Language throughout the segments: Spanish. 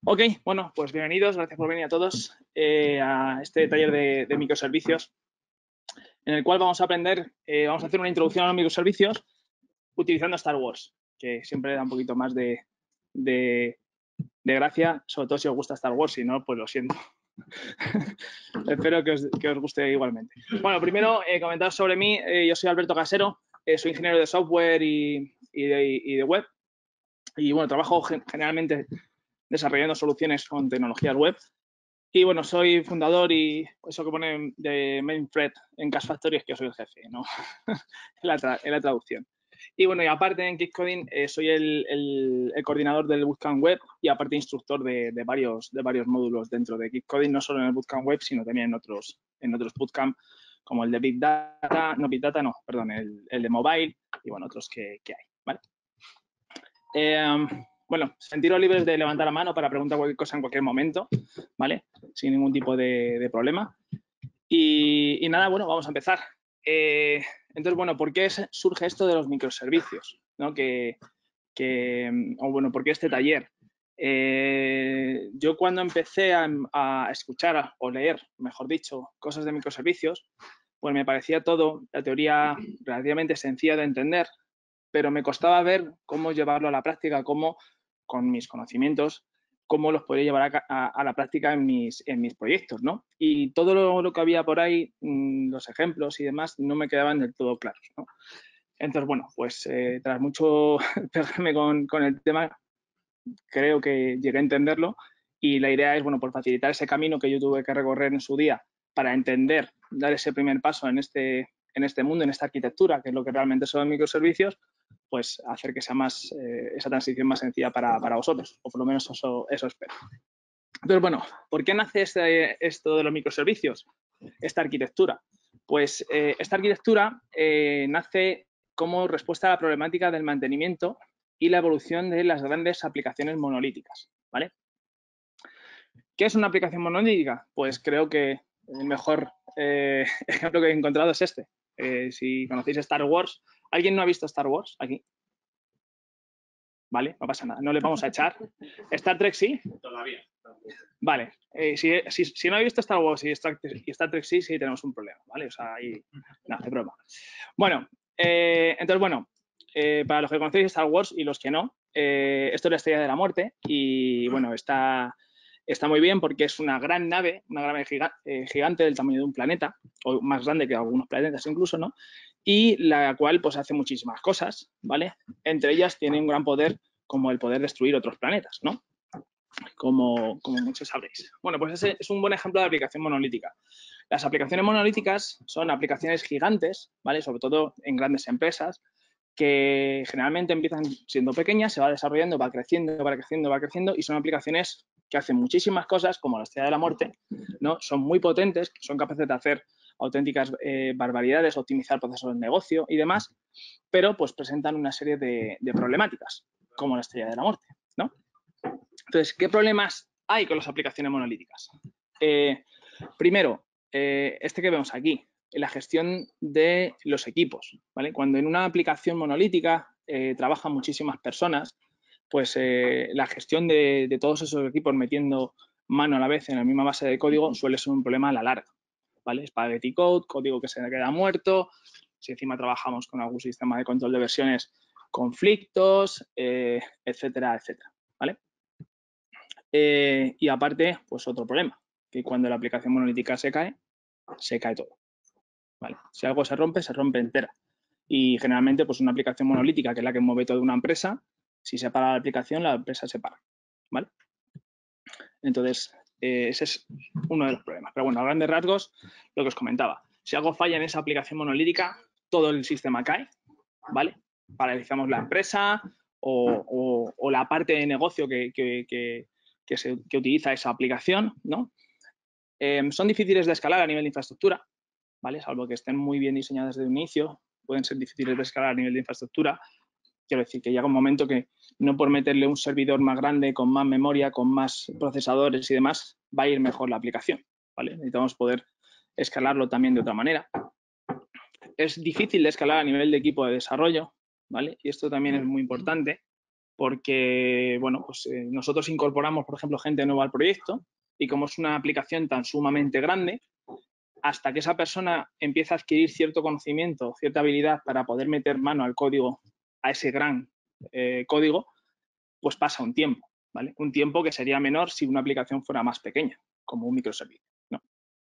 Ok, bueno, pues bienvenidos, gracias por venir a todos a este taller de microservicios, en el cual vamos a aprender, vamos a hacer una introducción a los microservicios utilizando Star Wars, que siempre da un poquito más de gracia, sobre todo si os gusta Star Wars, si no, pues lo siento. Espero que os guste igualmente. Bueno, primero comentaros sobre mí. Yo soy Alberto Casero, soy ingeniero de software y de web. Y bueno, trabajo generalmente desarrollando soluciones con tecnologías web. Y bueno, soy fundador y eso que pone de main thread en Cash Factory es que yo soy el jefe, ¿no? en la traducción. Y bueno, y aparte en Kickcoding soy el coordinador del Bootcamp Web y aparte instructor de varios módulos dentro de Kickcoding, no solo en el Bootcamp Web, sino también en otros Bootcamp, como el de Big Data, perdón, el de Mobile y bueno, otros que hay, ¿vale? Bueno, sentiros libres de levantar la mano para preguntar cualquier cosa en cualquier momento, ¿vale? Sin ningún tipo de problema. Y nada, bueno, vamos a empezar. Entonces, bueno, ¿por qué surge esto de los microservicios? ¿No? O bueno, ¿por qué este taller? Yo cuando empecé a escuchar o leer, mejor dicho, cosas de microservicios, pues me parecía todo, la teoría relativamente sencilla de entender, pero me costaba ver cómo llevarlo a la práctica, cómo con mis conocimientos, cómo los podría llevar a la práctica en mis proyectos, ¿no? Y todo lo que había por ahí, los ejemplos y demás, no me quedaban del todo claros, ¿no? Entonces, bueno, pues tras mucho pegarme con el tema, creo que llegué a entenderlo y la idea es, bueno, por facilitar ese camino que yo tuve que recorrer en su día para entender, dar ese primer paso en este mundo, en esta arquitectura, que es lo que realmente son microservicios, pues hacer que sea más esa transición más sencilla para vosotros, o por lo menos eso espero. Entonces, bueno, ¿por qué nace esto de los microservicios? Esta arquitectura. Pues esta arquitectura nace como respuesta a la problemática del mantenimiento y la evolución de las grandes aplicaciones monolíticas, ¿vale? ¿Qué es una aplicación monolítica? Pues creo que el mejor ejemplo que he encontrado es este. Si conocéis Star Wars, ¿alguien no ha visto Star Wars aquí? Vale, no pasa nada, no le vamos a echar. ¿Star Trek sí? Todavía. Vale, si no habéis visto Star Wars y Star Trek sí tenemos un problema, ¿vale? O sea, ahí, no, es broma. Bueno, entonces, bueno, para los que conocéis Star Wars y los que no, esto es la Estrella de la Muerte y, bueno, está muy bien porque es una gran nave gigante del tamaño de un planeta, o más grande que algunos planetas incluso, ¿no? Y la cual, pues, hace muchísimas cosas, ¿vale? Entre ellas tiene un gran poder como el poder destruir otros planetas, ¿no? Como muchos sabréis. Bueno, pues ese es un buen ejemplo de aplicación monolítica. Las aplicaciones monolíticas son aplicaciones gigantes, ¿vale? Sobre todo en grandes empresas, que generalmente empiezan siendo pequeñas, se va desarrollando, va creciendo y son aplicaciones que hacen muchísimas cosas, como la Estrella de la Muerte, ¿no? Son muy potentes, son capaces de hacer auténticas barbaridades, optimizar procesos de negocio y demás, pero pues presentan una serie de problemáticas, como la Estrella de la Muerte, ¿no? Entonces, ¿qué problemas hay con las aplicaciones monolíticas? Primero, este que vemos aquí, la gestión de los equipos, ¿vale? Cuando en una aplicación monolítica trabajan muchísimas personas, pues la gestión de todos esos equipos metiendo mano a la vez en la misma base de código suele ser un problema a la larga, ¿vale? Spaghetti code, código que se queda muerto, si encima trabajamos con algún sistema de control de versiones, conflictos, etcétera, etcétera, ¿vale? Y aparte, pues otro problema, que cuando la aplicación monolítica se cae todo. ¿Vale? Si algo se rompe entera. Y generalmente, pues una aplicación monolítica, que es la que mueve toda una empresa, si se para la aplicación, la empresa se para. ¿Vale? Entonces, ese es uno de los problemas. Pero bueno, a grandes rasgos, lo que os comentaba. Si algo falla en esa aplicación monolítica, todo el sistema cae, ¿vale? Paralizamos la empresa o la parte de negocio que utiliza esa aplicación, ¿no? Son difíciles de escalar a nivel de infraestructura, ¿vale? Salvo que estén muy bien diseñadas desde un inicio, pueden ser difíciles de escalar a nivel de infraestructura. Quiero decir que llega un momento que no por meterle un servidor más grande, con más memoria, con más procesadores y demás, va a ir mejor la aplicación, ¿vale? Necesitamos poder escalarlo también de otra manera. Es difícil de escalar a nivel de equipo de desarrollo, ¿vale? Y esto también es muy importante porque, bueno, pues nosotros incorporamos, por ejemplo, gente nueva al proyecto y como es una aplicación tan sumamente grande, hasta que esa persona empieza a adquirir cierto conocimiento, cierta habilidad para poder meter mano al código, a ese gran código, pues pasa un tiempo, ¿vale? Un tiempo que sería menor si una aplicación fuera más pequeña, como un microservicio, ¿no?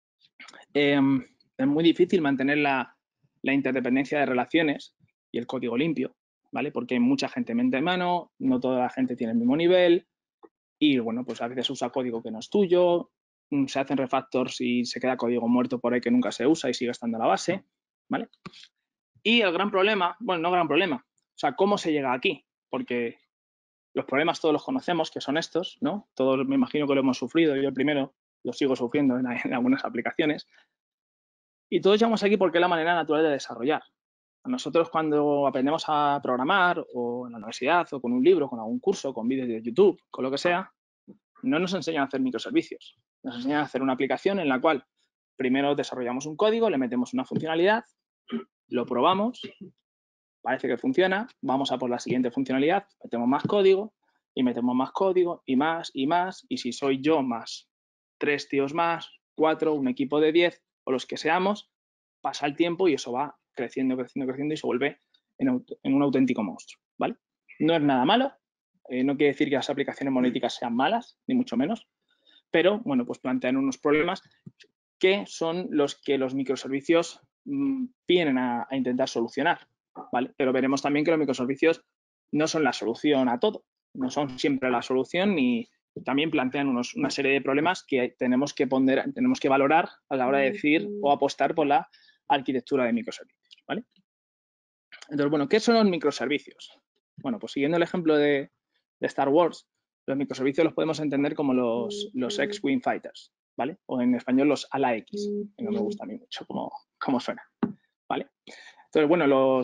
Es muy difícil mantener la interdependencia de relaciones y el código limpio, ¿vale? Porque hay mucha gente mete mano, no toda la gente tiene el mismo nivel y, bueno, pues a veces usa código que no es tuyo, se hacen refactors y se queda código muerto por ahí que nunca se usa y sigue estando en la base, ¿vale? Y el gran problema, bueno, no gran problema, o sea, ¿cómo se llega aquí? Porque los problemas todos los conocemos, que son estos, ¿no? Todos me imagino que lo hemos sufrido, yo el primero lo sigo sufriendo en algunas aplicaciones. Y todos llegamos aquí porque es la manera natural de desarrollar. Nosotros cuando aprendemos a programar o en la universidad o con un libro, con algún curso, con vídeos de YouTube, con lo que sea, no nos enseñan a hacer microservicios. Nos enseñan a hacer una aplicación en la cual primero desarrollamos un código, le metemos una funcionalidad, lo probamos, parece que funciona, vamos a por la siguiente funcionalidad, metemos más código y metemos más código y más y más. Y si soy yo más 3 tíos más, 4, un equipo de 10 o los que seamos, pasa el tiempo y eso va creciendo, creciendo, creciendo y se vuelve en un auténtico monstruo, ¿vale? No es nada malo, no quiere decir que las aplicaciones monolíticas sean malas, ni mucho menos, pero, bueno, pues plantean unos problemas que son los que los microservicios vienen a intentar solucionar, ¿vale? Pero veremos también que los microservicios no son la solución a todo, no son siempre la solución y también plantean una serie de problemas que tenemos que valorar a la hora de decir o apostar por la arquitectura de microservicios, ¿vale? Entonces, bueno, ¿qué son los microservicios? Bueno, pues siguiendo el ejemplo de Star Wars, los microservicios los podemos entender como los X-Wing Fighters, ¿vale? O en español los ala X, que no me gusta a mí mucho cómo suena, ¿vale? Entonces, bueno,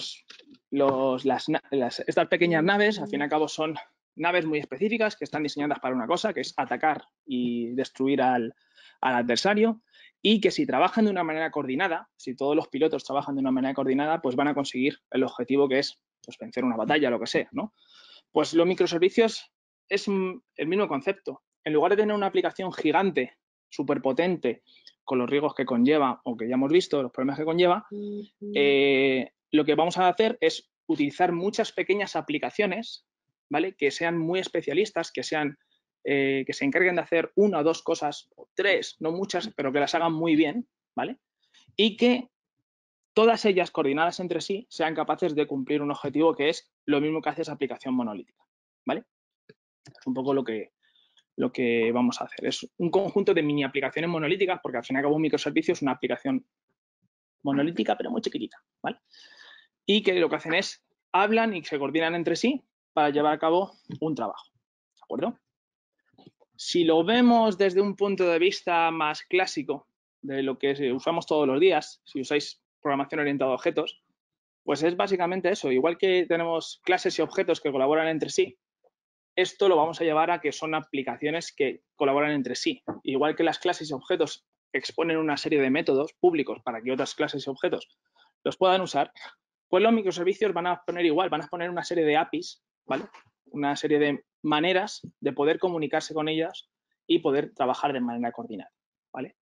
estas pequeñas naves, al fin y al cabo, son naves muy específicas que están diseñadas para una cosa, que es atacar y destruir al adversario, y que si trabajan de una manera coordinada, si todos los pilotos trabajan de una manera coordinada, pues van a conseguir el objetivo que es pues, vencer una batalla, lo que sea, ¿no? Pues los microservicios es el mismo concepto. En lugar de tener una aplicación gigante, súper potente, con los riesgos que conlleva, o que ya hemos visto, los problemas que conlleva, lo que vamos a hacer es utilizar muchas pequeñas aplicaciones, ¿vale? Que sean muy especialistas, que se encarguen de hacer una o dos cosas, o tres, no muchas, pero que las hagan muy bien, ¿vale? Y que todas ellas coordinadas entre sí sean capaces de cumplir un objetivo que es lo mismo que hace esa aplicación monolítica, ¿vale? Es un poco lo que vamos a hacer. Es un conjunto de mini aplicaciones monolíticas, porque al fin y al cabo un microservicio es una aplicación monolítica, pero muy chiquitita, ¿vale? Y que lo que hacen es hablan y se coordinan entre sí para llevar a cabo un trabajo, ¿de acuerdo? Si lo vemos desde un punto de vista más clásico, de lo que usamos todos los días, si usáis programación orientada a objetos, pues es básicamente eso. Igual que tenemos clases y objetos que colaboran entre sí, esto lo vamos a llevar a que son aplicaciones que colaboran entre sí. Igual que las clases y objetos exponen una serie de métodos públicos para que otras clases y objetos los puedan usar, pues los microservicios van a poner igual, van a poner una serie de APIs, ¿vale? Una serie de maneras de poder comunicarse con ellas y poder trabajar de manera coordinada, ¿vale?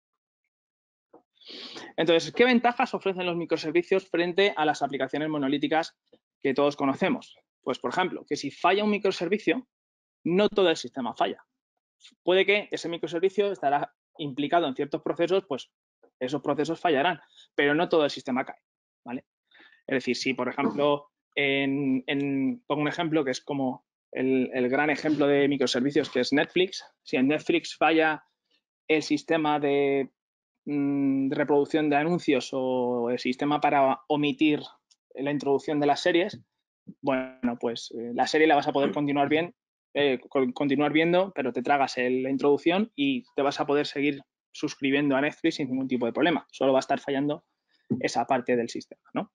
Entonces, ¿qué ventajas ofrecen los microservicios frente a las aplicaciones monolíticas que todos conocemos? Pues, por ejemplo, que si falla un microservicio, no todo el sistema falla. Puede que ese microservicio estará implicado en ciertos procesos, pues esos procesos fallarán, pero no todo el sistema cae, ¿vale? Es decir, si, por ejemplo, pongo un ejemplo que es como el gran ejemplo de microservicios, que es Netflix. Si en Netflix falla el sistema de reproducción de anuncios o el sistema para omitir la introducción de las series, bueno, pues la serie la vas a poder continuar viendo, pero te tragas la introducción y te vas a poder seguir suscribiendo a Netflix sin ningún tipo de problema. Solo va a estar fallando esa parte del sistema, ¿no?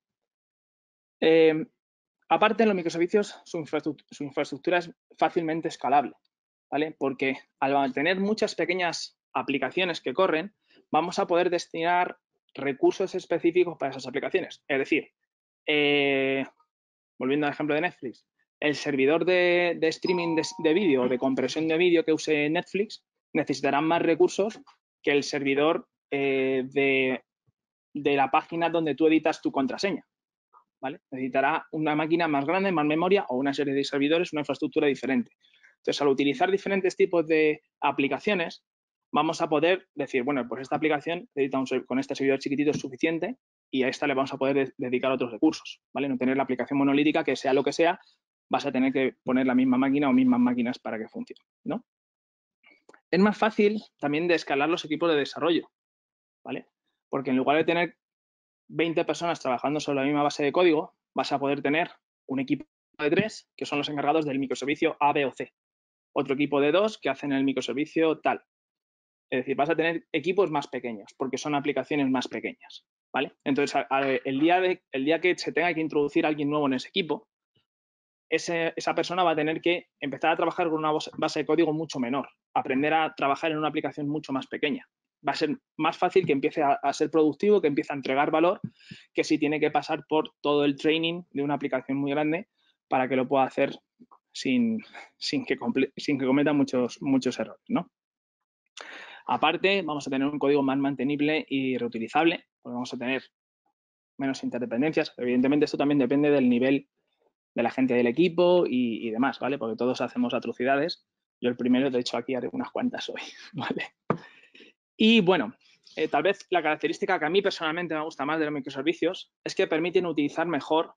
Aparte, en los microservicios, su infraestructura es fácilmente escalable, ¿vale? Porque al tener muchas pequeñas aplicaciones que corren, vamos a poder destinar recursos específicos para esas aplicaciones. Es decir, volviendo al ejemplo de Netflix, el servidor de streaming de vídeo o de compresión de vídeo que use Netflix necesitará más recursos que el servidor de la página donde tú editas tu contraseña, ¿vale? Necesitará una máquina más grande, más memoria o una serie de servidores, una infraestructura diferente. Entonces, al utilizar diferentes tipos de aplicaciones, vamos a poder decir, bueno, pues esta aplicación con este servidor chiquitito es suficiente y a esta le vamos a poder dedicar otros recursos, ¿vale? No tener la aplicación monolítica que sea lo que sea, vas a tener que poner la misma máquina o mismas máquinas para que funcione, ¿no? Es más fácil también de escalar los equipos de desarrollo, ¿vale? Porque en lugar de tener 20 personas trabajando sobre la misma base de código, vas a poder tener un equipo de 3 que son los encargados del microservicio A, B o C. Otro equipo de 2 que hacen el microservicio tal. Es decir, vas a tener equipos más pequeños porque son aplicaciones más pequeñas, ¿vale? Entonces, el día que se tenga que introducir alguien nuevo en ese equipo, esa persona va a tener que empezar a trabajar con una base de código mucho menor, aprender a trabajar en una aplicación mucho más pequeña. Va a ser más fácil que empiece a ser productivo, que empiece a entregar valor, que si tiene que pasar por todo el training de una aplicación muy grande para que lo pueda hacer sin que cometa muchos errores, ¿no? Aparte, vamos a tener un código más mantenible y reutilizable, porque vamos a tener menos interdependencias. Evidentemente, esto también depende del nivel de la gente del equipo y demás, ¿vale? Porque todos hacemos atrocidades. Yo el primero, de hecho, aquí haré unas cuantas hoy, ¿vale? Y bueno, tal vez la característica que a mí personalmente me gusta más de los microservicios es que permiten utilizar mejor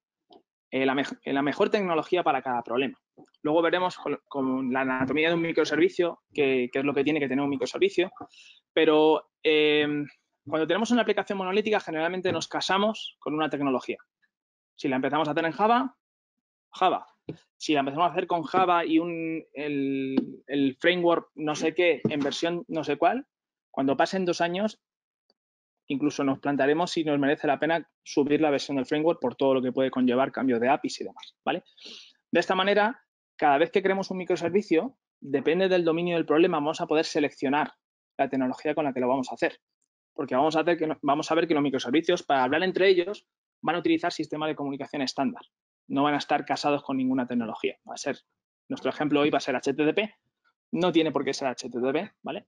la mejor tecnología para cada problema. Luego veremos con la anatomía de un microservicio qué es lo que tiene que tener un microservicio, pero cuando tenemos una aplicación monolítica generalmente nos casamos con una tecnología. Si la empezamos a hacer en Java, Java. Si la empezamos a hacer con Java y el framework no sé qué en versión no sé cuál, cuando pasen 2 años, incluso nos plantearemos si nos merece la pena subir la versión del framework por todo lo que puede conllevar cambios de APIs y demás, ¿vale? De esta manera, cada vez que creemos un microservicio, depende del dominio del problema, vamos a poder seleccionar la tecnología con la que lo vamos a hacer. Porque vamos a ver que los microservicios, para hablar entre ellos, van a utilizar sistemas de comunicación estándar. No van a estar casados con ninguna tecnología. Va a ser, nuestro ejemplo hoy va a ser HTTP. No tiene por qué ser HTTP, ¿vale?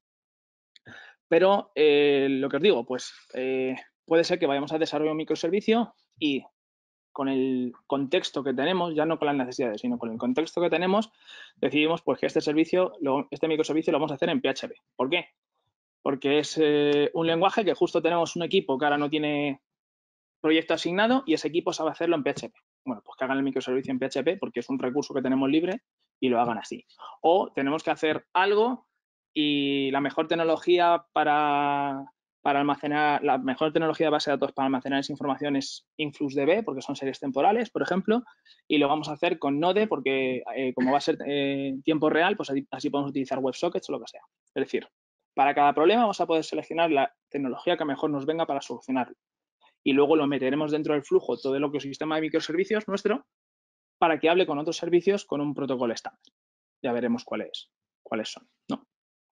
Pero lo que os digo, pues puede ser que vayamos a desarrollar un microservicio y con el contexto que tenemos, ya no con las necesidades, sino con el contexto que tenemos, decidimos pues que este microservicio lo vamos a hacer en PHP. ¿Por qué? Porque es un lenguaje que justo tenemos un equipo que ahora no tiene proyecto asignado y ese equipo sabe hacerlo en PHP. Bueno, pues que hagan el microservicio en PHP porque es un recurso que tenemos libre y lo hagan así. O tenemos que hacer algo y la mejor tecnología para almacenar, la mejor tecnología de base de datos para almacenar esa información es InfluxDB, porque son series temporales, por ejemplo, y lo vamos a hacer con Node porque como va a ser tiempo real, pues así podemos utilizar WebSockets o lo que sea. Es decir, para cada problema vamos a poder seleccionar la tecnología que mejor nos venga para solucionarlo. Y luego lo meteremos dentro del flujo todo el ecosistema de microservicios nuestro para que hable con otros servicios con un protocolo estándar. Ya veremos cuáles son, ¿no?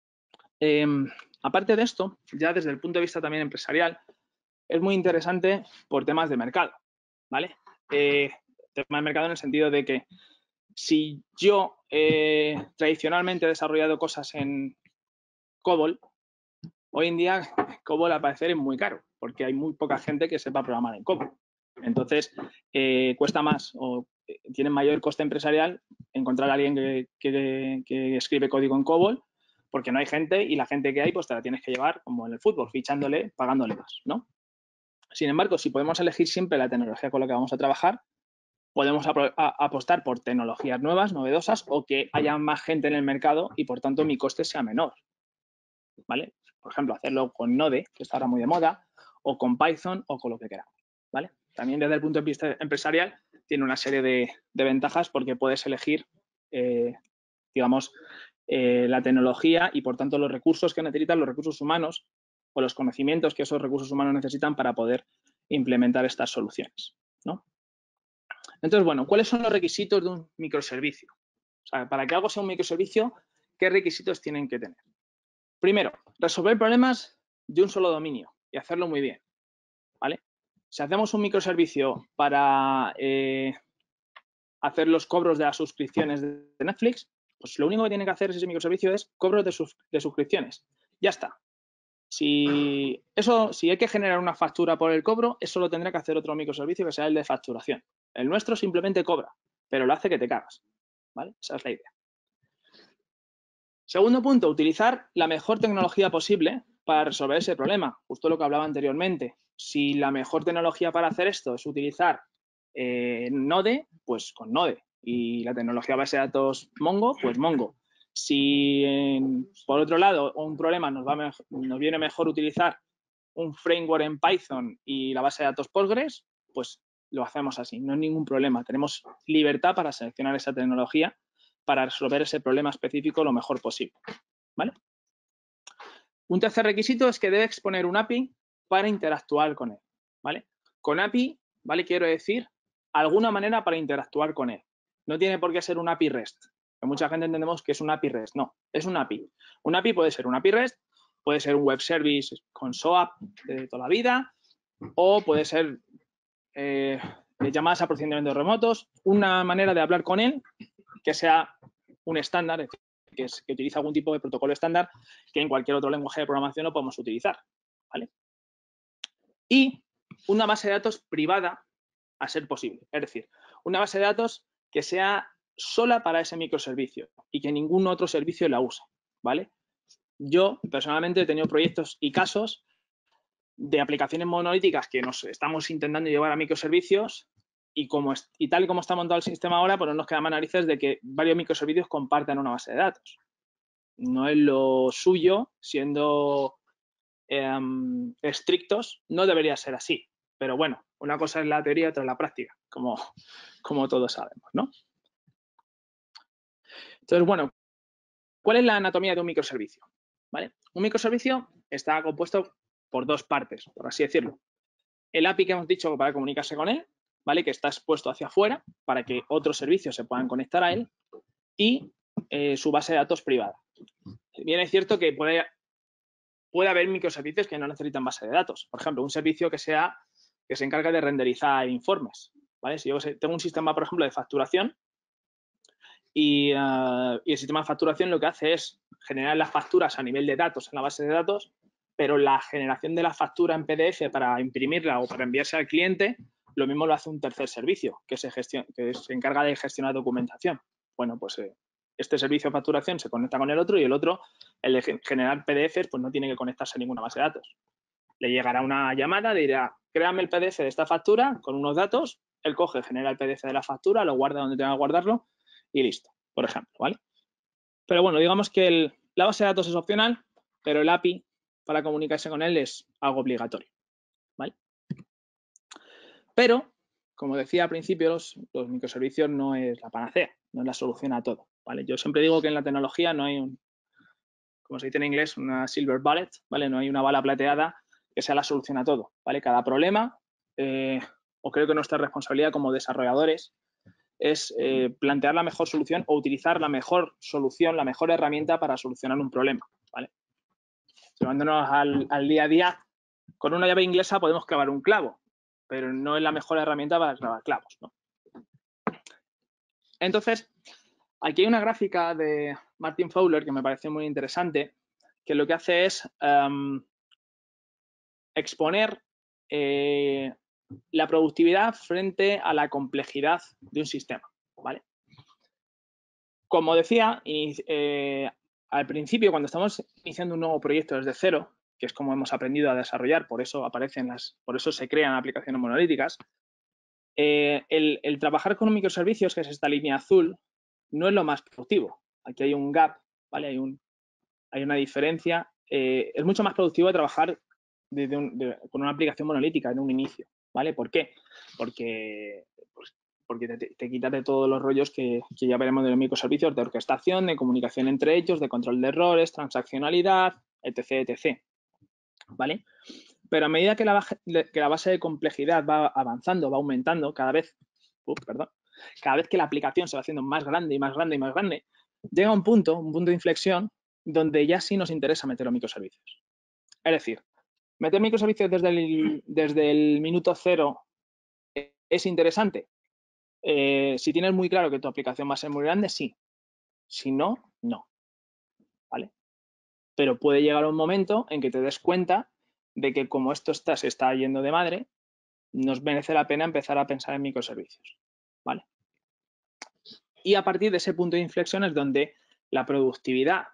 Aparte de esto, ya desde el punto de vista también empresarial, es muy interesante por temas de mercado, ¿vale? Tema de mercado en el sentido de que si yo tradicionalmente he desarrollado cosas en COBOL, hoy en día COBOL al parecer es muy caro porque hay muy poca gente que sepa programar en COBOL. Entonces, cuesta más o tiene mayor coste empresarial encontrar a alguien que escribe código en COBOL porque no hay gente y la gente que hay pues te la tienes que llevar como en el fútbol, fichándole, pagándole más, ¿no? Sin embargo, si podemos elegir siempre la tecnología con la que vamos a trabajar, podemos apostar por tecnologías nuevas, novedosas o que haya más gente en el mercado y por tanto mi coste sea menor, ¿vale? Por ejemplo, hacerlo con Node, que está ahora muy de moda, o con Python o con lo que queramos, ¿vale? También desde el punto de vista empresarial tiene una serie de ventajas porque puedes elegir, digamos, la tecnología y por tanto los recursos que necesitan los recursos humanos o los conocimientos que esos recursos humanos necesitan para poder implementar estas soluciones, ¿no? Entonces, bueno, ¿cuáles son los requisitos de un microservicio? O sea, para que algo sea un microservicio, ¿qué requisitos tienen que tener? Primero, resolver problemas de un solo dominio y hacerlo muy bien, ¿vale? Si hacemos un microservicio para hacer los cobros de las suscripciones de Netflix, pues lo único que tiene que hacer ese microservicio es cobros de suscripciones. Ya está. Si hay que generar una factura por el cobro, eso lo tendrá que hacer otro microservicio que sea el de facturación. El nuestro simplemente cobra, pero lo hace que te cagas, ¿vale? Esa es la idea. Segundo punto, utilizar la mejor tecnología posible para resolver ese problema. Justo lo que hablaba anteriormente. Si la mejor tecnología para hacer esto es utilizar Node, pues con Node. Y la tecnología base de datos Mongo, pues Mongo. Si, por otro lado, un problema nos viene mejor utilizar un framework en Python y la base de datos Postgres, pues lo hacemos así. No hay ningún problema. Tenemos libertad para seleccionar esa tecnología para resolver ese problema específico lo mejor posible, ¿vale? Un tercer requisito es que debe exponer un API para interactuar con él, ¿vale? Con API, ¿vale? Quiero decir, alguna manera para interactuar con él. No tiene por qué ser un API REST. Que mucha gente entendemos que es un API REST. No, es un API. Un API puede ser un API REST, puede ser un web service con SOAP de toda la vida, o puede ser llamadas a procedimientos remotos, una manera de hablar con él que sea un estándar, que utiliza algún tipo de protocolo estándar que en cualquier otro lenguaje de programación lo podemos utilizar, ¿vale? Y una base de datos privada a ser posible, es decir, una base de datos que sea sola para ese microservicio y que ningún otro servicio la use, ¿vale? Yo personalmente he tenido proyectos y casos de aplicaciones monolíticas que nos estamos intentando llevar a microservicios y tal y como está montado el sistema ahora, pues no nos queda más narices de que varios microservicios compartan una base de datos. No es lo suyo, siendo estrictos, no debería ser así. Pero bueno, una cosa es la teoría y otra es la práctica, como todos sabemos, ¿no? Entonces, bueno, ¿cuál es la anatomía de un microservicio? ¿Vale? Un microservicio está compuesto por dos partes, por así decirlo. El API que hemos dicho para comunicarse con él, ¿vale? Que está expuesto hacia afuera para que otros servicios se puedan conectar a él, y su base de datos privada. Bien, es cierto que puede haber microservicios que no necesitan base de datos. Por ejemplo, un servicio que se encarga de renderizar informes, ¿vale? Si yo tengo un sistema, por ejemplo, de facturación y el sistema de facturación lo que hace es generar las facturas a nivel de datos en la base de datos, pero la generación de la factura en PDF para imprimirla o para enviarse al cliente, lo mismo lo hace un tercer servicio que se encarga de gestionar documentación. Bueno, pues este servicio de facturación se conecta con el otro y el otro, el de generar PDFs, pues no tiene que conectarse a ninguna base de datos. Le llegará una llamada, dirá, créame el PDF de esta factura con unos datos, él coge, genera el PDF de la factura, lo guarda donde tenga que guardarlo y listo, por ejemplo, ¿vale? Pero bueno, digamos que la base de datos es opcional, pero el API para comunicarse con él es algo obligatorio, ¿vale? Pero, como decía al principio, los microservicios no es la panacea, no es la solución a todo, ¿vale? Yo siempre digo que en la tecnología no hay como se dice en inglés, una silver bullet, ¿vale? No hay una bala plateada que sea la solución a todo, ¿vale? Cada problema, o creo que nuestra responsabilidad como desarrolladores es plantear la mejor solución o utilizar la mejor solución, la mejor herramienta para solucionar un problema, ¿vale? Llevándonos al día a día, con una llave inglesa podemos clavar un clavo, pero no es la mejor herramienta para clavar clavos, ¿no? Entonces, aquí hay una gráfica de Martin Fowler que me pareció muy interesante, que lo que hace es exponer la productividad frente a la complejidad de un sistema, ¿vale? Como decía, al principio, cuando estamos iniciando un nuevo proyecto desde cero, que es como hemos aprendido a desarrollar, por eso se crean aplicaciones monolíticas, el trabajar con microservicios, que es esta línea azul, no es lo más productivo. Aquí hay un gap, ¿vale? Hay una diferencia. Es mucho más productivo trabajar con una aplicación monolítica en un inicio, ¿vale? ¿Por qué? Porque te quitas de todos los rollos que ya veremos de los microservicios, de orquestación, de comunicación entre ellos, de control de errores, transaccionalidad, etc., etc., ¿vale? Pero a medida que la base de complejidad va avanzando, va aumentando, cada vez que la aplicación se va haciendo más grande y más grande y más grande, llega un punto de inflexión donde ya sí nos interesa meter los microservicios. Es decir, meter microservicios desde el minuto cero es interesante. Si tienes muy claro que tu aplicación va a ser muy grande, sí. Si no, no. ¿Vale? Pero puede llegar un momento en que te des cuenta de que como esto se está yendo de madre, nos merece la pena empezar a pensar en microservicios. ¿Vale? Y a partir de ese punto de inflexión es donde la productividad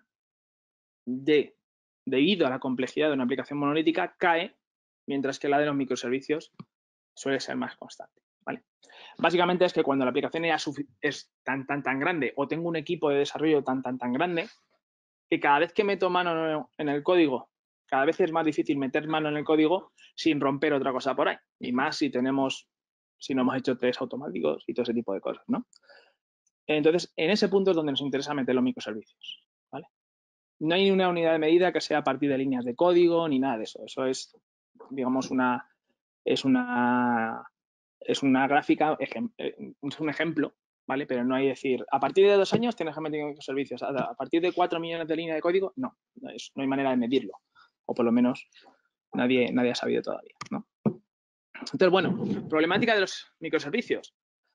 debido a la complejidad de una aplicación monolítica cae, mientras que la de los microservicios suele ser más constante. ¿Vale? Básicamente es que cuando la aplicación es tan grande o tengo un equipo de desarrollo tan grande, que cada vez que meto mano en el código, cada vez es más difícil meter mano en el código sin romper otra cosa por ahí. Y más si no hemos hecho test automáticos y todo ese tipo de cosas, ¿no? Entonces, en ese punto es donde nos interesa meter los microservicios, ¿vale? No hay una unidad de medida que sea a partir de líneas de código ni nada de eso. Eso es, digamos, es una gráfica, es un ejemplo, ¿vale? Pero no hay decir, a partir de 2 años tienes que meter microservicios. A partir de 4 millones de líneas de código, no hay manera de medirlo. O por lo menos nadie ha sabido todavía, ¿no? Entonces, bueno, problemática de los microservicios.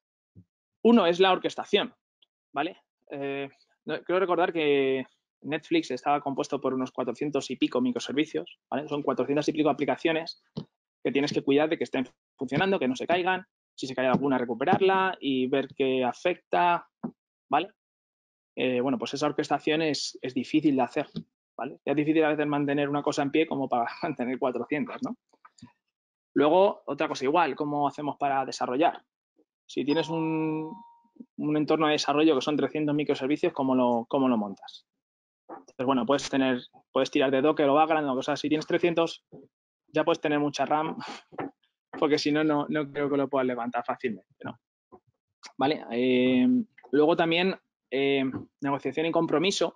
Uno es la orquestación, ¿vale? Creo recordar que Netflix estaba compuesto por unos 400 y pico microservicios, ¿vale? Son 400 y pico aplicaciones que tienes que cuidar de que estén funcionando, que no se caigan, si se cae alguna recuperarla y ver qué afecta, ¿vale? Bueno, pues esa orquestación es difícil de hacer, ¿vale? Es difícil a veces mantener una cosa en pie como para mantener 400, ¿no? Luego, otra cosa igual, ¿cómo hacemos para desarrollar? Si tienes un entorno de desarrollo que son 300 microservicios, ¿cómo lo montas? Entonces, bueno, puedes tirar de Docker o Vagrant o cosas. Si tienes 300, ya puedes tener mucha RAM, porque si no, no creo que lo puedas levantar fácilmente, ¿no? ¿Vale? Luego también negociación y compromiso.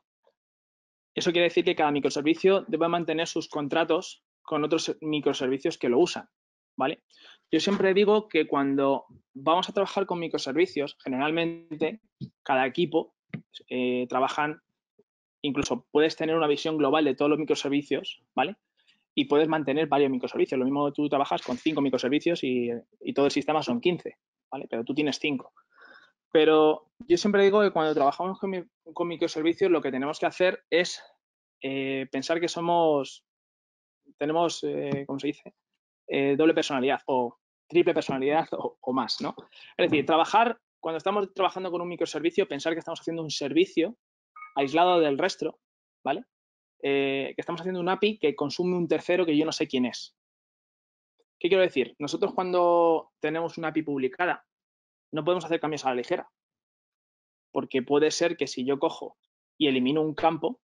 Eso quiere decir que cada microservicio debe mantener sus contratos con otros microservicios que lo usan, ¿vale? Yo siempre digo que cuando vamos a trabajar con microservicios, generalmente cada equipo trabajan, incluso puedes tener una visión global de todos los microservicios, ¿vale? Y puedes mantener varios microservicios. Lo mismo tú trabajas con 5 microservicios y todo el sistema son 15, ¿vale? Pero tú tienes 5. Pero yo siempre digo que cuando trabajamos con microservicios lo que tenemos que hacer es pensar que tenemos, ¿cómo se dice? Doble personalidad o triple personalidad o más, ¿no? Es decir, cuando estamos trabajando con un microservicio, pensar que estamos haciendo un servicio aislado del resto, ¿vale? Que estamos haciendo un API que consume un tercero que yo no sé quién es. ¿Qué quiero decir? Nosotros cuando tenemos una API publicada no podemos hacer cambios a la ligera, porque puede ser que si yo cojo y elimino un campo,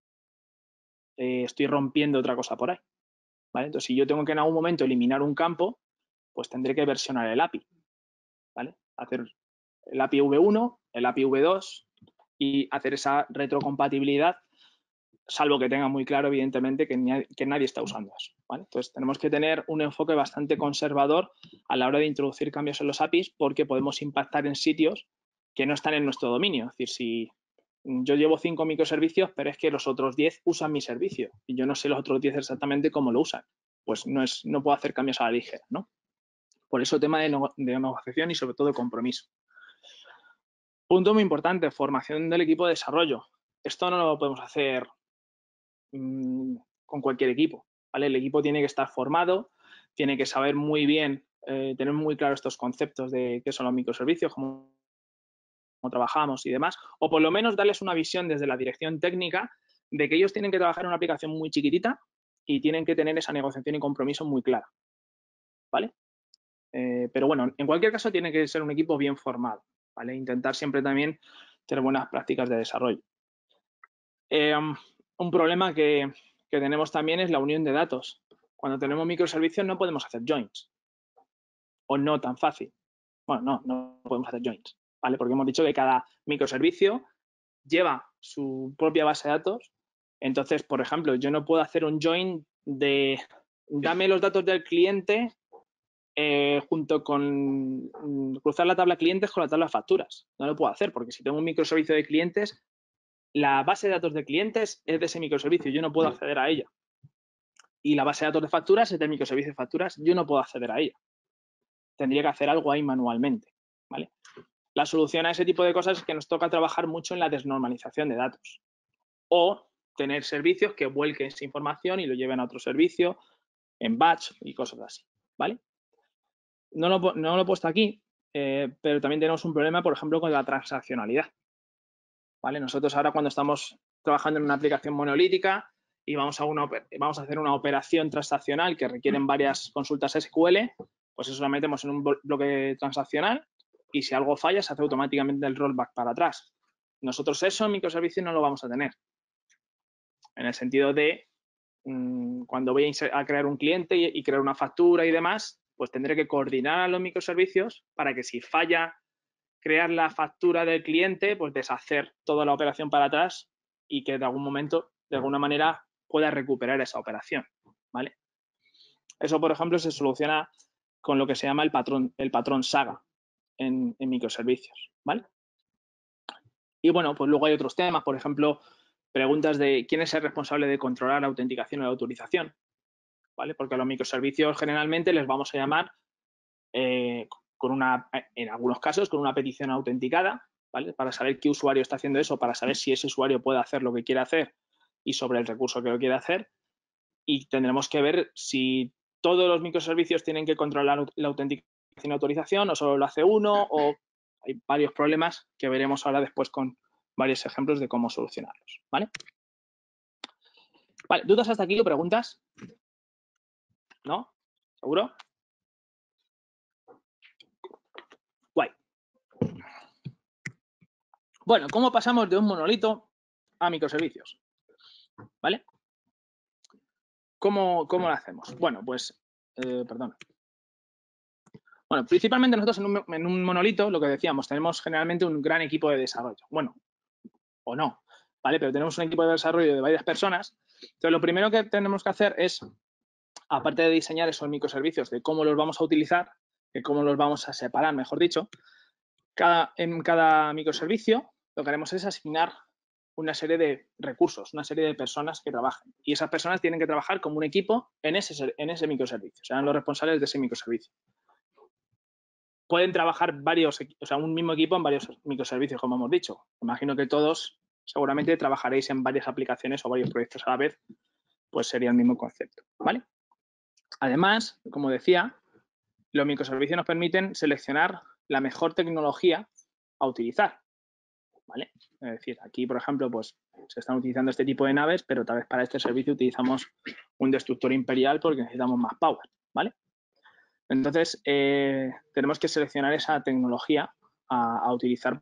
estoy rompiendo otra cosa por ahí, ¿vale? Entonces, si yo tengo que en algún momento eliminar un campo, pues tendré que versionar el API, ¿vale? Hacer el API v1, el API v2 y hacer esa retrocompatibilidad, salvo que tenga muy claro, evidentemente, que nadie está usando eso, ¿vale? Entonces, tenemos que tener un enfoque bastante conservador a la hora de introducir cambios en los APIs porque podemos impactar en sitios que no están en nuestro dominio. Es decir, si yo llevo 5 microservicios, pero es que los otros 10 usan mi servicio y yo no sé los otros 10 exactamente cómo lo usan, pues no puedo hacer cambios a la ligera, ¿no? Por eso tema de negociación y sobre todo de compromiso. Punto muy importante, formación del equipo de desarrollo. Esto no lo podemos hacer con cualquier equipo, ¿vale? El equipo tiene que estar formado, tiene que saber muy bien, tener muy claro estos conceptos de qué son los microservicios, cómo trabajamos y demás, o por lo menos darles una visión desde la dirección técnica de que ellos tienen que trabajar en una aplicación muy chiquitita y tienen que tener esa negociación y compromiso muy clara, ¿vale? Pero bueno, en cualquier caso tiene que ser un equipo bien formado, ¿vale? Intentar siempre también tener buenas prácticas de desarrollo. Un problema que tenemos también es la unión de datos. Cuando tenemos microservicios no podemos hacer joins, o no tan fácil. Bueno, no podemos hacer joins, ¿vale? Porque hemos dicho que cada microservicio lleva su propia base de datos. Entonces, por ejemplo, yo no puedo hacer un join de dame los datos del cliente junto con cruzar la tabla clientes con la tabla facturas. No lo puedo hacer porque si tengo un microservicio de clientes, la base de datos de clientes es de ese microservicio, yo no puedo acceder a ella. Y la base de datos de facturas es del microservicio de facturas, yo no puedo acceder a ella. Tendría que hacer algo ahí manualmente, ¿vale? La solución a ese tipo de cosas es que nos toca trabajar mucho en la desnormalización de datos o tener servicios que vuelquen esa información y lo lleven a otro servicio en batch y cosas así, ¿vale? No lo he puesto aquí, pero también tenemos un problema, por ejemplo, con la transaccionalidad, ¿vale? Nosotros ahora cuando estamos trabajando en una aplicación monolítica y vamos a hacer una operación transaccional que requieren varias consultas SQL, pues eso lo metemos en un bloque transaccional y si algo falla se hace automáticamente el rollback para atrás. Nosotros eso en microservicios no lo vamos a tener. En el sentido de cuando voy a crear un cliente y crear una factura y demás, pues tendré que coordinar a los microservicios para que si falla crear la factura del cliente, pues deshacer toda la operación para atrás y que de algún momento, de alguna manera, pueda recuperar esa operación, ¿vale? Eso, por ejemplo, se soluciona con lo que se llama el patrón Saga en microservicios, ¿vale? Y bueno, pues luego hay otros temas, por ejemplo, preguntas de quién es el responsable de controlar la autenticación o la autorización, ¿vale? Porque a los microservicios generalmente les vamos a llamar en algunos casos, con una petición autenticada, ¿vale? Para saber qué usuario está haciendo eso, para saber si ese usuario puede hacer lo que quiere hacer y sobre el recurso que lo quiere hacer. Y tendremos que ver si todos los microservicios tienen que controlar la autenticación y autorización o solo lo hace uno, o hay varios problemas que veremos ahora después con varios ejemplos de cómo solucionarlos, ¿vale? Vale, ¿dudas hasta aquí o preguntas? ¿No? ¿Seguro? Guay. Bueno, ¿cómo pasamos de un monolito a microservicios? ¿Vale? ¿Cómo lo hacemos? Bueno, pues, perdón. Bueno, principalmente nosotros en un monolito, lo que decíamos, tenemos generalmente un gran equipo de desarrollo. Bueno, o no, ¿vale? Pero tenemos un equipo de desarrollo de varias personas. Entonces, lo primero que tenemos que hacer es, aparte de diseñar esos microservicios, de cómo los vamos a utilizar, de cómo los vamos a separar, mejor dicho, en cada microservicio lo que haremos es asignar una serie de recursos, una serie de personas que trabajen. Y esas personas tienen que trabajar como un equipo en ese microservicio. Serán los responsables de ese microservicio. Pueden trabajar un mismo equipo en varios microservicios, como hemos dicho. Imagino que todos seguramente trabajaréis en varias aplicaciones o varios proyectos a la vez, pues sería el mismo concepto, ¿vale? Además, como decía, los microservicios nos permiten seleccionar la mejor tecnología a utilizar, ¿vale? Es decir, aquí, por ejemplo, pues se están utilizando este tipo de naves, pero tal vez para este servicio utilizamos un destructor imperial porque necesitamos más power, ¿vale? Entonces, tenemos que seleccionar esa tecnología a utilizar,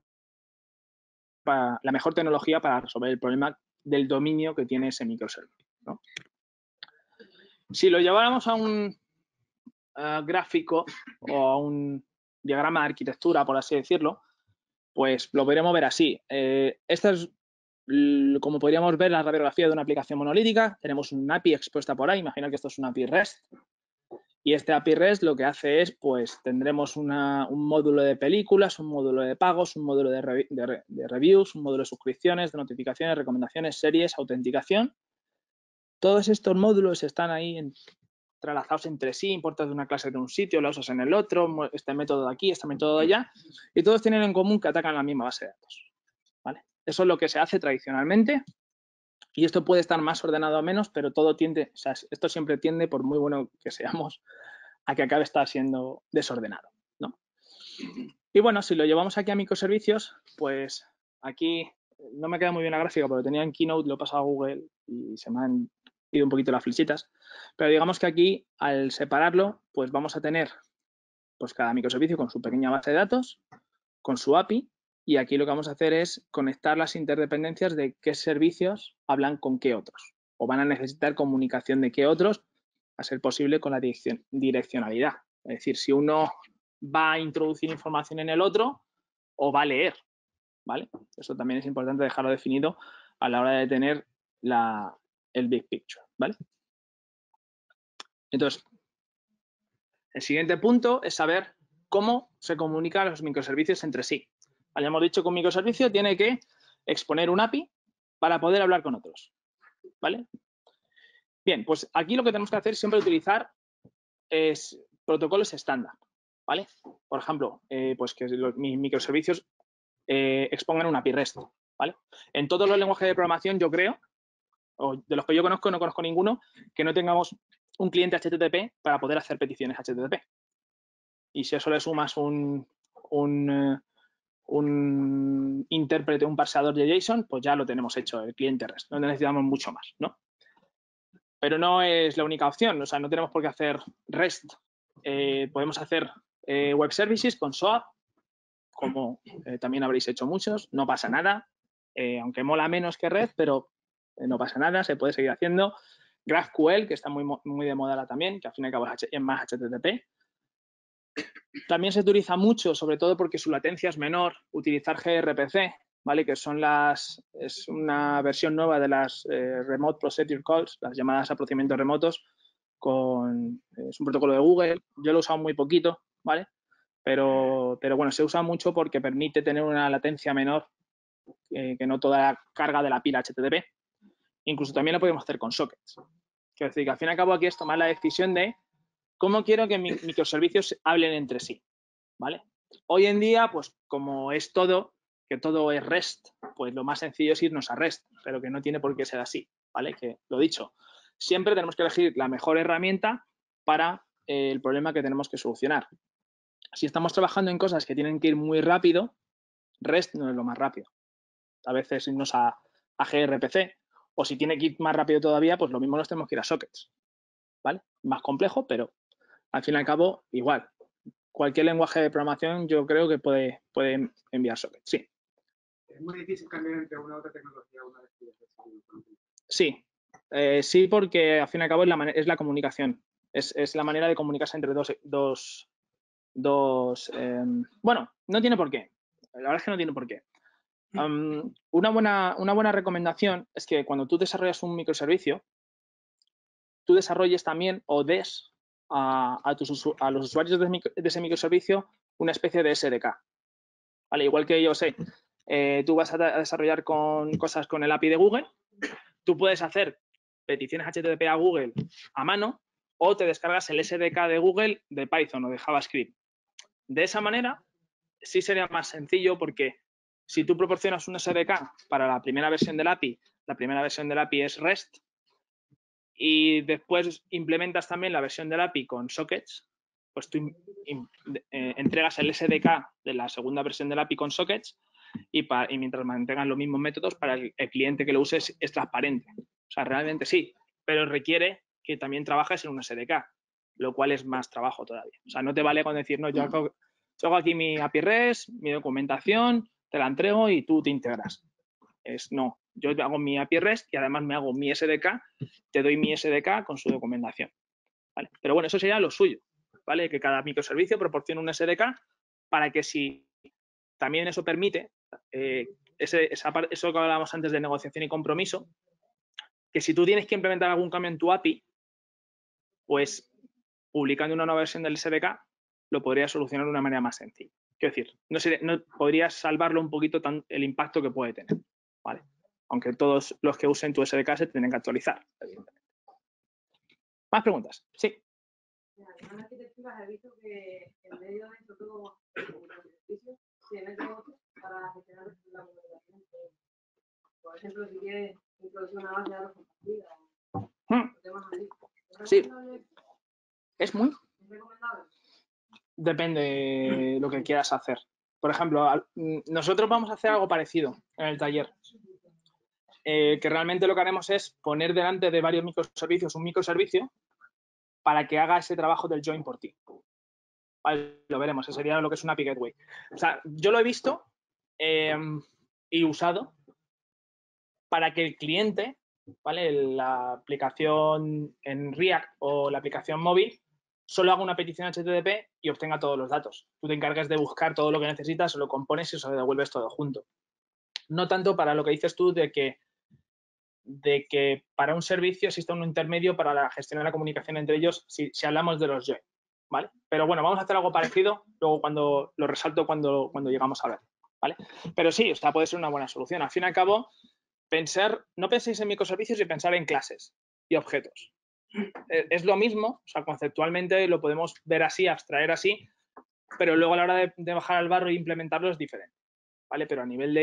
la mejor tecnología para resolver el problema del dominio que tiene ese microservicio, ¿no? Si lo lleváramos a un gráfico o a un diagrama de arquitectura, por así decirlo, pues lo podríamos ver así. Esta es, como podríamos ver, la radiografía de una aplicación monolítica. Tenemos un API expuesta por ahí. Imagina que esto es un API REST. Y este API REST lo que hace es, pues, tendremos un módulo de películas, un módulo de pagos, un módulo de reviews, un módulo de suscripciones, de notificaciones, recomendaciones, series, autenticación. Todos estos módulos están ahí entrelazados entre sí, importas de una clase de un sitio, la usas en el otro, este método de aquí, este método de allá, y todos tienen en común que atacan la misma base de datos, ¿vale? Eso es lo que se hace tradicionalmente, y esto puede estar más ordenado o menos, pero todo tiende, o sea, esto siempre tiende, por muy bueno que seamos, a que acabe estar siendo desordenado, ¿no? Y bueno, si lo llevamos aquí a microservicios, pues aquí no me queda muy bien la gráfica porque tenía en Keynote, lo he pasado a Google y se me han ido un poquito las flechitas, pero digamos que aquí al separarlo, pues vamos a tener pues cada microservicio con su pequeña base de datos, con su API, y aquí lo que vamos a hacer es conectar las interdependencias de qué servicios hablan con qué otros, o van a necesitar comunicación de qué otros, a ser posible con la direccionalidad. Es decir, si uno va a introducir información en el otro o va a leer, ¿vale? Eso también es importante dejarlo definido a la hora de tener el big picture, ¿vale? Entonces, el siguiente punto es saber cómo se comunican los microservicios entre sí. Hayamos dicho que un microservicio tiene que exponer un API para poder hablar con otros, ¿vale? Bien, pues aquí lo que tenemos que hacer es siempre utilizar protocolos estándar, ¿vale? Por ejemplo, pues que mis microservicios expongan una API REST, ¿vale? En todos los lenguajes de programación yo creo, o de los que yo conozco, no conozco ninguno, que no tengamos un cliente HTTP para poder hacer peticiones HTTP. Y si eso le sumas un intérprete, un parseador de JSON, pues ya lo tenemos hecho, el cliente REST. No necesitamos mucho más, ¿no? Pero no es la única opción, o sea, no tenemos por qué hacer REST. Podemos hacer web services con SOAP, como también habréis hecho muchos, no pasa nada, aunque mola menos que REST, pero no pasa nada, se puede seguir haciendo. GraphQL, que está muy de moda ahora también, que al fin y al cabo es más HTTP. También se utiliza mucho, sobre todo porque su latencia es menor, utilizar gRPC, ¿vale? Que son es una versión nueva de las Remote Procedure Calls, las llamadas a procedimientos remotos, es un protocolo de Google. Yo lo he usado muy poquito, ¿vale? Pero bueno, se usa mucho porque permite tener una latencia menor que no toda la carga de la pila HTTP. Incluso también lo podemos hacer con sockets. Quiero decir que al fin y al cabo aquí es tomar la decisión de cómo quiero que mis microservicios hablen entre sí, ¿vale? Hoy en día, pues como es todo, que todo es REST, pues lo más sencillo es irnos a REST, pero que no tiene por qué ser así, ¿vale? Que lo dicho, siempre tenemos que elegir la mejor herramienta para el problema que tenemos que solucionar. Si estamos trabajando en cosas que tienen que ir muy rápido, REST no es lo más rápido. A veces irnos a gRPC, o si tiene que ir más rápido todavía, pues lo mismo nos tenemos que ir a sockets, ¿vale? Más complejo, pero al fin y al cabo, igual. Cualquier lenguaje de programación yo creo que puede enviar sockets, sí. Es muy difícil cambiar entre una u otra tecnología una vez que ya Sí, sí, porque al fin y al cabo es la comunicación. Es la manera de comunicarse entre bueno, no tiene por qué. La verdad es que no tiene por qué. Una buena recomendación es que cuando tú desarrollas un microservicio, tú desarrolles también o des a los usuarios de ese microservicio una especie de SDK. ¿Vale? Igual que yo sé, tú vas a desarrollar cosas con el API de Google, tú puedes hacer peticiones HTTP a Google a mano o te descargas el SDK de Google de Python o de JavaScript. De esa manera, sí sería más sencillo porque si tú proporcionas un SDK para la primera versión del API, la primera versión del API es REST y después implementas también la versión del API con sockets, pues tú entregas el SDK de la segunda versión del API con sockets y mientras mantengan los mismos métodos para el cliente que lo use es transparente. O sea, realmente sí, pero requiere que también trabajes en un SDK, lo cual es más trabajo todavía. O sea, no te vale con decir, no, yo hago aquí mi API REST, mi documentación, te la entrego y tú te integras. No, yo hago mi API REST y además me hago mi SDK, te doy mi SDK con su documentación. ¿Vale? Pero bueno, eso sería lo suyo, ¿vale? Que cada microservicio proporcione un SDK para que si también eso permite, eso que hablábamos antes de negociación y compromiso, que si tú tienes que implementar algún cambio en tu API, pues publicando una nueva versión del SDK lo podrías solucionar de una manera más sencilla. Quiero decir, no podrías salvarlo un poquito el impacto que puede tener, ¿vale? Aunque todos los que usen tu SDK se tienen que actualizar, evidentemente. ¿Más preguntas? Sí. En arquitecturas he visto que en medio de esto todo servicios se meten otros para gestionar la comunicación. Por ejemplo, si quieres introducir una base de datos compartida, temas así. Sí. ¿Es muy? ¿Es recomendable? Depende de lo que quieras hacer. Por ejemplo, nosotros vamos a hacer algo parecido en el taller. Que realmente lo que haremos es poner delante de varios microservicios un microservicio para que haga ese trabajo del join por ti. Vale, lo veremos, ese sería lo que es una API Gateway. O sea, yo lo he visto y usado para que el cliente, ¿vale? La aplicación en React o la aplicación móvil solo haga una petición HTTP y obtenga todos los datos. Tú te encargas de buscar todo lo que necesitas, lo compones y se lo devuelves todo junto. No tanto para lo que dices tú de que para un servicio existe un intermedio para la gestión de la comunicación entre ellos si hablamos de los join, ¿vale? Pero bueno, vamos a hacer algo parecido, luego cuando lo resalto cuando llegamos a ver, ¿vale? Pero sí, o sea, puede ser una buena solución. Al fin y al cabo, no penséis en microservicios y pensar en clases y objetos. Es lo mismo, o sea, conceptualmente lo podemos ver así, abstraer así, pero luego a la hora de bajar al barro e implementarlo es diferente, ¿vale? Pero a nivel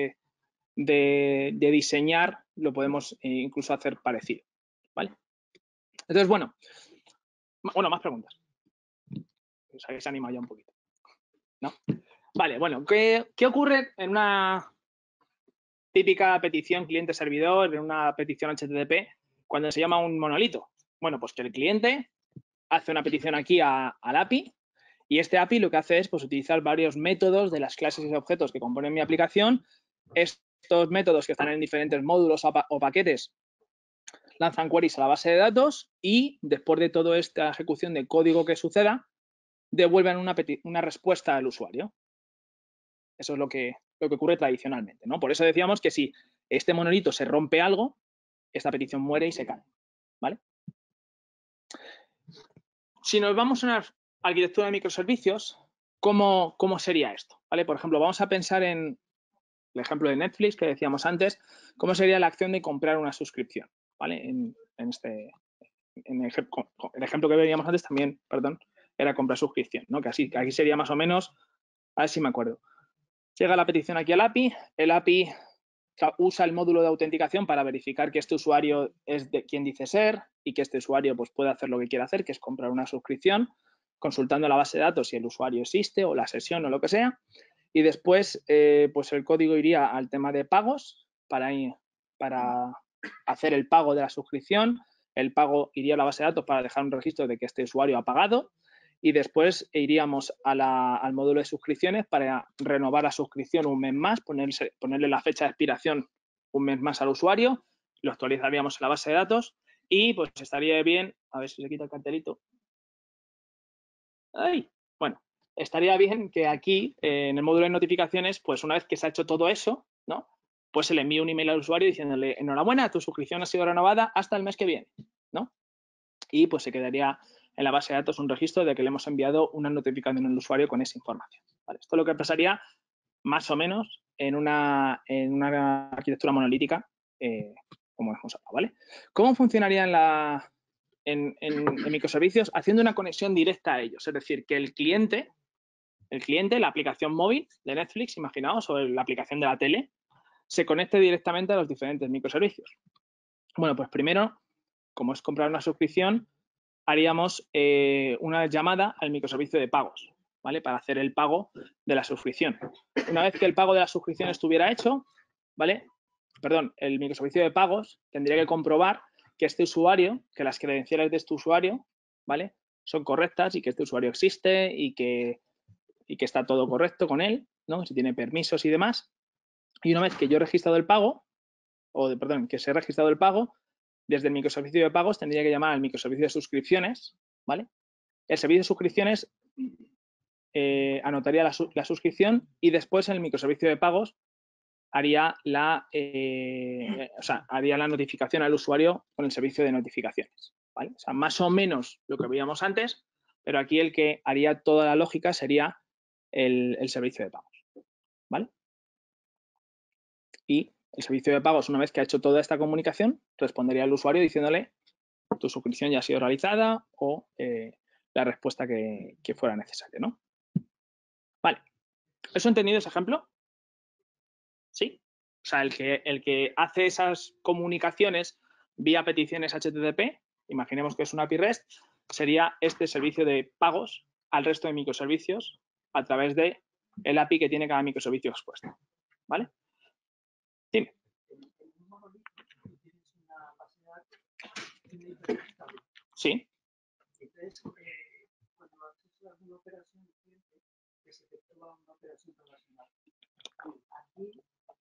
de diseñar lo podemos incluso hacer parecido, ¿vale? Entonces, bueno, más preguntas. Os habéis animado ya un poquito, ¿no? Vale, bueno, ¿qué ocurre en una típica petición cliente-servidor, en una petición HTTP, cuando se llama un monolito? Bueno, pues que el cliente hace una petición aquí al API y este API lo que hace es pues, utilizar varios métodos de las clases y objetos que componen mi aplicación. Estos métodos que están en diferentes módulos o paquetes lanzan queries a la base de datos y después de toda esta ejecución de código que suceda, devuelven una respuesta al usuario. Eso es lo que ocurre tradicionalmente, ¿no? Por eso decíamos que si este monolito se rompe algo, esta petición muere y se cae, ¿vale? Si nos vamos a una arquitectura de microservicios, ¿cómo sería esto? ¿Vale? Por ejemplo, vamos a pensar en el ejemplo de Netflix que decíamos antes, ¿cómo sería la acción de comprar una suscripción? ¿Vale? En el ejemplo que veíamos antes también, perdón, era comprar suscripción, ¿no? Que aquí sería más o menos, a ver si me acuerdo. Llega la petición aquí al API, el API usa el módulo de autenticación para verificar que este usuario es de quien dice ser y que este usuario pues, puede hacer lo que quiere hacer, que es comprar una suscripción, consultando la base de datos si el usuario existe o la sesión o lo que sea. Y después, pues el código iría al tema de pagos para hacer el pago de la suscripción. El pago iría a la base de datos para dejar un registro de que este usuario ha pagado. Y después iríamos al módulo de suscripciones para renovar la suscripción un mes más, ponerle la fecha de expiración un mes más al usuario, lo actualizaríamos en la base de datos y pues estaría bien, a ver si se quita el cartelito. ¡Ay! Bueno, estaría bien que aquí, en el módulo de notificaciones, pues una vez que se ha hecho todo eso, ¿no? Pues se le envía un email al usuario diciéndole, enhorabuena, tu suscripción ha sido renovada hasta el mes que viene, ¿no? Y pues se quedaría en la base de datos un registro de que le hemos enviado una notificación al usuario con esa información. ¿Vale? Esto es lo que pasaría más o menos en una arquitectura monolítica, como hemos hablado, ¿vale? ¿Cómo funcionaría en microservicios? Haciendo una conexión directa a ellos, es decir, que el cliente, la aplicación móvil de Netflix, imaginaos, o la aplicación de la tele, se conecte directamente a los diferentes microservicios. Bueno, pues primero, como es comprar una suscripción, haríamos una llamada al microservicio de pagos, ¿vale? Para hacer el pago de la suscripción. Una vez que el pago de la suscripción estuviera hecho, ¿vale? Perdón, el microservicio de pagos tendría que comprobar que este usuario, que las credenciales de este usuario, ¿vale? Son correctas y que este usuario existe y que está todo correcto con él, ¿no? Si tiene permisos y demás. Y una vez que yo he registrado el pago, que se ha registrado el pago, desde el microservicio de pagos tendría que llamar al microservicio de suscripciones, ¿vale? El servicio de suscripciones anotaría la suscripción y después el microservicio de pagos haría haría la notificación al usuario con el servicio de notificaciones, ¿vale? O sea, más o menos lo que veíamos antes, pero aquí el que haría toda la lógica sería el servicio de pagos, ¿vale? Y el servicio de pagos, una vez que ha hecho toda esta comunicación, respondería al usuario diciéndole tu suscripción ya ha sido realizada o la respuesta que fuera necesaria, ¿no? Vale. ¿Eso entendido ese ejemplo? ¿Sí? O sea, el que hace esas comunicaciones vía peticiones HTTP, imaginemos que es una API REST, sería este servicio de pagos al resto de microservicios a través de el API que tiene cada microservicio expuesto. ¿Vale? Dime. Sí. Entonces, cuando haces alguna operación, que se efectúa una operación relacional. Aquí,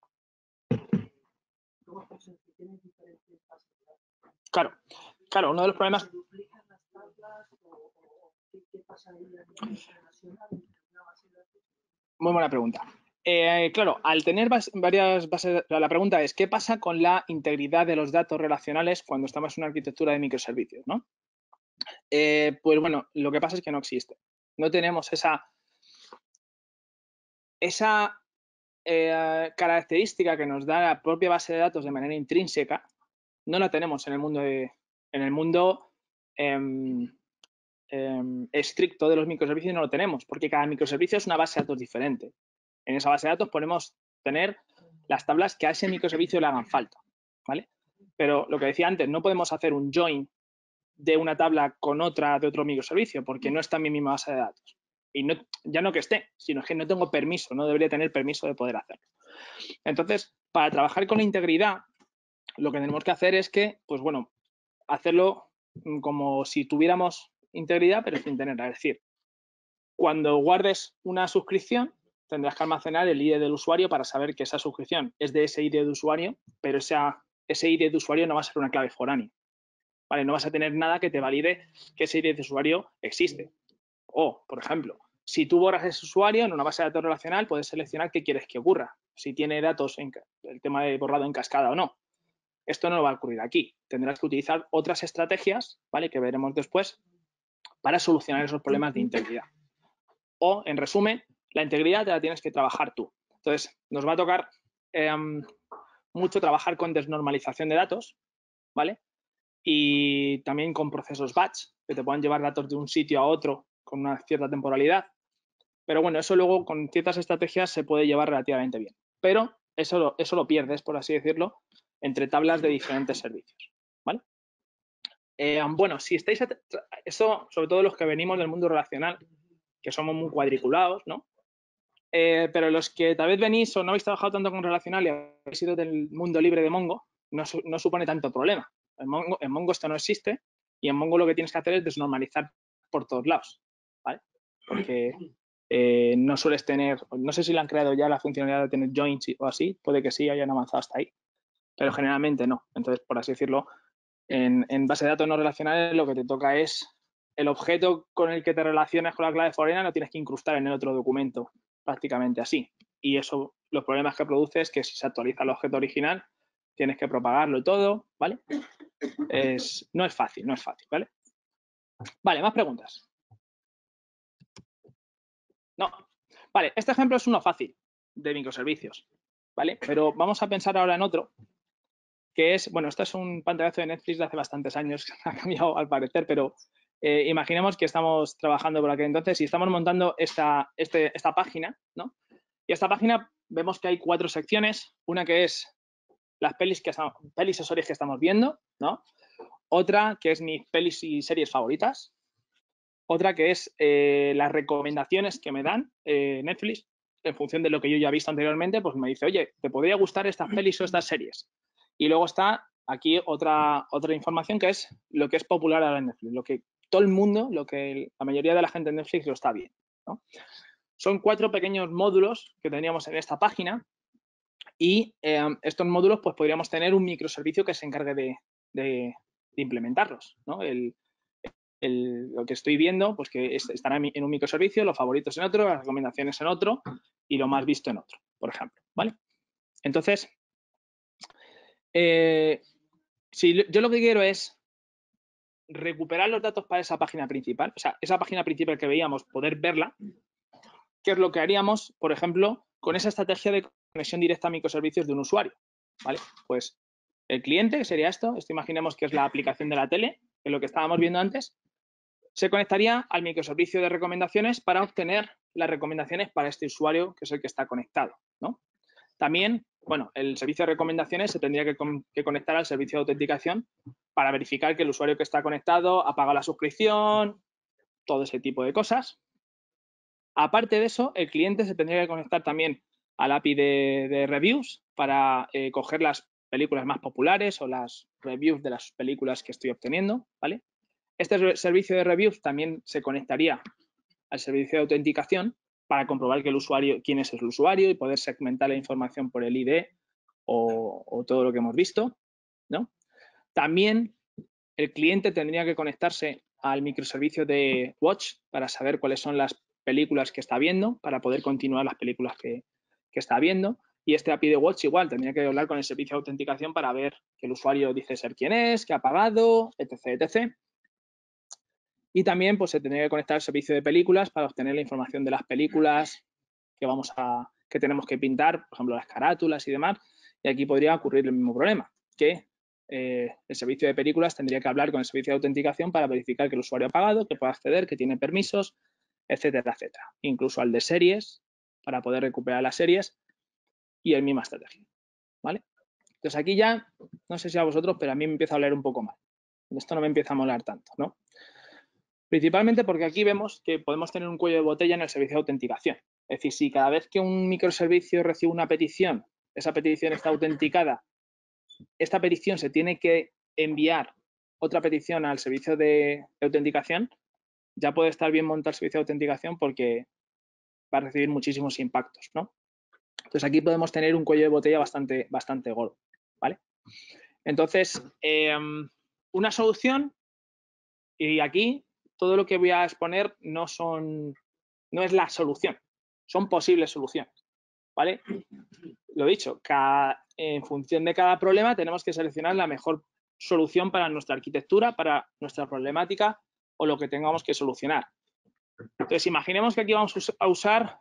¿cómo funciona? ¿Tienes diferentes fases? Claro, uno de los problemas. ¿Se duplican las tablas o qué pasa ahí a nivel relacional entre una base de datos? Muy buena pregunta. Claro, al tener varias bases, la pregunta es, ¿qué pasa con la integridad de los datos relacionales cuando estamos en una arquitectura de microservicios, ¿no? Pues bueno, lo que pasa es que no existe. No tenemos esa característica que nos da la propia base de datos de manera intrínseca, no la tenemos en el mundo estricto de los microservicios no lo tenemos, porque cada microservicio es una base de datos diferente. En esa base de datos podemos tener las tablas que a ese microservicio le hagan falta, ¿vale? Pero lo que decía antes, no podemos hacer un join de una tabla con otra de otro microservicio, porque no está en mi misma base de datos. Y no, ya no que esté, sino que no tengo permiso, no debería tener permiso de poder hacerlo. Entonces, para trabajar con la integridad, lo que tenemos que hacer es que, pues bueno, hacerlo como si tuviéramos integridad, pero sin tenerla. Es decir, cuando guardes una suscripción, tendrás que almacenar el ID del usuario para saber que esa suscripción es de ese ID de usuario, pero ese ID de usuario no va a ser una clave foránea. ¿Vale? No vas a tener nada que te valide que ese ID de usuario existe. O, por ejemplo, si tú borras ese usuario en una base de datos relacional, puedes seleccionar qué quieres que ocurra. Si tiene datos, el tema de borrado en cascada o no. Esto no va a ocurrir aquí. Tendrás que utilizar otras estrategias, ¿vale? Que veremos después, para solucionar esos problemas de integridad. O, en resumen, la integridad te la tienes que trabajar tú. Entonces, nos va a tocar mucho trabajar con desnormalización de datos, ¿vale? Y también con procesos batch, que te puedan llevar datos de un sitio a otro con una cierta temporalidad. Pero bueno, eso luego con ciertas estrategias se puede llevar relativamente bien. Pero eso lo pierdes, por así decirlo, entre tablas de diferentes servicios, ¿vale? Bueno, si estáis... Esto, sobre todo los que venimos del mundo relacional, que somos muy cuadriculados, ¿no? Pero los que tal vez venís o no habéis trabajado tanto con relacional y habéis sido del mundo libre de Mongo, no supone tanto problema. En Mongo esto no existe y en Mongo lo que tienes que hacer es desnormalizar por todos lados, ¿vale? Porque no sueles tener, no sé si le han creado ya la funcionalidad de tener joins o así, puede que sí, hayan avanzado hasta ahí, pero generalmente no. Entonces, por así decirlo, en base de datos no relacionales lo que te toca es el objeto con el que te relacionas con la clave foránea lo tienes que incrustar en el otro documento, prácticamente así. Y eso, los problemas que produce es que si se actualiza el objeto original, tienes que propagarlo y todo, ¿vale? No es fácil, ¿vale? Vale, más preguntas. No. Vale, este ejemplo es uno fácil de microservicios, ¿vale? Pero vamos a pensar ahora en otro, que es, bueno, esto es un pantallazo de Netflix de hace bastantes años, ha cambiado al parecer, pero imaginemos que estamos trabajando por aquel entonces y estamos montando esta página, ¿no? Y esta página vemos que hay 4 secciones, una que es las pelis y series que estamos viendo, ¿no? Otra que es mis pelis y series favoritas, otra que es las recomendaciones que me dan Netflix en función de lo que yo ya he visto anteriormente, pues me dice, oye, ¿te podría gustar estas pelis o estas series? Y luego está aquí otra información que es lo que es popular ahora en Netflix, lo que todo el mundo, lo que la mayoría de la gente en Netflix lo está viendo, ¿no? Son 4 pequeños módulos que teníamos en esta página y estos módulos pues podríamos tener un microservicio que se encargue de implementarlos, ¿no? Lo que estoy viendo, pues que estará en un microservicio, los favoritos en otro, las recomendaciones en otro y lo más visto en otro, por ejemplo, ¿vale? Entonces, si yo lo que quiero es recuperar los datos para esa página principal, o sea, esa página principal que veíamos, poder verla, ¿qué es lo que haríamos, por ejemplo, con esa estrategia de conexión directa a microservicios de un usuario? ¿Vale? Pues el cliente, que sería esto imaginemos que es la aplicación de la tele, que es lo que estábamos viendo antes, se conectaría al microservicio de recomendaciones para obtener las recomendaciones para este usuario, que es el que está conectado, ¿no? También, bueno, el servicio de recomendaciones se tendría que conectar al servicio de autenticación para verificar que el usuario que está conectado ha pagado la suscripción, todo ese tipo de cosas. Aparte de eso, el cliente se tendría que conectar también al API de reviews para coger las películas más populares o las reviews de las películas que estoy obteniendo, ¿vale? Este servicio de reviews también se conectaría al servicio de autenticación para comprobar que el usuario, quién es el usuario y poder segmentar la información por el ID o todo lo que hemos visto, ¿no? También el cliente tendría que conectarse al microservicio de Watch para saber cuáles son las películas que está viendo, para poder continuar las películas que está viendo. Y este API de Watch igual, tendría que hablar con el servicio de autenticación para ver que el usuario dice ser quién es, que ha pagado, etc, etc. Y también pues, se tendría que conectar al servicio de películas para obtener la información de las películas que tenemos que pintar, por ejemplo, las carátulas y demás. Y aquí podría ocurrir el mismo problema, que el servicio de películas tendría que hablar con el servicio de autenticación para verificar que el usuario ha pagado, que puede acceder, que tiene permisos, etcétera, etcétera. Incluso al de series, para poder recuperar las series, y el misma estrategia, ¿vale? Entonces aquí ya, no sé si a vosotros, pero a mí me empieza a oler un poco mal. Esto no me empieza a molar tanto, ¿no? Principalmente porque aquí vemos que podemos tener un cuello de botella en el servicio de autenticación. Es decir, si cada vez que un microservicio recibe una petición, esa petición está autenticada, esta petición se tiene que enviar otra petición al servicio de autenticación, ya puede estar bien montado el servicio de autenticación porque va a recibir muchísimos impactos, ¿no? Entonces aquí podemos tener un cuello de botella bastante gordo, ¿vale? Entonces, una solución, y aquí todo lo que voy a exponer no es la solución, son posibles soluciones, ¿vale? Lo dicho, en función de cada problema tenemos que seleccionar la mejor solución para nuestra arquitectura, para nuestra problemática o lo que tengamos que solucionar. Entonces, imaginemos que aquí vamos a usar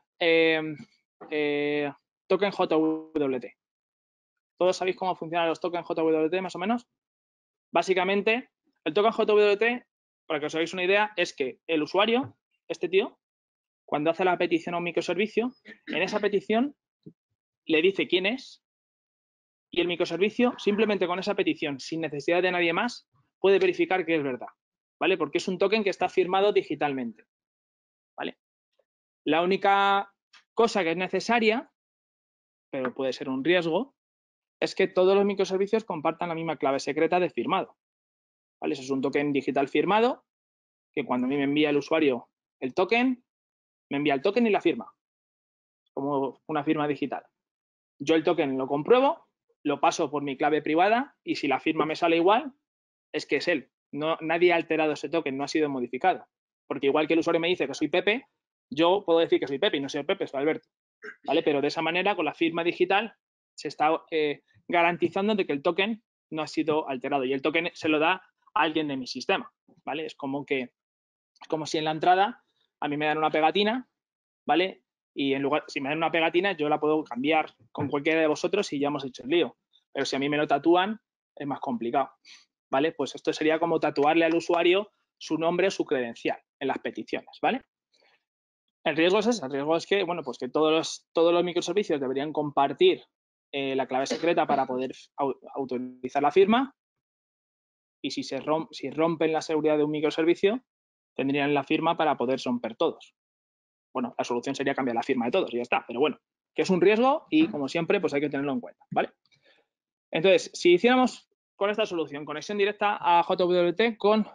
token JWT. ¿Todos sabéis cómo funcionan los tokens JWT más o menos? Básicamente, el token JWT, para que os hagáis una idea, es que el usuario, este tío, cuando hace la petición a un microservicio, en esa petición le dice quién es y el microservicio, simplemente con esa petición, sin necesidad de nadie más, puede verificar que es verdad, ¿vale? Porque es un token que está firmado digitalmente, ¿vale? La única cosa que es necesaria, pero puede ser un riesgo, es que todos los microservicios compartan la misma clave secreta de firmado, ¿vale? Eso es un token digital firmado que cuando a mí me envía el usuario el token, me envía el token y la firma, como una firma digital. Yo el token lo compruebo, lo paso por mi clave privada y si la firma me sale igual, es que es él. No, nadie ha alterado ese token, no ha sido modificado. Porque igual que el usuario me dice que soy Pepe, yo puedo decir que soy Pepe y no soy Pepe, soy Alberto, ¿vale? Pero de esa manera, con la firma digital, se está garantizando de que el token no ha sido alterado y el token se lo da a alguien de mi sistema, ¿vale? Es como si en la entrada a mí me dan una pegatina, ¿vale? Y en lugar, si me dan una pegatina, yo la puedo cambiar con cualquiera de vosotros y ya hemos hecho el lío. Pero si a mí me lo tatúan, es más complicado, ¿vale? Pues esto sería como tatuarle al usuario su nombre o su credencial en las peticiones, ¿vale? El riesgo es ese, el riesgo es que, bueno, pues que todos los microservicios deberían compartir la clave secreta para poder autorizar la firma y si rompen la seguridad de un microservicio, tendrían la firma para poder romper todos. Bueno, la solución sería cambiar la firma de todos y ya está, pero bueno, que es un riesgo y como siempre, pues hay que tenerlo en cuenta, ¿vale? Entonces, si hiciéramos con esta solución conexión directa a JWT con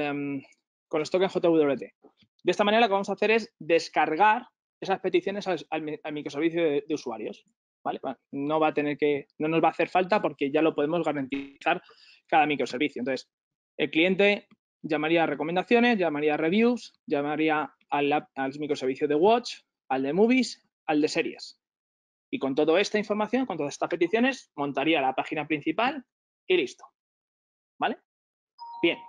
los tokens JWT, de esta manera lo que vamos a hacer es descargar esas peticiones al microservicio de usuarios, ¿vale? No nos va a hacer falta porque ya lo podemos garantizar cada microservicio. Entonces, el cliente llamaría a recomendaciones, llamaría a reviews, llamaría al microservicio de watch, al de movies, al de series. Y con toda esta información, con todas estas peticiones, montaría la página principal y listo, ¿vale? Bien.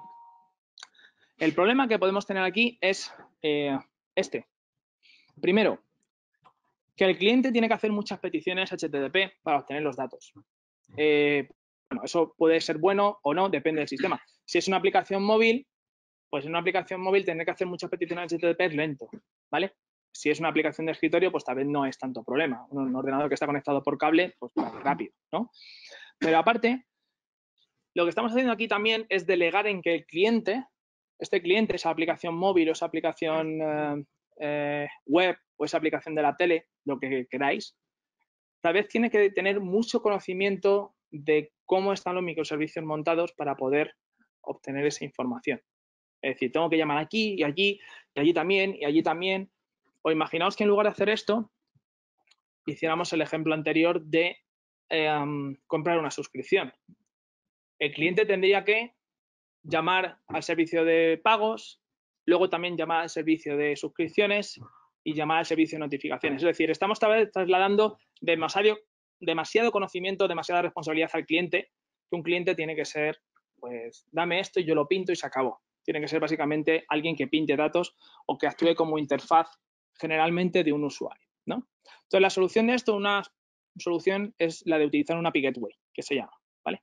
El problema que podemos tener aquí es este. Primero, que el cliente tiene que hacer muchas peticiones HTTP para obtener los datos. Bueno, eso puede ser bueno o no, depende del sistema. Si es una aplicación móvil, pues en una aplicación móvil tener que hacer muchas peticiones HTTP es lento, ¿vale? Si es una aplicación de escritorio, pues tal vez no es tanto problema. Un ordenador que está conectado por cable, pues rápido, ¿no? Pero aparte, lo que estamos haciendo aquí también es delegar en que el cliente, esa aplicación móvil o esa aplicación web o esa aplicación de la tele, lo que queráis, tal vez tiene que tener mucho conocimiento de cómo están los microservicios montados para poder obtener esa información. Es decir, tengo que llamar aquí y allí, y allí también, y allí también. O imaginaos que en lugar de hacer esto, hiciéramos el ejemplo anterior de comprar una suscripción. El cliente tendría que llamar al servicio de pagos, luego también llamar al servicio de suscripciones y llamar al servicio de notificaciones. Es decir, estamos tal vez trasladando demasiado conocimiento, demasiada responsabilidad al cliente, que un cliente tiene que ser, pues, dame esto y yo lo pinto y se acabó. Tiene que ser básicamente alguien que pinte datos o que actúe como interfaz generalmente de un usuario, ¿no? Entonces, la solución de esto, una solución es la de utilizar una API Gateway, que se llama, ¿vale?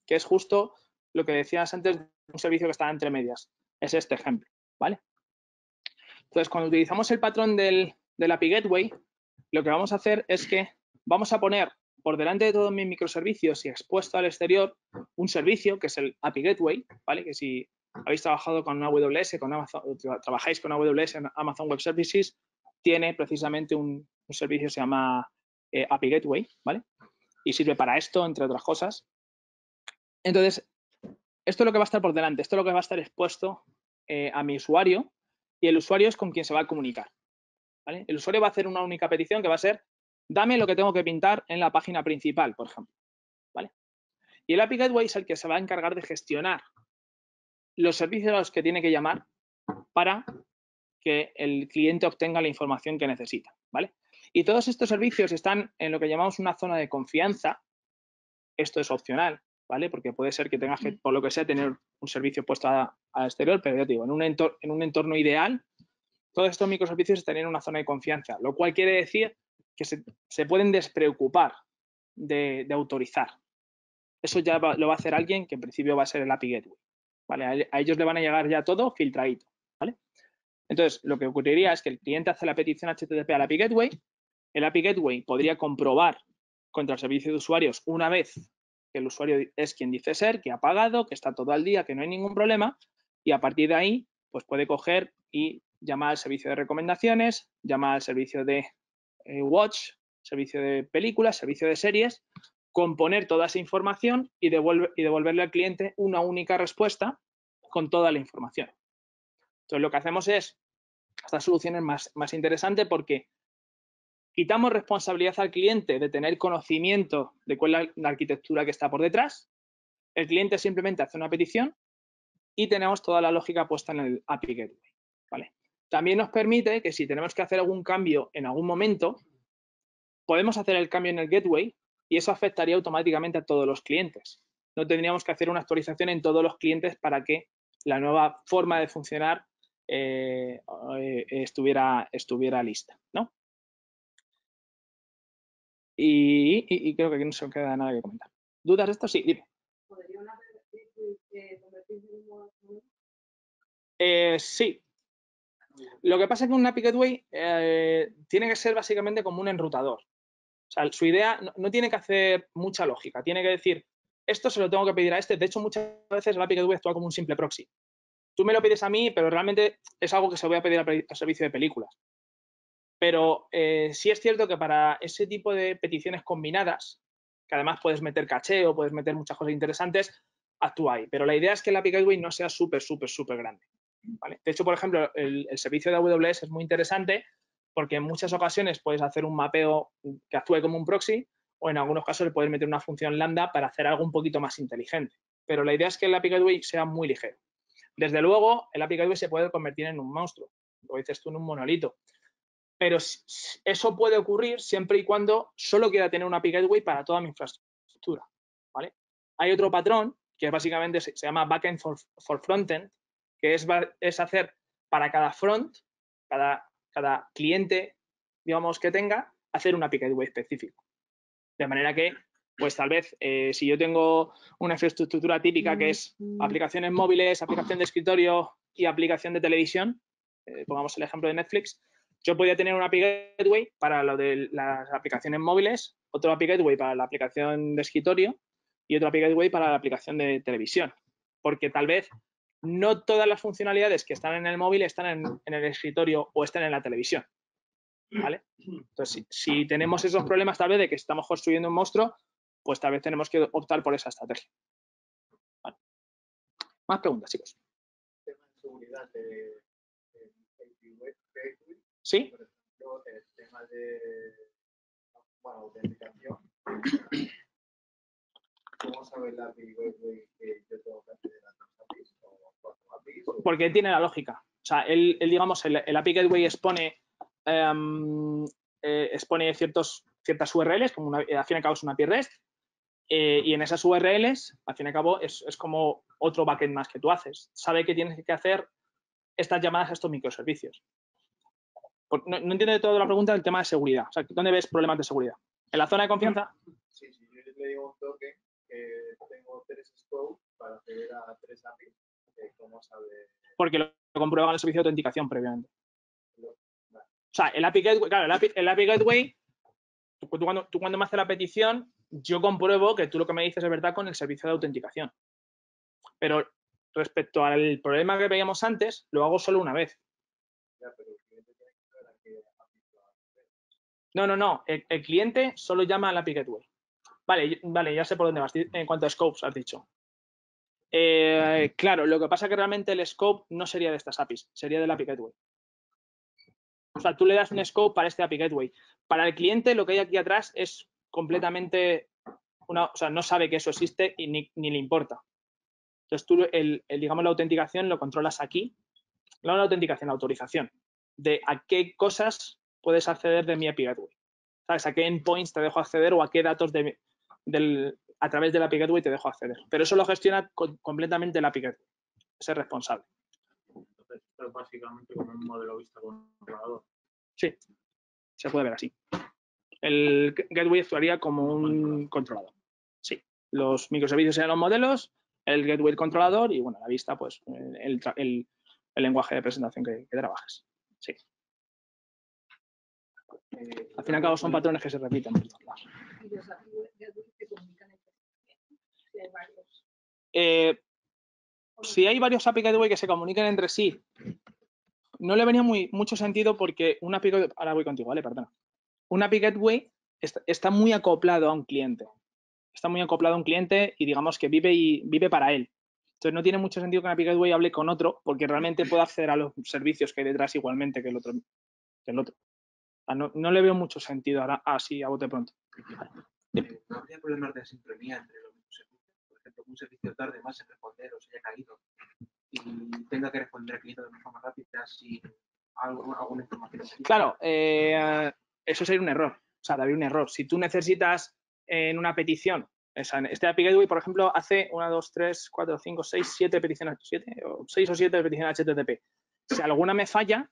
que es justo lo que decías antes de un servicio que está entre medias. Es este ejemplo, ¿vale? Entonces, cuando utilizamos el patrón del API Gateway, lo que vamos a hacer es que vamos a poner por delante de todos mis microservicios y expuesto al exterior un servicio que es el API Gateway, ¿vale? Que si habéis trabajado con AWS, con Amazon, trabajáis con AWS en Amazon Web Services, tiene precisamente un servicio que se llama API Gateway, ¿vale? Y sirve para esto, entre otras cosas. Entonces, esto es lo que va a estar por delante, esto es lo que va a estar expuesto a mi usuario, y el usuario es con quien se va a comunicar, ¿vale? El usuario va a hacer una única petición que va a ser, dame lo que tengo que pintar en la página principal, por ejemplo, ¿vale? Y el API Gateway es el que se va a encargar de gestionar los servicios a los que tiene que llamar para que el cliente obtenga la información que necesita, ¿vale? Y todos estos servicios están en lo que llamamos una zona de confianza. Esto es opcional, ¿vale? Porque puede ser que tengas que, por lo que sea, tener un servicio puesto al exterior, pero ya te digo, en un entorno ideal, todos estos microservicios estarían en una zona de confianza, lo cual quiere decir que se pueden despreocupar de autorizar. Eso ya lo va a hacer alguien que en principio va a ser el API Gateway, ¿vale? A ellos le van a llegar ya todo filtradito, ¿vale? Entonces, lo que ocurriría es que el cliente hace la petición HTTP al API Gateway, el API Gateway podría comprobar contra el servicio de usuarios una vez que el usuario es quien dice ser, que ha pagado, que está todo al día, que no hay ningún problema, y a partir de ahí, pues puede coger y llamar al servicio de recomendaciones, llamar al servicio de Watch, servicio de películas, servicio de series, componer toda esa información y devolverle al cliente una única respuesta con toda la información. Entonces, lo que hacemos es, esta solución es más interesante porque quitamos responsabilidad al cliente de tener conocimiento de cuál es la arquitectura que está por detrás. El cliente simplemente hace una petición y tenemos toda la lógica puesta en el API Gateway, ¿vale? También nos permite que si tenemos que hacer algún cambio en algún momento, podemos hacer el cambio en el Gateway y eso afectaría automáticamente a todos los clientes. No tendríamos que hacer una actualización en todos los clientes para que la nueva forma de funcionar estuviera lista, ¿no? Y creo que aquí no se queda nada que comentar. ¿Dudas de esto? Sí, dime. ¿Podría una convertirse en un modo? Sí. Lo que pasa es que un API Gateway tiene que ser básicamente como un enrutador. O sea, su idea no tiene que hacer mucha lógica. Tiene que decir, esto se lo tengo que pedir a este. De hecho, muchas veces el API Gateway actúa como un simple proxy. Tú me lo pides a mí, pero realmente es algo que se lo voy a pedir al servicio de películas. Pero sí es cierto que para ese tipo de peticiones combinadas, que además puedes meter caché o puedes meter muchas cosas interesantes, actúa ahí. Pero la idea es que el API Gateway no sea súper grande, ¿vale? De hecho, por ejemplo, el servicio de AWS es muy interesante porque en muchas ocasiones puedes hacer un mapeo que actúe como un proxy o en algunos casos le puedes meter una función lambda para hacer algo un poquito más inteligente. Pero la idea es que el API Gateway sea muy ligero. Desde luego, el API Gateway se puede convertir en un monstruo, lo dices tú, en un monolito. Pero eso puede ocurrir siempre y cuando solo quiera tener un API Gateway para toda mi infraestructura, ¿vale? Hay otro patrón que básicamente se llama Backend for Frontend, que es hacer para cada front, cada cliente, digamos, que tenga, hacer un API Gateway específico. De manera que, pues tal vez, si yo tengo una infraestructura típica que es aplicaciones móviles, aplicación de escritorio y aplicación de televisión, pongamos el ejemplo de Netflix, yo podría tener un API Gateway para lo de las aplicaciones móviles, otro API Gateway para la aplicación de escritorio y otro API Gateway para la aplicación de televisión. Porque tal vez no todas las funcionalidades que están en el móvil están en el escritorio o están en la televisión, ¿vale? Entonces, si tenemos esos problemas tal vez de que estamos construyendo un monstruo, pues tal vez tenemos que optar por esa estrategia. ¿Vale? Más preguntas, chicos. El tema de seguridad de Gateway, ¿Sí? por ejemplo, el tema de autenticación. ¿Cómo sabe el API Gateway que yo tengo que acceder a 3 APIs o 4 APIs? Porque tiene la lógica. O sea, digamos, el API Gateway expone ciertas URLs, como al fin y al cabo es una API REST, y en esas URLs, al fin y al cabo, es como otro backend más que tú haces. Sabe que tienes que hacer estas llamadas a estos microservicios. No entiendo de todo la pregunta del tema de seguridad. O sea, ¿dónde ves problemas de seguridad? ¿En la zona de confianza? Sí, yo le digo a un token que tengo 3 para acceder a 3 APIs, ¿cómo sabe? Porque lo comprueba en el servicio de autenticación previamente. O sea, el API Gateway, claro, el API Gateway, tú cuando me haces la petición, yo compruebo que tú lo que me dices es verdad con el servicio de autenticación. Pero respecto al problema que veíamos antes, lo hago solo una vez. Ya, pero el cliente tiene que saber a qué API lo va a hacer. No. El cliente solo llama al API Gateway. Vale, ya sé por dónde vas. En cuanto a scopes, has dicho. Claro, lo que pasa es que realmente el scope no sería de estas APIs, sería del API Gateway. O sea, tú le das un scope para este API Gateway. Para el cliente, lo que hay aquí atrás es completamente o sea, no sabe que eso existe y ni le importa. Entonces, tú, digamos, la autenticación lo controlas aquí. No la autenticación, la autorización. De a qué cosas puedes acceder de mi API Gateway. ¿Sabes? A qué endpoints te dejo acceder o a qué datos a través del API Gateway te dejo acceder. Pero eso lo gestiona completamente el API Gateway. Es el responsable. Entonces, esto es básicamente como un modelo vista controlador. Sí, se puede ver así. El Gateway actuaría como un controlador. Sí, los microservicios serían los modelos, el Gateway el controlador y, bueno, la vista, pues, el lenguaje de presentación que trabajes. Sí. Al fin y al cabo son patrones que se repiten por todos lados. Y los API Gateway se comunican entre sí. Si hay varios. Si hay varios API Gateway que se comuniquen entre sí, no le venía mucho sentido porque un API Gateway, ahora voy contigo, ¿vale? Perdona. Un API Gateway está muy acoplado a un cliente. Está muy acoplado a un cliente y digamos que vive para él. Entonces no tiene mucho sentido que un API Gateway hable con otro porque realmente puede acceder a los servicios que hay detrás igualmente que el otro. O sea, no le veo mucho sentido ahora así a bote pronto. ¿No habría problemas de sincronía entre los mismos servicios? Por ejemplo, que un servicio tarde más en responder o se haya caído y tenga que responder al cliente de una forma rápida sin alguna información. Claro, eso sería un error. O sea, daría un error. Si tú necesitas en una petición, este API Gateway, por ejemplo, hace 1, 2, 3, 4, 5, 6, 7 peticiones, 6 o 7 peticiones HTTP. Si alguna me falla,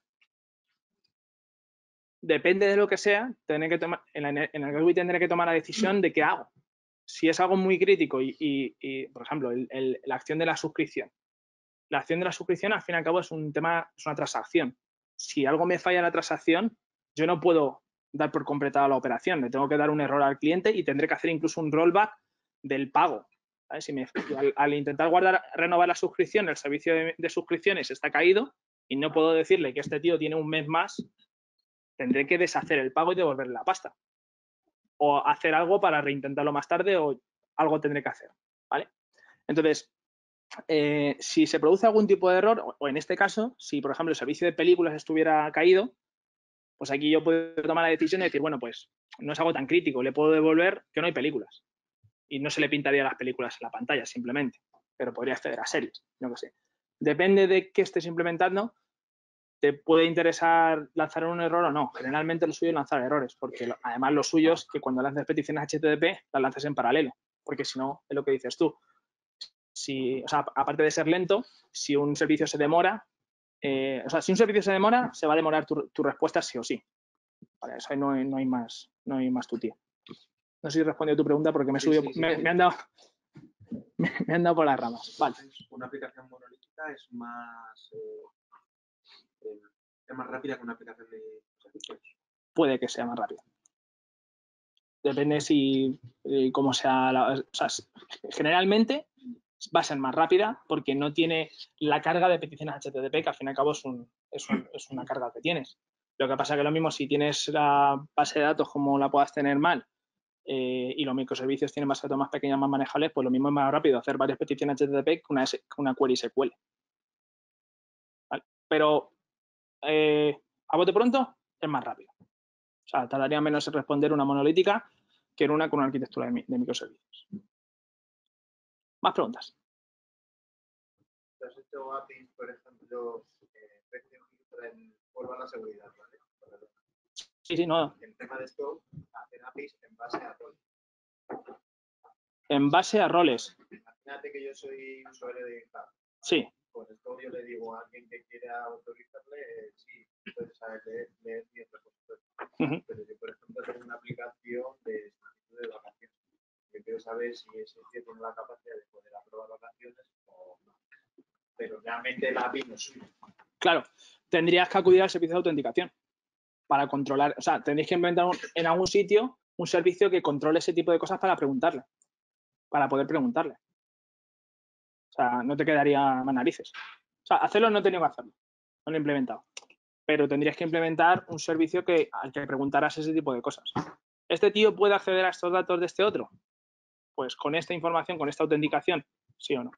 depende de lo que sea, en el Gateway tendré que tomar la decisión de qué hago. Si es algo muy crítico y por ejemplo, la acción de la suscripción. La acción de la suscripción, al fin y al cabo, es un tema, es una transacción. Si algo me falla en la transacción, yo no puedo dar por completada la operación. Le tengo que dar un error al cliente y tendré que hacer incluso un rollback del pago. Si al intentar renovar la suscripción, el servicio de suscripciones está caído y no puedo decirle que este tío tiene un mes más, tendré que deshacer el pago y devolverle la pasta. O hacer algo para reintentarlo más tarde o algo tendré que hacer. ¿Vale? Entonces, si se produce algún tipo de error, o en este caso, si por ejemplo el servicio de películas estuviera caído, pues aquí yo puedo tomar la decisión de decir, bueno, pues no es algo tan crítico, le puedo devolver que no hay películas. Y no se le pintaría las películas en la pantalla, simplemente, pero podría acceder a series, no que sé. Depende de qué estés implementando, te puede interesar lanzar un error o no. Generalmente lo suyo es lanzar errores, porque además lo suyo es que cuando lances peticiones HTTP, las lances en paralelo, porque si no, es lo que dices tú. O sea, aparte de ser lento, si un servicio se demora, si un servicio se demora, se va a demorar tu respuesta sí o sí. Para eso no hay más tu tío. No sé si he respondido a tu pregunta porque me han dado por las ramas. Vale. Una aplicación monolítica es más rápida que una aplicación de servicios. Puede que sea más rápida. Depende cómo sea. O sea, generalmente va a ser más rápida porque no tiene la carga de peticiones HTTP, que al fin y al cabo es una carga que tienes. Lo que pasa es que lo mismo si tienes la base de datos como la puedas tener mal y los microservicios tienen bases de datos más pequeñas, más manejables, pues lo mismo es más rápido hacer varias peticiones HTTP que una query SQL. ¿Vale? Pero a bote pronto es más rápido. O sea, tardaría menos en responder una monolítica que en una con una arquitectura de microservicios. Más preguntas. Has hecho APIs, por ejemplo, por la seguridad, ¿vale? Sí, no. El tema de esto, hacer APIs en base a roles. En base a roles. Imagínate que yo soy usuario de GitHub. Sí. Con esto yo le digo a alguien que quiera autorizarle, sí, entonces a leer mi repositorio. Pero yo, por ejemplo, tengo una aplicación de solicitud de vacaciones. Yo quiero saber si ese tío tiene la capacidad de poder aprobar vacaciones o no. Pero realmente la API no es suya. Claro, tendrías que acudir al servicio de autenticación para controlar, o sea, tendréis que inventar en algún sitio un servicio que controle ese tipo de cosas para preguntarle, para poder preguntarle. O sea, no te quedaría más narices. O sea, hacerlo no he tenido que hacerlo, no lo he implementado. Pero tendrías que implementar un servicio al que preguntaras ese tipo de cosas. ¿Este tío puede acceder a estos datos de este otro? Pues con esta información, con esta autenticación, sí o no.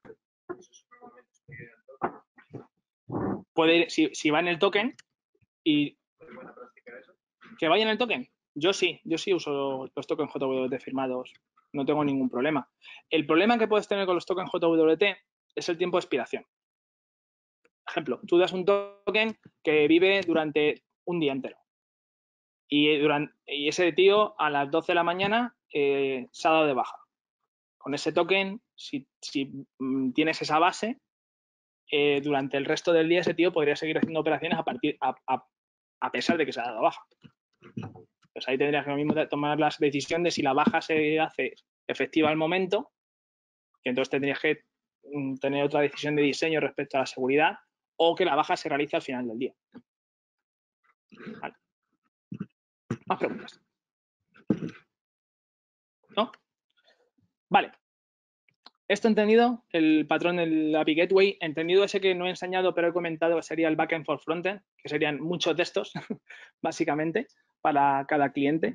Puede ir, si va en el token y ¿Es buena práctica eso? que vaya en el token. Yo sí uso los tokens JWT firmados, no tengo ningún problema. El problema que puedes tener con los tokens JWT es el tiempo de expiración. Ejemplo, tú das un token que vive durante un día entero y ese tío a las 12 de la mañana se ha dado de baja. Con ese token, si tienes esa base, durante el resto del día ese tío podría seguir haciendo operaciones a pesar de que se ha dado de baja. Pues ahí tendrías que mismo tomar la decisión de si la baja se hace efectiva al momento, que entonces tendrías que tener otra decisión de diseño respecto a la seguridad, o que la baja se realice al final del día. Vale. Más preguntas. ¿No? Vale. Esto entendido, el patrón del API Gateway, entendido ese que no he enseñado pero he comentado, que sería el backend for frontend, que serían muchos textos, básicamente, para cada cliente.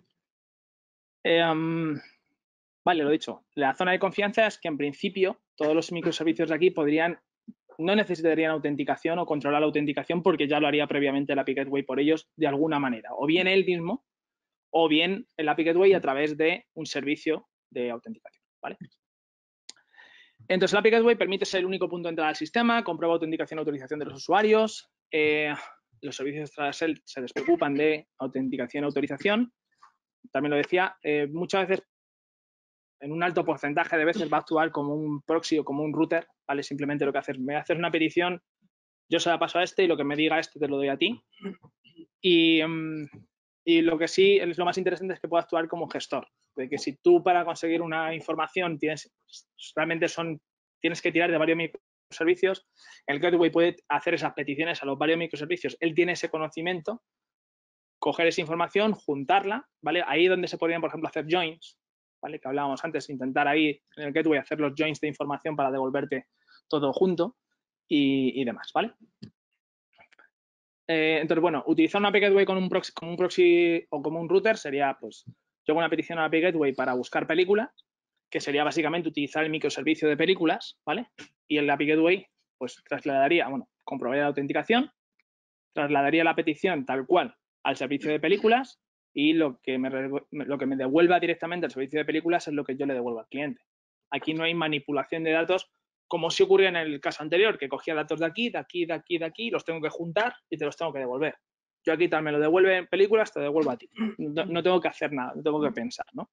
Vale, lo dicho. La zona de confianza es que en principio todos los microservicios de aquí no necesitarían autenticación o controlar la autenticación porque ya lo haría previamente el API Gateway por ellos de alguna manera. O bien él mismo, o bien el API Gateway a través de un servicio de autenticación. ¿Vale? Entonces, el API Gateway permite ser el único punto de entrada al sistema, comprueba autenticación y autorización de los usuarios. Los servicios de SEL se despreocupan de autenticación y autorización. También lo decía, muchas veces, en un alto porcentaje de veces va a actuar como un proxy o como un router, ¿vale? Simplemente lo que haces, me haces una petición, yo se la paso a este y lo que me diga este te lo doy a ti. Y lo que sí es lo más interesante es que puede actuar como gestor, de que si tú para conseguir una información tienes que tirar de varios microservicios, el Gateway puede hacer esas peticiones a los varios microservicios, él tiene ese conocimiento, coger esa información, juntarla, ¿vale? Ahí donde se podrían, por ejemplo, hacer joins, ¿vale? Que hablábamos antes, intentar ahí en el Gateway hacer los joins de información para devolverte todo junto y demás, ¿vale? Entonces, bueno, utilizar una API Gateway con un proxy o como un router sería, pues, yo hago una petición a la API Gateway para buscar películas, que sería básicamente utilizar el microservicio de películas, ¿vale? Y el API Gateway, pues, trasladaría, bueno, comprobaría la autenticación, trasladaría la petición tal cual al servicio de películas y lo que me devuelva directamente al servicio de películas es lo que yo le devuelvo al cliente. Aquí no hay manipulación de datos como si ocurría en el caso anterior, que cogía datos de aquí, de aquí, de aquí, de aquí, los tengo que juntar y te los tengo que devolver. Yo aquí tal me lo devuelve en películas, te devuelvo a ti. No tengo que hacer nada, no tengo que pensar, ¿no?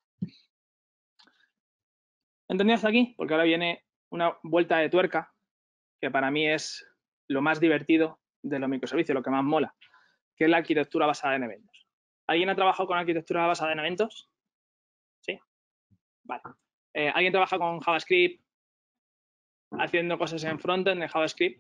¿Entendido hasta aquí? Porque ahora viene una vuelta de tuerca que para mí es lo más divertido de los microservicios, lo que más mola, que es la arquitectura basada en eventos. ¿Alguien ha trabajado con arquitectura basada en eventos? ¿Sí? Vale. ¿Alguien trabaja con JavaScript haciendo cosas en frontend de JavaScript?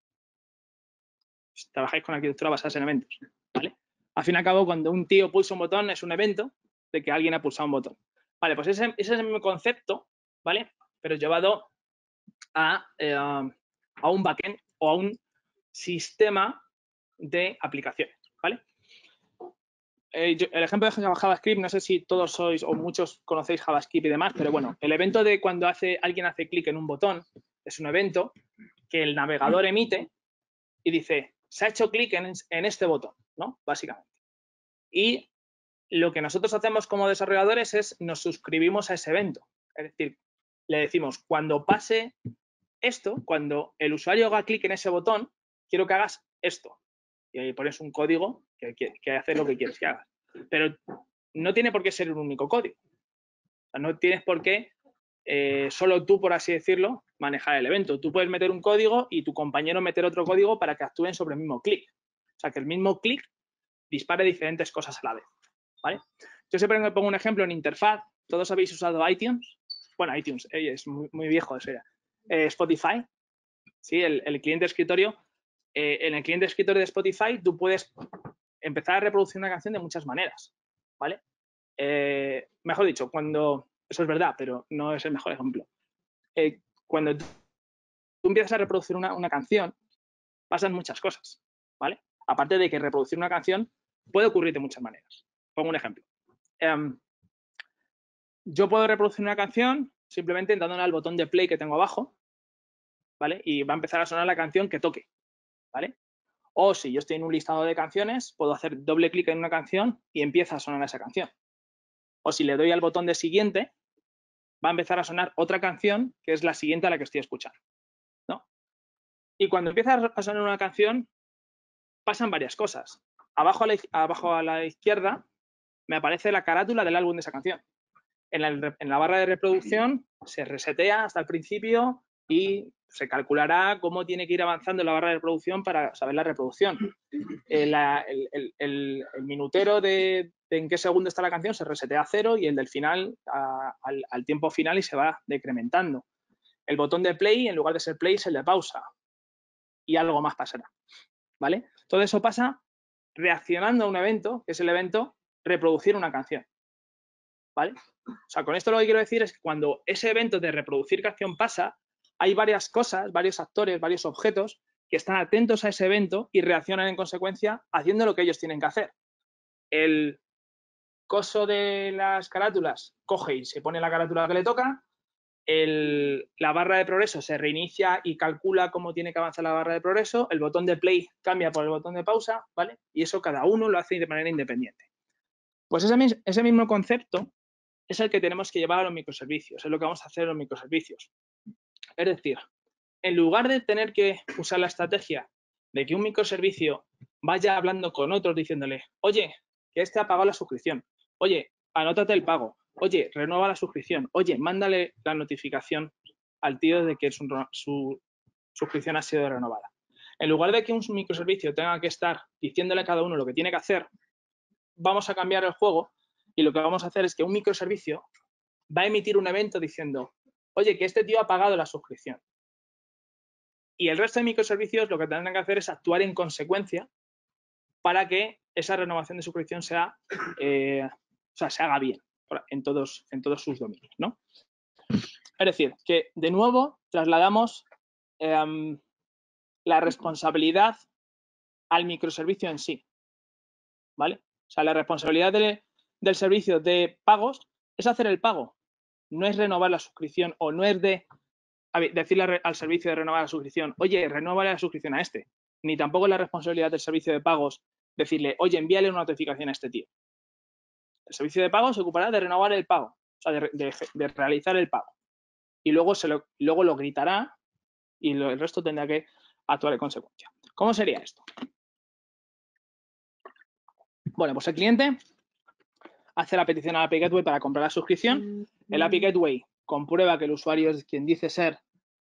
Pues trabajáis con arquitectura basada en eventos, ¿vale? Al fin y al cabo, cuando un tío pulsa un botón, es un evento de que alguien ha pulsado un botón. Vale, pues ese es el mismo concepto, ¿vale? Pero llevado a un backend o a un sistema de aplicaciones, ¿vale? El ejemplo de JavaScript, no sé si todos sois o muchos conocéis JavaScript y demás, pero bueno, el evento de cuando alguien hace clic en un botón es un evento que el navegador emite y dice, se ha hecho clic en este botón, ¿no? Básicamente. Y lo que nosotros hacemos como desarrolladores es nos suscribimos a ese evento. Es decir, le decimos, cuando pase esto, cuando el usuario haga clic en ese botón, quiero que hagas esto. Y ahí pones un código que hace lo que quieres que hagas. Pero no tiene por qué ser un único código. O sea, no tienes por qué solo tú, por así decirlo, manejar el evento. Tú puedes meter un código y tu compañero meter otro código para que actúen sobre el mismo clic. O sea, que el mismo clic dispare diferentes cosas a la vez, ¿vale? Yo siempre pongo un ejemplo en interfaz ¿Todos habéis usado iTunes? Bueno, iTunes, es muy viejo eso ya. Spotify, ¿sí? El cliente de escritorio. En el cliente de escritorio de Spotify tú puedes empezar a reproducir una canción de muchas maneras, ¿vale? Mejor dicho, eso es verdad, pero no es el mejor ejemplo. Cuando tú empiezas a reproducir una canción, pasan muchas cosas, ¿vale? Aparte de que reproducir una canción puede ocurrir de muchas maneras. Pongo un ejemplo. Yo puedo reproducir una canción simplemente dándole al botón de play que tengo abajo, ¿vale? Y va a empezar a sonar la canción que toque, ¿vale? O si yo estoy en un listado de canciones, puedo hacer doble clic en una canción y empieza a sonar esa canción. O si le doy al botón de siguiente, va a empezar a sonar otra canción que es la siguiente a la que estoy escuchando, ¿no? Y cuando empieza a sonar una canción, pasan varias cosas. Abajo a la izquierda me aparece la carátula del álbum de esa canción. En la barra de reproducción se resetea hasta el principio y se calculará cómo tiene que ir avanzando la barra de reproducción para saber la reproducción. El minutero de en qué segundo está la canción se resetea a 0 y el del final al tiempo final y se va decrementando. El botón de play, en lugar de ser play, es el de pausa y algo más pasará, ¿vale? Todo eso pasa reaccionando a un evento, que es el evento reproducir una canción, ¿vale? O sea, con esto lo que quiero decir es que cuando ese evento de reproducir canción pasa, hay varias cosas, varios actores, varios objetos que están atentos a ese evento y reaccionan en consecuencia haciendo lo que ellos tienen que hacer. El coso de las carátulas coge y se pone la carátula que le toca, la barra de progreso se reinicia y calcula cómo tiene que avanzar la barra de progreso, el botón de play cambia por el botón de pausa, ¿vale? Y eso cada uno lo hace de manera independiente. Pues ese mismo concepto es el que tenemos que llevar a los microservicios, es lo que vamos a hacer en los microservicios. Es decir, en lugar de tener que usar la estrategia de que un microservicio vaya hablando con otros diciéndole, oye, que este ha pagado la suscripción, oye, anótate el pago, oye, renueva la suscripción, oye, mándale la notificación al tío de que su suscripción ha sido renovada. En lugar de que un microservicio tenga que estar diciéndole a cada uno lo que tiene que hacer, vamos a cambiar el juego y lo que vamos a hacer es que un microservicio va a emitir un evento diciendo, oye, que este tío ha pagado la suscripción. Y el resto de microservicios lo que tendrán que hacer es actuar en consecuencia para que esa renovación de suscripción se haga bien en todos sus dominios, ¿no? Es decir, que de nuevo trasladamos la responsabilidad al microservicio en sí, ¿vale? O sea, la responsabilidad del servicio de pagos es hacer el pago, no es renovar la suscripción o no es decirle al servicio de renovar la suscripción, oye, renueva la suscripción a este, ni tampoco es la responsabilidad del servicio de pagos decirle, oye, envíale una notificación a este tío. El servicio de pago se ocupará de renovar el pago, o sea, de realizar el pago. Y luego lo gritará y el resto tendrá que actuar en consecuencia. ¿Cómo sería esto? Bueno, pues el cliente hace la petición a la API Gateway para comprar la suscripción. El API Gateway comprueba que el usuario es quien dice ser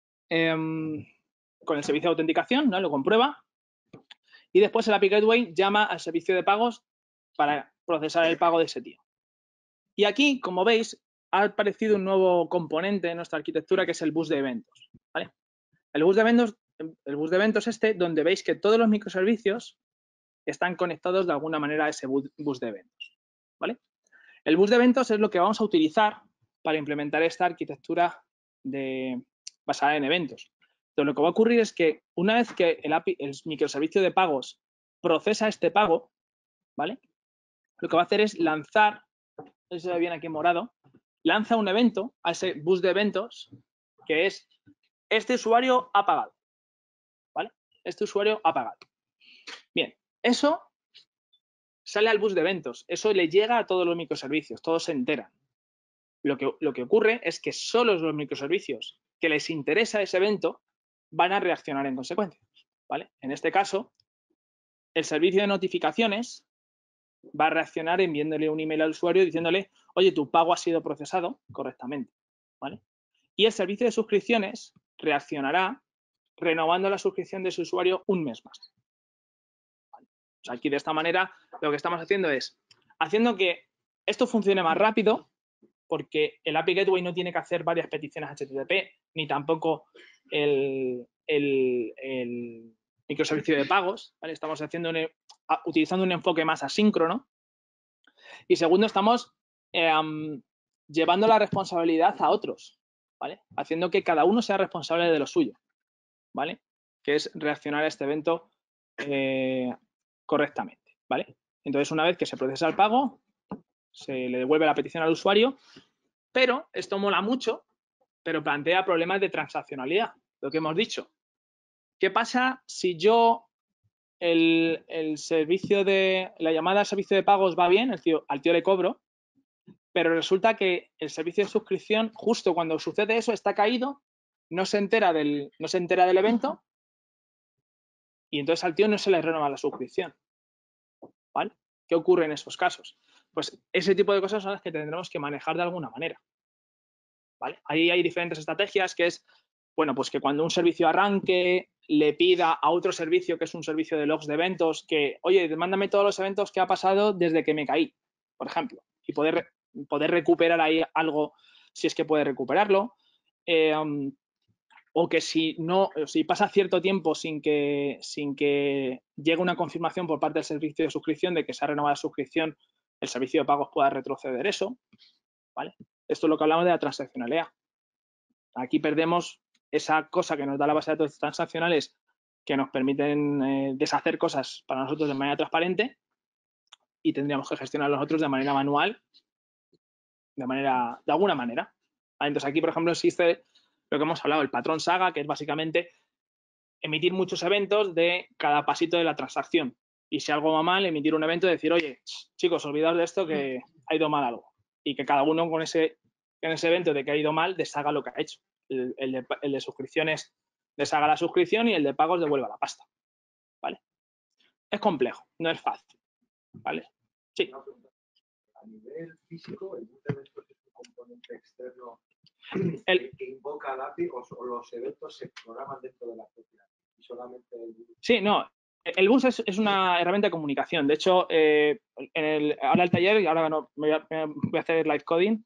con el servicio de autenticación, ¿no? Lo comprueba. Y después el API Gateway llama al servicio de pagos para procesar el pago de ese tío. Y aquí, como veis, ha aparecido un nuevo componente en nuestra arquitectura que es el bus de eventos, ¿vale? El bus de eventos donde veis que todos los microservicios están conectados de alguna manera a ese bus de eventos, ¿vale? El bus de eventos es lo que vamos a utilizar para implementar esta arquitectura basada en eventos. Entonces, lo que va a ocurrir es que una vez que el microservicio de pagos procesa este pago, ¿vale? Lo que va a hacer es lanzar, eso se ve bien aquí en morado, lanza un evento a ese bus de eventos que es este usuario ha pagado, ¿vale? Este usuario ha pagado. Bien, eso sale al bus de eventos, eso le llega a todos los microservicios, todos se enteran. Lo que ocurre es que solo los microservicios que les interesa ese evento van a reaccionar en consecuencia, ¿vale? En este caso, el servicio de notificaciones va a reaccionar enviándole un email al usuario diciéndole, oye, tu pago ha sido procesado correctamente, ¿vale? Y el servicio de suscripciones reaccionará renovando la suscripción de su usuario un mes más. ¿Vale? O sea, aquí de esta manera lo que estamos haciendo es haciendo que esto funcione más rápido, porque el API Gateway no tiene que hacer varias peticiones HTTP, ni tampoco el microservicio de pagos, ¿vale? Estamos utilizando un enfoque más asíncrono. Y segundo, estamos llevando la responsabilidad a otros, ¿vale? Haciendo que cada uno sea responsable de lo suyo, ¿vale? Que es reaccionar a este evento correctamente, ¿vale? Entonces, una vez que se procesa el pago, se le devuelve la petición al usuario, pero esto mola mucho, pero plantea problemas de transaccionalidad, lo que hemos dicho. ¿Qué pasa si yo la llamada al servicio de pagos va bien, al tío le cobro, pero resulta que el servicio de suscripción, justo cuando sucede eso, está caído, no se entera del evento y entonces al tío no se le renueva la suscripción, ¿vale? ¿Qué ocurre en esos casos? Pues ese tipo de cosas son las que tendremos que manejar de alguna manera, ¿vale? Ahí hay diferentes estrategias, que es, bueno, pues que cuando un servicio arranque le pida a otro servicio, que es un servicio de logs de eventos, que, oye, mándame todos los eventos que ha pasado desde que me caí, por ejemplo, y poder recuperar ahí algo si es que puede recuperarlo. O que si pasa cierto tiempo sin que llegue una confirmación por parte del servicio de suscripción de que se ha renovado la suscripción, el servicio de pagos pueda retroceder eso, ¿vale? Esto es lo que hablamos de la transaccionalidad. Aquí perdemos esa cosa que nos da la base de datos transaccionales, que nos permiten deshacer cosas para nosotros de manera transparente, y tendríamos que gestionar los otros de manera manual, de alguna manera. Entonces aquí, por ejemplo, existe lo que hemos hablado, el patrón Saga, que es básicamente emitir muchos eventos de cada pasito de la transacción. Y si algo va mal, emitir un evento y decir, oye, chicos, olvidaos de esto, que ha ido mal algo. Y que cada uno en ese evento de que ha ido mal deshaga lo que ha hecho. El de suscripciones deshaga la suscripción y el de pagos devuelva la pasta, ¿vale? Es complejo, no es fácil, ¿vale? Sí. A nivel físico, el boot de eventos es un componente externo que invoca al API, o los eventos se programan dentro de la propia API y solamente Sí, no. El bus es una herramienta de comunicación. De hecho, ahora el taller, y ahora no, voy a hacer live coding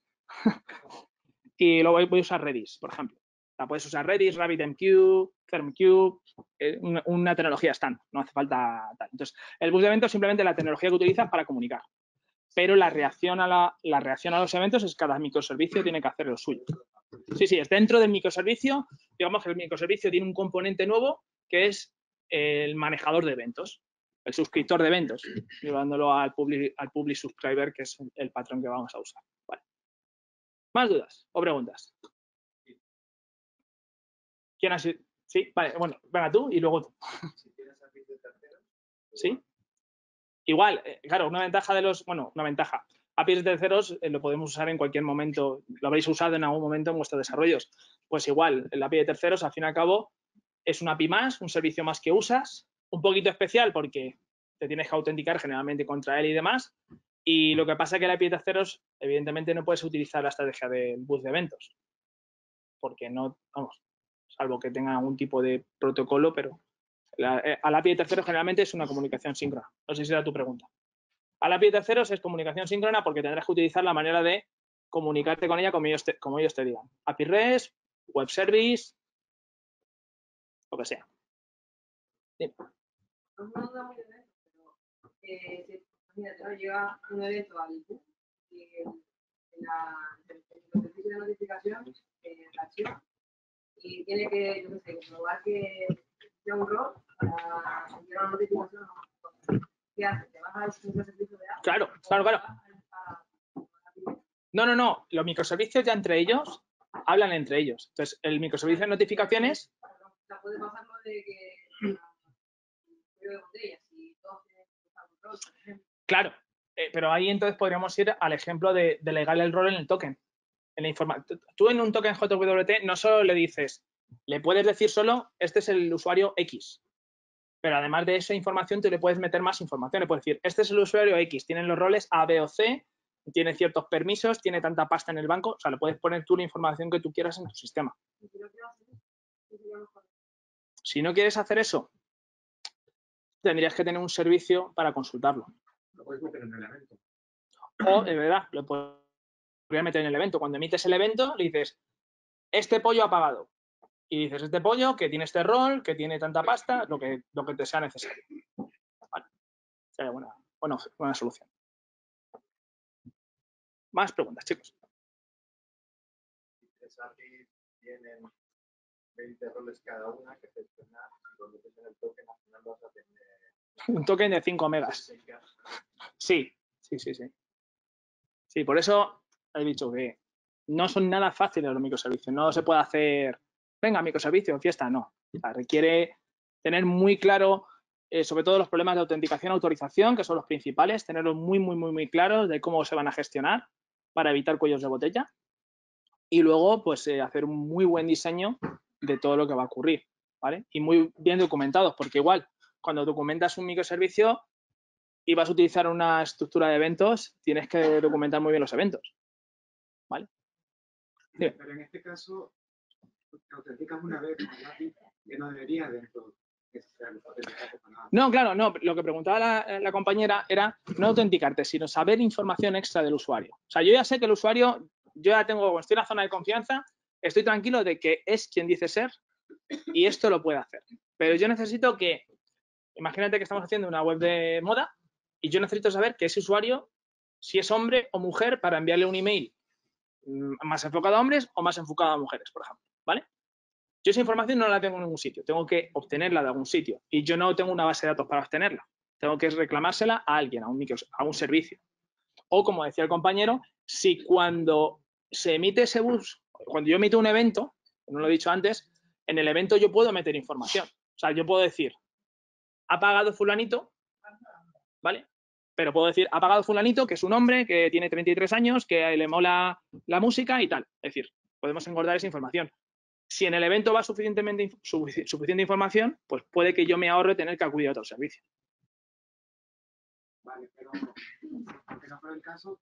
y luego voy a usar Redis, por ejemplo. Puedes usar Redis, RabbitMQ, ThermQ, una tecnología estándar, no hace falta tal. Entonces, el bus de eventos es simplemente la tecnología que utilizas para comunicar. Pero la reacción a los eventos es que cada microservicio tiene que hacer lo suyo. Sí, es dentro del microservicio. Digamos que el microservicio tiene un componente nuevo que es el manejador de eventos, el suscriptor de eventos, llevándolo al public subscriber, que es el patrón que vamos a usar. Vale. ¿Más dudas o preguntas? ¿Quién ha sido? Sí, vale, bueno, venga tú y luego tú. Si tienes APIs de terceros. Sí. Igual, claro, una ventaja APIs de terceros lo podemos usar en cualquier momento, lo habréis usado en algún momento en vuestros desarrollos. Pues igual, el API de terceros, al fin y al cabo, es un API más, un servicio más que usas, un poquito especial porque te tienes que autenticar generalmente contra él y demás. Y lo que pasa es que el API de terceros, evidentemente, no puedes utilizar la estrategia del bus de eventos. Porque no, vamos, salvo que tenga algún tipo de protocolo, pero al API de terceros generalmente es una comunicación síncrona. No sé si era tu pregunta. Al API de terceros es comunicación síncrona porque tendrás que utilizar la manera de comunicarte con ella como ellos te digan. API REST, web service, lo que sea. Sí. No me da muy bien, pero imagínate, ¿no? Llega un evento al book y el servicio de notificación reacciona y tiene que, yo qué sé, comprobar que sea un rol para enviar una notificación. ¿Qué haces? ¿Te vas al servicio de app? Claro. No. Los microservicios ya entre ellos hablan entre ellos. Entonces, el microservicio de notificaciones. Puede pasar lo de que de botellas y todos tienen que usar un rol, por ejemplo. Claro, pero ahí entonces podríamos ir al ejemplo de delegar el rol en el token. Tú en un token JWT no solo le dices, le puedes decir solo, este es el usuario X. Pero además de esa información, tú le puedes meter más información. Le puedes decir, este es el usuario X, tienen los roles A, B o C, tiene ciertos permisos, tiene tanta pasta en el banco. O sea, le puedes poner tú la información que tú quieras en tu sistema. Si no quieres hacer eso, tendrías que tener un servicio para consultarlo. Lo puedes meter en el evento. O, de verdad, lo puedes voy a meter en el evento. Cuando emites el evento, le dices, este pollo ha pagado. Y dices, este pollo que tiene este rol, que tiene tanta pasta, lo que te sea necesario. Vale. Sería buena solución. Más preguntas, chicos. Tienen 20 roles cada una que gestionar. Si lo metes en el token, al final vas a tener un token de 5 megas. Sí. Sí, por eso he dicho que no son nada fáciles los microservicios. No se puede hacer, venga, microservicio, fiesta, no. O sea, requiere tener muy claro, sobre todo los problemas de autenticación, autorización, que son los principales, tenerlos muy claros de cómo se van a gestionar para evitar cuellos de botella. Y luego, pues, hacer un muy buen diseño de todo lo que va a ocurrir, ¿vale? Y muy bien documentados, porque igual, cuando documentas un microservicio y vas a utilizar una estructura de eventos, tienes que documentar muy bien los eventos, ¿vale? Sí. Pero en este caso, te autenticas una vez con el API que no debería dentro de autenticarte con nada. No, claro, no. Lo que preguntaba la compañera era no autenticarte, sino saber información extra del usuario. O sea, yo ya sé que el usuario, yo ya tengo, estoy en la zona de confianza, estoy tranquilo de que es quien dice ser y esto lo puede hacer. Pero yo necesito que, imagínate que estamos haciendo una web de moda y yo necesito saber que ese usuario, si es hombre o mujer, para enviarle un email más enfocado a hombres o más enfocado a mujeres, por ejemplo, ¿vale? Yo esa información no la tengo en ningún sitio, tengo que obtenerla de algún sitio y yo no tengo una base de datos para obtenerla. Tengo que reclamársela a alguien, a un servicio. O, como decía el compañero, si cuando se emite ese bus, cuando yo emito un evento, no lo he dicho antes, en el evento yo puedo meter información. O sea, yo puedo decir, ha pagado fulanito, ¿vale? Pero puedo decir, ha pagado fulanito, que es un hombre, que tiene 33 años, que le mola la música y tal. Es decir, podemos engordar esa información. Si en el evento va suficiente información, pues puede que yo me ahorre tener que acudir a otro servicio. Vale, pero aunque no fuera el caso,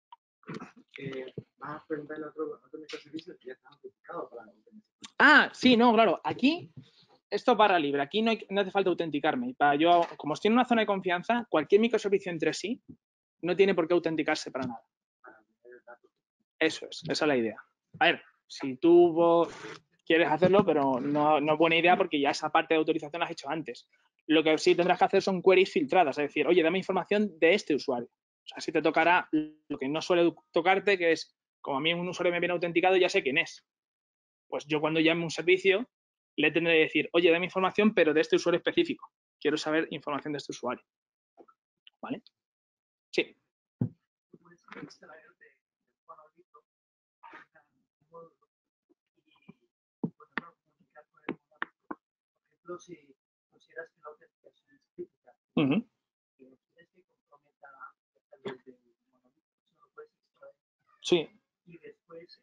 vas a preguntarle a otro microservicio que ya está autenticado para la autenticación. Ah, sí, no, claro. Aquí esto barra libre. Aquí no hace falta autenticarme. Como estoy en una zona de confianza, cualquier microservicio entre sí no tiene por qué autenticarse para nada. Eso es, esa es la idea. A ver, si tú quieres hacerlo, pero no es buena idea porque ya esa parte de autorización la has hecho antes. Lo que sí tendrás que hacer son queries filtradas, es decir, oye, dame información de este usuario. O sea, así te tocará lo que no suele tocarte, que es, como a mí un usuario me viene autenticado, ya sé quién es. Pues yo cuando llame un servicio, le tendré que decir, oye, dame información, pero de este usuario específico. Quiero saber información de este usuario. ¿Vale? Sí. Puedes extraer de monolito un módulo y poderlo comunicar con el monolito. Por ejemplo, si consideras que la autenticación es crítica y no quieres que comprometa totalmente el monolito, eso lo puedes extraer. Sí. Y después,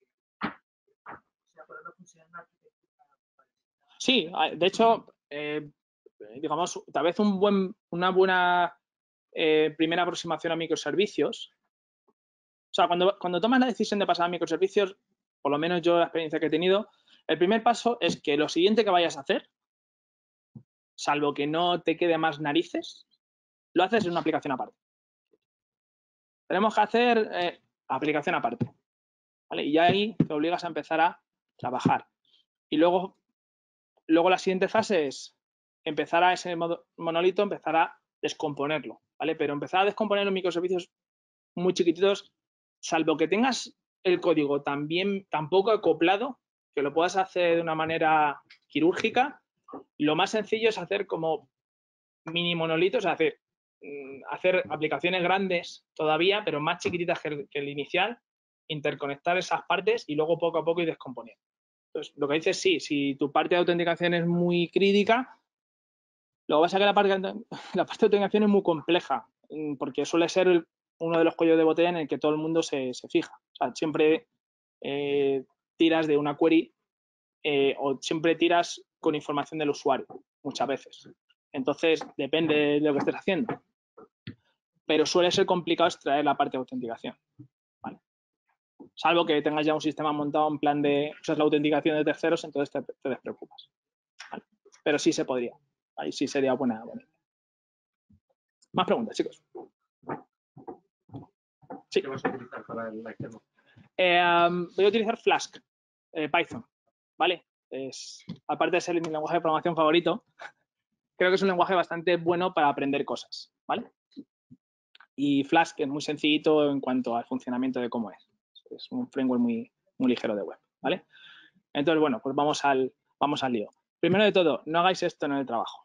poderlo funcionar en una arquitectura. Sí, de hecho, digamos, tal vez una buena primera aproximación a microservicios. O sea, cuando tomas la decisión de pasar a microservicios, por lo menos yo la experiencia que he tenido, el primer paso es que lo siguiente que vayas a hacer, salvo que no te quede más narices, lo haces en una aplicación aparte. Tenemos que hacer aplicación aparte, ¿vale? Y ahí te obligas a empezar a trabajar. Y luego la siguiente fase es empezar a ese monolito, empezar a descomponerlo, ¿vale? Pero empezar a descomponer los microservicios muy chiquititos, salvo que tengas el código tan poco acoplado, que lo puedas hacer de una manera quirúrgica, lo más sencillo es hacer como mini monolitos, hacer aplicaciones grandes todavía, pero más chiquititas que el inicial, interconectar esas partes y luego poco a poco ir descomponiendo. Entonces, lo que dices, sí, si tu parte de autenticación es muy crítica, luego vas a que la parte de autenticación es muy compleja, porque suele ser uno de los cuellos de botella en el que todo el mundo se fija. O sea, siempre tiras de una query o siempre tiras con información del usuario, muchas veces. Entonces, depende de lo que estés haciendo. Pero suele ser complicado extraer la parte de autenticación. ¿Vale? Salvo que tengas ya un sistema montado en plan de usas la autenticación de terceros, entonces te despreocupas. ¿Vale? Pero sí se podría. Ahí sí sería buena idea. Más preguntas, chicos. Sí. ¿Qué vas a utilizar para el demo? Voy a utilizar Flask, Python, ¿vale? Aparte de ser mi lenguaje de programación favorito, creo que es un lenguaje bastante bueno para aprender cosas, ¿vale? Y Flask es muy sencillito en cuanto al funcionamiento de cómo es. Es un framework muy ligero de web, ¿vale? Entonces, bueno, pues vamos al lío. Primero de todo, no hagáis esto en el trabajo.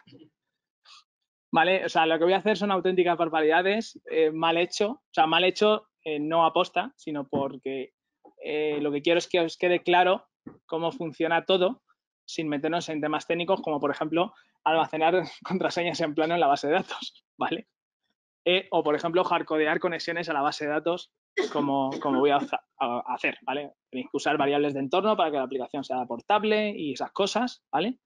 ¿Vale? O sea, lo que voy a hacer son auténticas barbaridades, mal hecho, no aposta, sino porque lo que quiero es que os quede claro cómo funciona todo sin meternos en temas técnicos, como por ejemplo almacenar contraseñas en plano en la base de datos, ¿vale? O por ejemplo hardcodear conexiones a la base de datos como voy a hacer, ¿vale? Tenéis que usar variables de entorno para que la aplicación sea portable y esas cosas, ¿vale?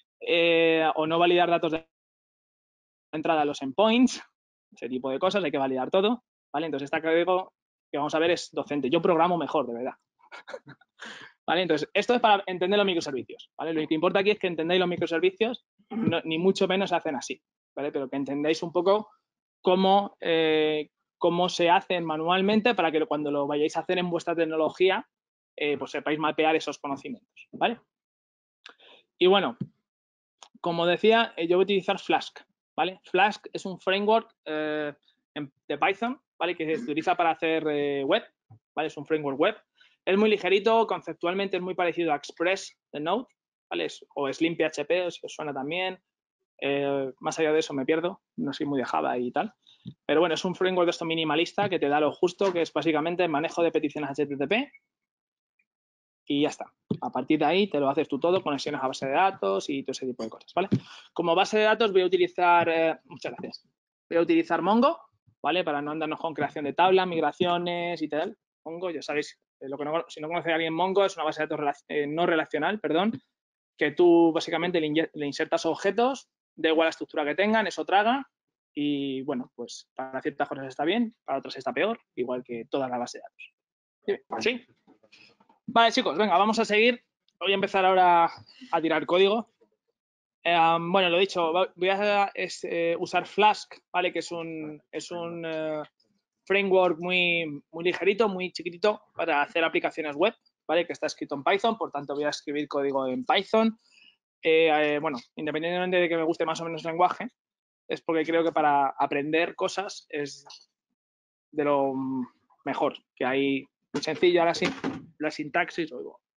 O no validar datos de entrada a los endpoints, ese tipo de cosas, hay que validar todo, ¿vale? Entonces esta código que vamos a ver es docente. Yo programo mejor, de verdad. ¿Vale? Entonces, esto es para entender los microservicios, ¿vale? Lo que importa aquí es que entendáis los microservicios, ni mucho menos se hacen así, ¿vale? Pero que entendáis un poco cómo se hacen manualmente para que cuando lo vayáis a hacer en vuestra tecnología, pues sepáis mapear esos conocimientos, ¿vale? Y bueno, como decía, yo voy a utilizar Flask, ¿vale? Flask es un framework de Python, ¿vale? Que se utiliza para hacer web, ¿vale? Es un framework web. Es muy ligerito, conceptualmente es muy parecido a Express de Node, ¿vale? O Slim PHP, si os suena también. Más allá de eso me pierdo, no soy muy de Java y tal. Pero bueno, es un framework de esto minimalista que te da lo justo, que es básicamente manejo de peticiones HTTP y ya está. A partir de ahí te lo haces tú todo, conexiones a base de datos y todo ese tipo de cosas, ¿vale? Como base de datos voy a utilizar, muchas gracias, voy a utilizar Mongo, ¿vale? Para no andarnos con creación de tablas, migraciones y tal. Mongo, ya sabéis, si no conoce a alguien, Mongo es una base de datos no relacional, perdón, que tú básicamente le insertas objetos, da igual la estructura que tengan, eso traga y bueno, pues para ciertas cosas está bien, para otras está peor, igual que toda la base de datos. ¿Sí? Vale, chicos, venga, vamos a seguir. Voy a empezar ahora a tirar código. Bueno, lo dicho, voy a usar Flask, ¿vale? Que es un framework muy ligerito, muy chiquitito para hacer aplicaciones web, ¿vale? Que está escrito en Python, por tanto voy a escribir código en Python. Bueno, independientemente de que me guste más o menos el lenguaje, es porque creo que para aprender cosas es de lo mejor que hay. Muy sencillo, ahora sí, la sintaxis,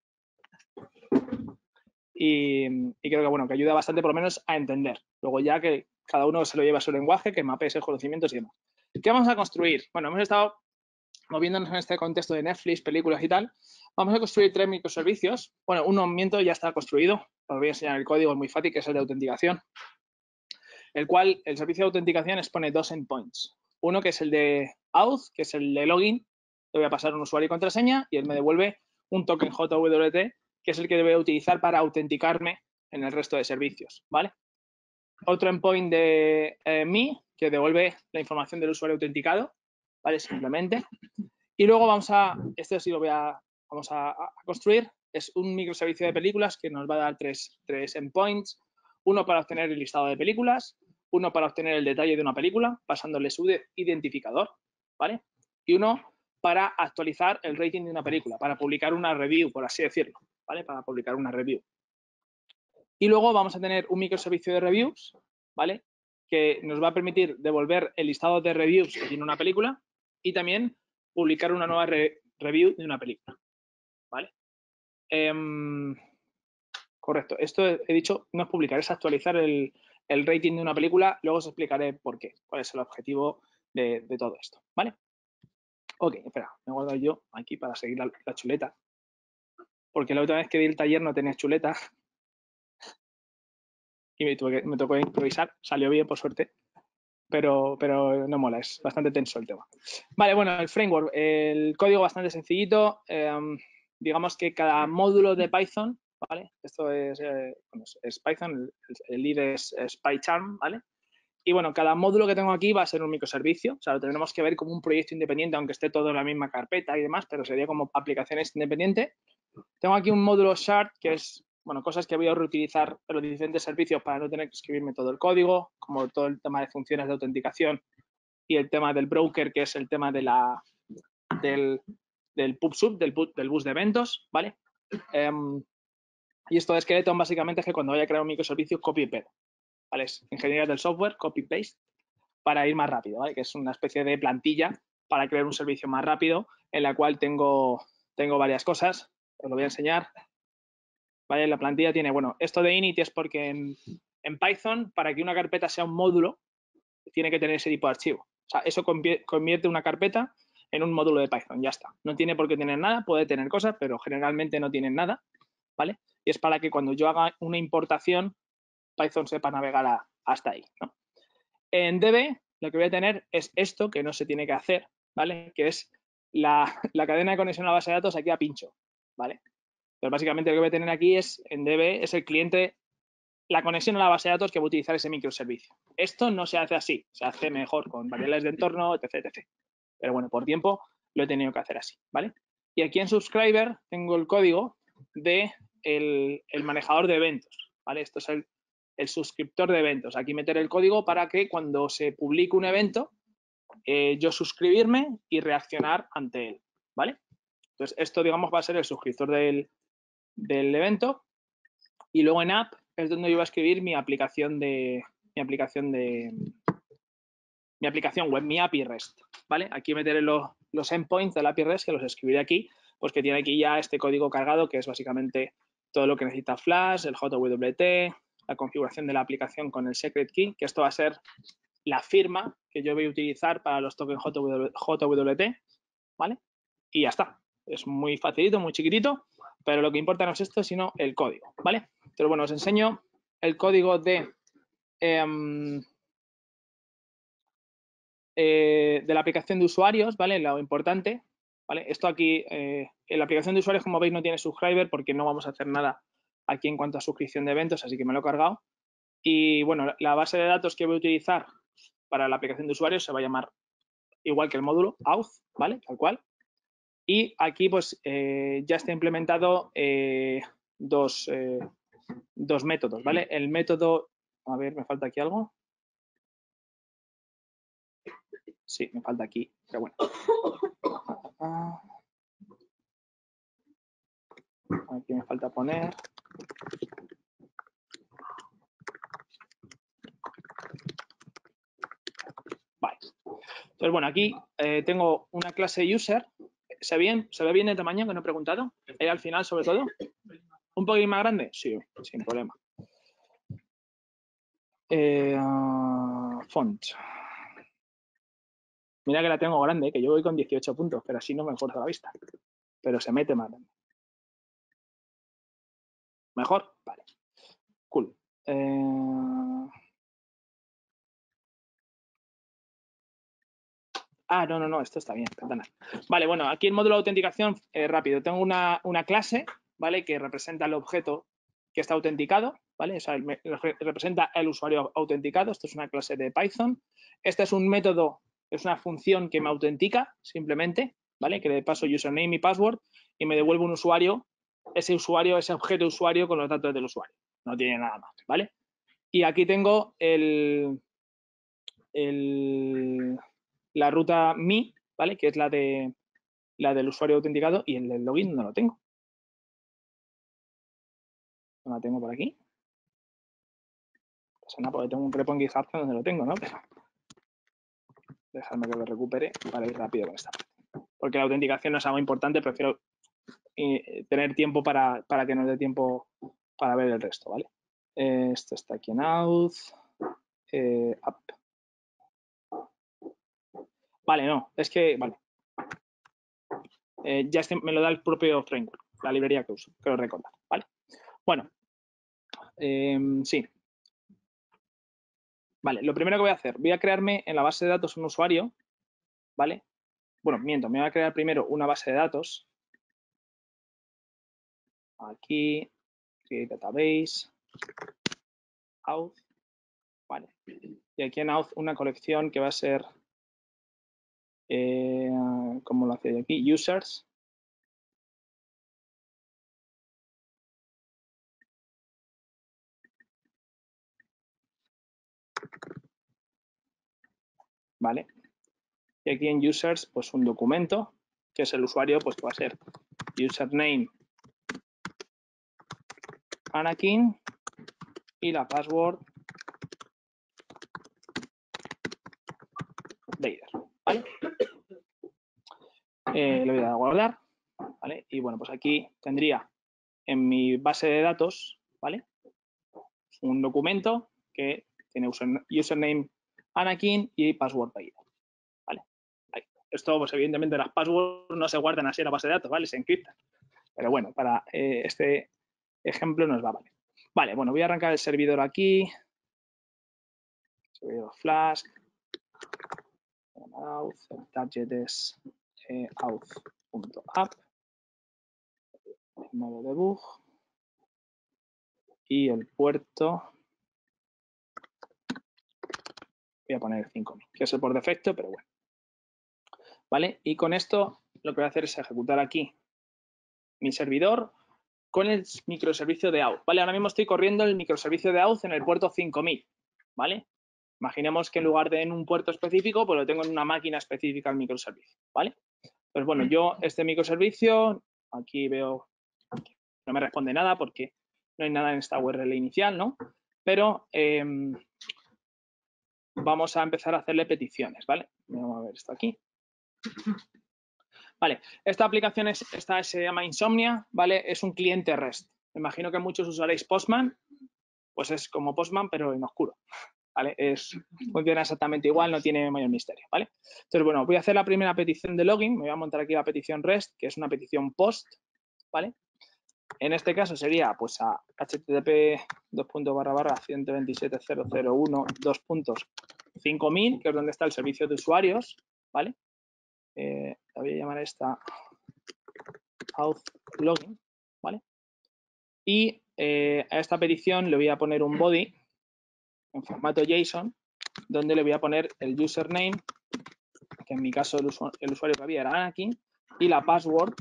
y creo que, bueno, que ayuda bastante por lo menos a entender. Luego ya que cada uno se lo lleva a su lenguaje, que mapee esos conocimientos y demás. ¿Qué vamos a construir? Bueno, hemos estado moviéndonos en este contexto de Netflix, películas y tal. Vamos a construir 3 microservicios. Bueno, uno miento ya está construido. Os voy a enseñar el código, es muy fácil, que es el de autenticación. El cual, el servicio de autenticación expone 2 endpoints. Uno que es el de auth, que es el de login. Le voy a pasar un usuario y contraseña y él me devuelve un token JWT, que es el que voy a utilizar para autenticarme en el resto de servicios, ¿vale? Otro endpoint de me, que devuelve la información del usuario autenticado, ¿vale? Simplemente. Y luego esto sí lo vamos a construir, es un microservicio de películas que nos va a dar tres endpoints, uno para obtener el listado de películas, uno para obtener el detalle de una película, pasándole su identificador, ¿vale? Y uno para actualizar el rating de una película, para publicar una review, por así decirlo, ¿vale? Para publicar una review. Y luego vamos a tener un microservicio de reviews, ¿vale? Que nos va a permitir devolver el listado de reviews que tiene una película y también publicar una nueva review de una película, ¿vale? Correcto. Esto he dicho, no es publicar, es actualizar el rating de una película. Luego os explicaré por qué, cuál es el objetivo de todo esto, ¿vale? Ok, espera, me he guardado yo aquí para seguir la chuleta. Porque la última vez que di el taller no tenía chuleta. Y me tocó improvisar. Salió bien, por suerte. Pero no mola, es bastante tenso el tema. Vale, bueno, el framework, el código bastante sencillito. Digamos que cada módulo de Python, ¿vale? Esto es Python, el lead es PyCharm, ¿vale? Y bueno, cada módulo que tengo aquí va a ser un microservicio, o sea, lo tendremos que ver como un proyecto independiente, aunque esté todo en la misma carpeta y demás, pero sería como aplicaciones independientes. Tengo aquí un módulo shard, que es, bueno, cosas que voy a reutilizar en los diferentes servicios para no tener que escribirme todo el código, como todo el tema de funciones de autenticación y el tema del broker, que es el tema de del PubSub, del bus de eventos, ¿vale? Y esto de Skeleton básicamente es que cuando vaya a crear un microservicio, copy y pega, ¿vale? Es ingeniería del software, copy-paste, para ir más rápido, ¿vale? Que es una especie de plantilla para crear un servicio más rápido, en la cual tengo varias cosas, os lo voy a enseñar. ¿Vale? La plantilla tiene, bueno, esto de init es porque en Python, para que una carpeta sea un módulo, tiene que tener ese tipo de archivo. O sea, eso convierte una carpeta en un módulo de Python, ya está. No tiene por qué tener nada, puede tener cosas, pero generalmente no tienen nada, ¿vale? Y es para que cuando yo haga una importación, Python sepa navegar hasta ahí, ¿no? En DB, lo que voy a tener es esto, que no se tiene que hacer, ¿vale? Que es la cadena de conexión a la base de datos aquí a pincho, ¿vale? Pero básicamente lo que voy a tener aquí es, en DB, es el cliente, la conexión a la base de datos que va a utilizar ese microservicio. Esto no se hace así, se hace mejor con variables de entorno, etc, etc. Pero bueno, por tiempo lo he tenido que hacer así, ¿vale? Y aquí en Subscriber tengo el código de el manejador de eventos, ¿vale? Esto es el suscriptor de eventos. Aquí meter el código para que cuando se publique un evento, yo suscribirme y reaccionar ante él, ¿vale? Entonces, esto, digamos, va a ser el suscriptor del evento. Y luego en app es donde yo voy a escribir mi aplicación web, mi API REST, ¿vale? Aquí meteré los endpoints del API REST, que los escribiré aquí, pues que tiene aquí ya este código cargado, que es básicamente todo lo que necesita Flash, el JWT, la configuración de la aplicación con el secret key, que esto va a ser la firma que yo voy a utilizar para los tokens JWT, ¿vale? Y ya está. Es muy facilito, muy chiquitito, pero lo que importa no es esto, sino el código, ¿vale? Pero bueno, os enseño el código de la aplicación de usuarios, ¿vale? Lo importante, ¿vale? Esto aquí, en la aplicación de usuarios, como veis, no tiene subscriber porque no vamos a hacer nada aquí en cuanto a suscripción de eventos, así que me lo he cargado. Y bueno, la base de datos que voy a utilizar para la aplicación de usuarios se va a llamar igual que el módulo, auth, ¿vale? Tal cual. Y aquí, pues, ya está implementado dos métodos, ¿vale? El método, a ver, me falta aquí algo. Sí, me falta aquí, pero bueno. Aquí me falta poner. Vale. Entonces, bueno, aquí tengo una clase user. ¿Se ve bien de tamaño que no he preguntado? Ahí al final, sobre todo. ¿Un poquito más grande? Sí, sin problema. Font. Mira que la tengo grande, que yo voy con 18 puntos, pero así no me corta la vista. Pero se mete más grande. ¿Mejor? Vale. Cool. No, esto está bien, perdona. Vale, bueno, aquí el módulo de autenticación, rápido. Tengo una clase, ¿vale? Que representa el objeto que está autenticado, ¿vale? O sea, representa el usuario autenticado. Esto es una clase de Python. Este es un método, es una función que me autentica, simplemente, ¿vale? Que le paso username y password y me devuelve un usuario, ese objeto usuario con los datos del usuario. No tiene nada más, ¿vale? Y aquí tengo la ruta MI, ¿vale? Que es la del usuario autenticado, y el del login no lo tengo. No la tengo por aquí. Pues nada, porque tengo un repo en GitHub donde lo tengo, ¿no? Pero dejadme que lo recupere para ir rápido con esta parte. Porque la autenticación no es algo importante, prefiero tener tiempo para que nos dé tiempo para ver el resto, ¿vale? Esto está aquí en auth. App. Vale, no, es que, vale. Ya me lo da el propio framework, la librería que uso, quiero recordar, ¿vale? Bueno, sí. Vale, lo primero que voy a hacer, voy a crearme en la base de datos un usuario, ¿vale? Bueno, miento, me voy a crear primero una base de datos. Aquí, create database, auth, ¿vale? Y aquí en auth una colección que va a ser, ¿cómo lo hace aquí? Users. ¿Vale? y aquí en users, pues un documento, que es el usuario, pues que va a ser username Anakin y la password Vader, ¿vale? Le voy a dar a guardar, ¿vale? Y bueno, pues aquí tendría en mi base de datos, ¿vale? Un documento que tiene username Anakin y password Vader, ¿vale? Ahí. Esto, pues evidentemente las passwords no se guardan así en la base de datos, ¿vale? Se encriptan. Pero bueno, para este ejemplo nos va a valer. Vale, bueno, voy a arrancar el servidor aquí. Servidor Flask. Auth, el target es auth.app. El modo debug. Y el puerto. Voy a poner 5000, que es el por defecto, pero bueno. ¿Vale? Y con esto lo que voy a hacer es ejecutar aquí mi servidor con el microservicio de auth. ¿Vale? Ahora mismo estoy corriendo el microservicio de auth en el puerto 5000. ¿Vale? Imaginemos que en lugar de en un puerto específico, pues lo tengo en una máquina específica el microservicio. ¿Vale? Pues bueno, yo este microservicio, aquí veo que no me responde nada porque no hay nada en esta URL inicial, ¿no? Pero vamos a empezar a hacerle peticiones, ¿vale? Vamos a ver esto aquí. Vale, esta aplicación se llama Insomnia, ¿vale? Es un cliente REST. Me imagino que muchos usaréis Postman, pues es como Postman, pero en oscuro, ¿vale? Funciona exactamente igual, no tiene mayor misterio, ¿vale? Entonces, bueno, voy a hacer la primera petición de login, me voy a montar aquí la petición REST, que es una petición POST, ¿vale? En este caso sería, pues, a http://127.001.2.5000, que es donde está el servicio de usuarios, ¿vale? La voy a llamar a esta auth login, ¿vale? Y a esta petición le voy a poner un body en formato JSON, donde le voy a poner el username, que en mi caso el usuario que había era Anakin, y la password,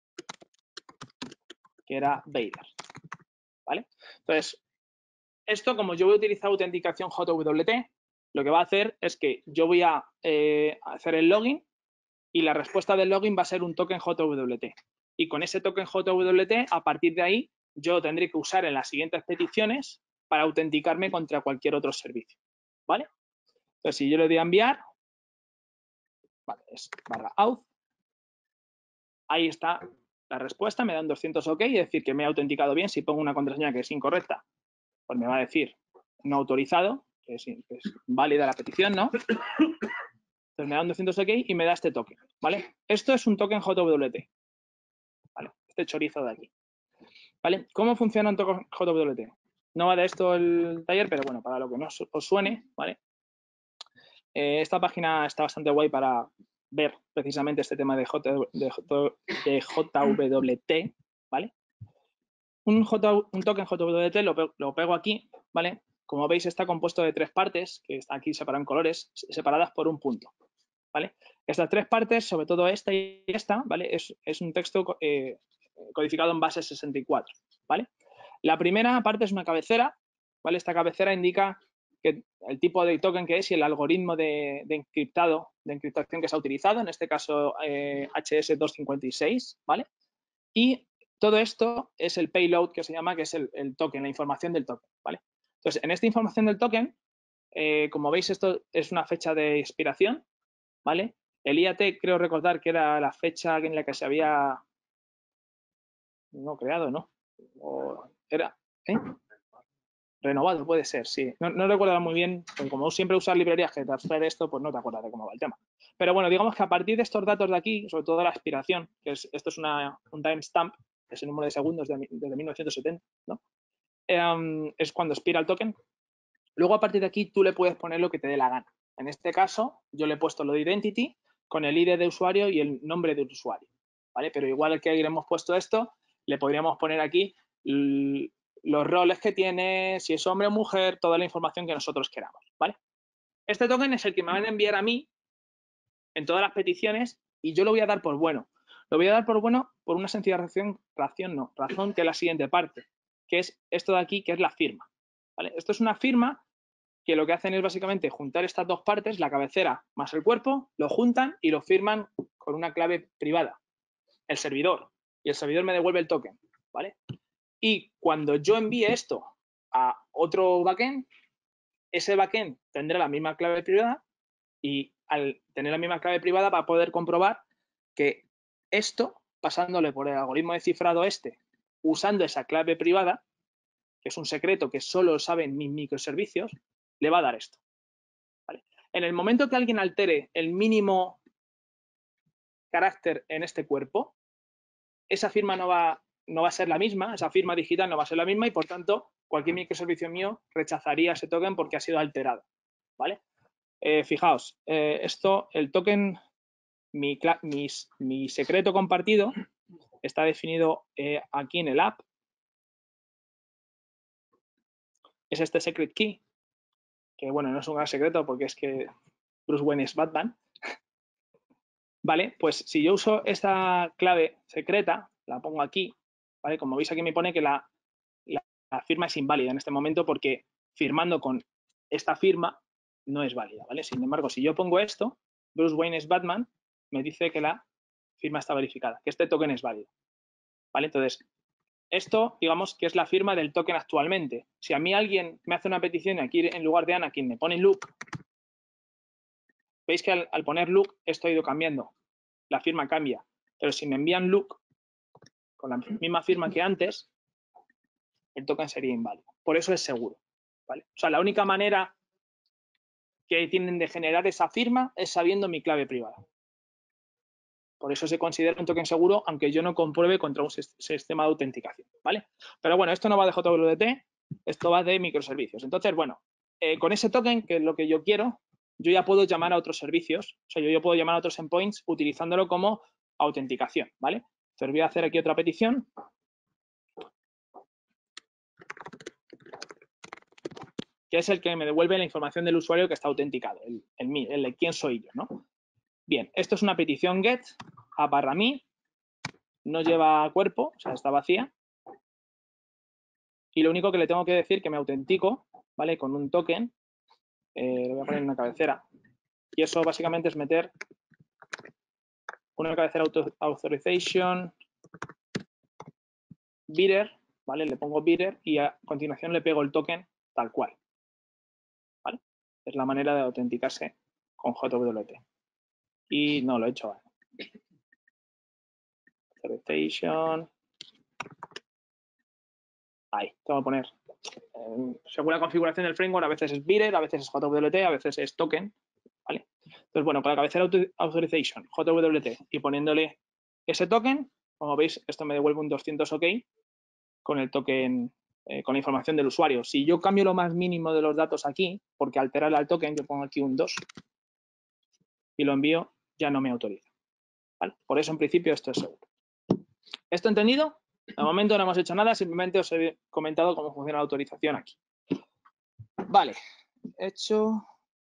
que era Vader, ¿vale? Entonces, esto, como yo voy a utilizar autenticación JWT, lo que va a hacer es que yo voy a hacer el login y la respuesta del login va a ser un token JWT. Y con ese token JWT, a partir de ahí, yo tendré que usar en las siguientes peticiones para autenticarme contra cualquier otro servicio, ¿vale? Entonces, si yo le doy a enviar, vale, es /auth, ahí está la respuesta, me dan 200 OK, es decir, que me he autenticado bien. Si pongo una contraseña que es incorrecta, pues me va a decir no autorizado, que es válida la petición, ¿no? Entonces me da un 200 OK y me da este token, ¿vale? Esto es un token JWT, ¿vale? Este chorizo de aquí, ¿vale? ¿Cómo funciona un token JWT? No va de esto el taller, pero bueno, para lo que no os suene, ¿vale? Esta página está bastante guay para ver precisamente este tema de JWT, ¿vale? Un token JWT lo pego aquí, ¿vale? Como veis, está compuesto de 3 partes, que están aquí separadas en colores, separadas por un punto, ¿vale? Estas 3 partes, sobre todo esta y esta, ¿vale? Es un texto codificado en base 64, ¿vale? La primera parte es una cabecera, ¿vale? Esta cabecera indica que el tipo de token que es y el algoritmo de encriptación que se ha utilizado, en este caso HS256, ¿vale? Y todo esto es el payload que se llama, que es el token, la información del token, ¿vale? Entonces, en esta información del token, como veis, esto es una fecha de expiración, ¿vale? El IAT, creo recordar que era la fecha en la que se había creado, ¿no? O era, renovado, puede ser, sí. No recuerdo muy bien, porque como siempre usas librerías que transfieren esto, pues no te acuerdas de cómo va el tema. Pero bueno, digamos que a partir de estos datos de aquí, sobre todo la expiración, que esto es un timestamp, que es el número de segundos desde 1970, ¿no? Es cuando expira el token. Luego, a partir de aquí, tú le puedes poner lo que te dé la gana. En este caso, yo le he puesto lo de identity con el ID de usuario y el nombre del usuario, ¿vale? Pero igual que hemos puesto esto, le podríamos poner aquí los roles que tiene, si es hombre o mujer, toda la información que nosotros queramos, ¿vale? Este token es el que me van a enviar a mí en todas las peticiones y yo lo voy a dar por bueno. Lo voy a dar por bueno por una sencilla razón, que es la siguiente parte, que es esto de aquí, que es la firma, ¿vale? Esto es una firma que lo que hacen es básicamente juntar estas dos partes, la cabecera más el cuerpo, lo juntan y lo firman con una clave privada, el servidor, y el servidor me devuelve el token, ¿vale? Y cuando yo envíe esto a otro backend, ese backend tendrá la misma clave privada y al tener la misma clave privada va a poder comprobar que esto, pasándole por el algoritmo de cifrado usando esa clave privada, que es un secreto que solo saben mis microservicios, le va a dar esto. ¿Vale? En el momento que alguien altere el mínimo carácter en este cuerpo, esa firma no va a ser la misma, esa firma digital no va a ser la misma y por tanto cualquier microservicio mío rechazaría ese token porque ha sido alterado. ¿Vale? Fijaos, el token, mi secreto compartido está definido aquí en el app. Es este secret key, que bueno, no es un gran secreto porque es que Bruce Wayne es Batman. Vale, pues si yo uso esta clave secreta, la pongo aquí, ¿vale? Como veis aquí me pone que la firma es inválida en este momento porque firmando con esta firma no es válida, ¿vale? Sin embargo, si yo pongo esto, Bruce Wayne es Batman, me dice que la firma está verificada, que este token es válido, ¿vale? Entonces, esto, digamos, que es la firma del token actualmente. Si a mí alguien me hace una petición y aquí en lugar de Anakin me pone Luke, veis que al poner Luke esto ha ido cambiando. La firma cambia. Pero si me envían Luke con la misma firma que antes, el token sería inválido. Por eso es seguro, ¿vale? O sea, la única manera que tienen de generar esa firma es sabiendo mi clave privada. Por eso se considera un token seguro, aunque yo no compruebe contra un sistema de autenticación, ¿vale? Pero bueno, esto no va de JWT, esto va de microservicios. Entonces, bueno, con ese token, que es lo que yo quiero, yo ya puedo llamar a otros servicios. O sea, yo ya puedo llamar a otros endpoints utilizándolo como autenticación, ¿vale? Entonces voy a hacer aquí otra petición. Que es el que me devuelve la información del usuario que está autenticado, el de quién soy yo, ¿no? Bien, esto es una petición get a /me, no lleva cuerpo, o sea, está vacía. Y lo único que le tengo que decir que me autentico, ¿vale? Con un token, lo voy a poner en una cabecera. Y eso básicamente es meter una cabecera authorization, bidder, ¿vale? Le pongo bidder y a continuación le pego el token tal cual, ¿vale? Es la manera de autenticarse con JWT. Y no lo he hecho, ¿vale? Authorization. Ahí, tengo que poner. Según la configuración del framework, a veces es bidder, a veces es JWT, a veces es token, ¿vale? Entonces, bueno, con la cabecera authorization, JWT, y poniéndole ese token, como veis, esto me devuelve un 200 OK con el token, con la información del usuario. Si yo cambio lo más mínimo de los datos aquí, porque alterar al token, yo pongo aquí un 2 y lo envío, ya no me autoriza, ¿vale? Por eso, en principio, esto es seguro. ¿Esto entendido? De momento no hemos hecho nada, simplemente os he comentado cómo funciona la autorización aquí. Vale, hecho.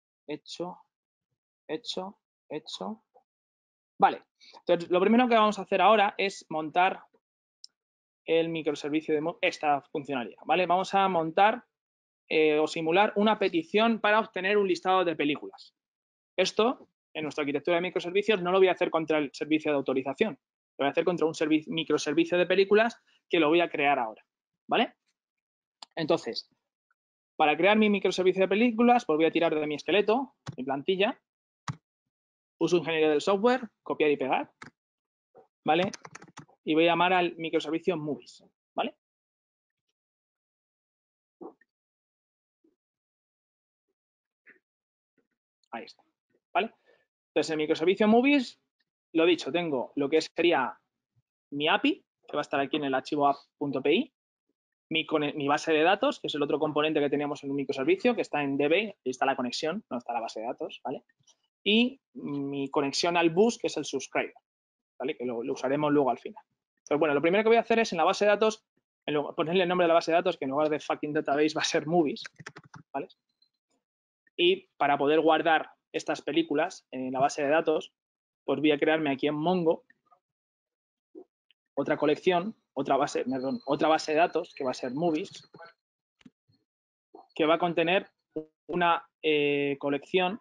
Vale, entonces lo primero que vamos a hacer ahora es montar el microservicio de esta funcionalidad, ¿vale? Vamos a montar o simular una petición para obtener un listado de películas. Esto, en nuestra arquitectura de microservicios, no lo voy a hacer contra el servicio de autorización, lo voy a hacer contra un microservicio de películas que lo voy a crear ahora, ¿vale? Entonces, para crear mi microservicio de películas, pues voy a tirar de mi esqueleto, mi plantilla, uso ingeniería del software, copiar y pegar, ¿vale? Y voy a llamar al microservicio movies, ¿vale? Ahí está, ¿vale? Entonces, el microservicio movies, lo dicho, tengo lo que sería mi API, que va a estar aquí en el archivo app.py, mi base de datos, que es el otro componente que teníamos en un microservicio, que está en DB, ahí está la conexión, no está la base de datos, ¿vale? Y mi conexión al bus, que es el subscriber, ¿vale? Que lo usaremos luego al final. Pero bueno, lo primero que voy a hacer es en la base de datos, ponerle el nombre de la base de datos, que en lugar de fucking database va a ser movies, ¿vale? Y para poder guardar estas películas en la base de datos, pues voy a crearme aquí en Mongo otra colección, otra base de datos, que va a ser movies, que va a contener una colección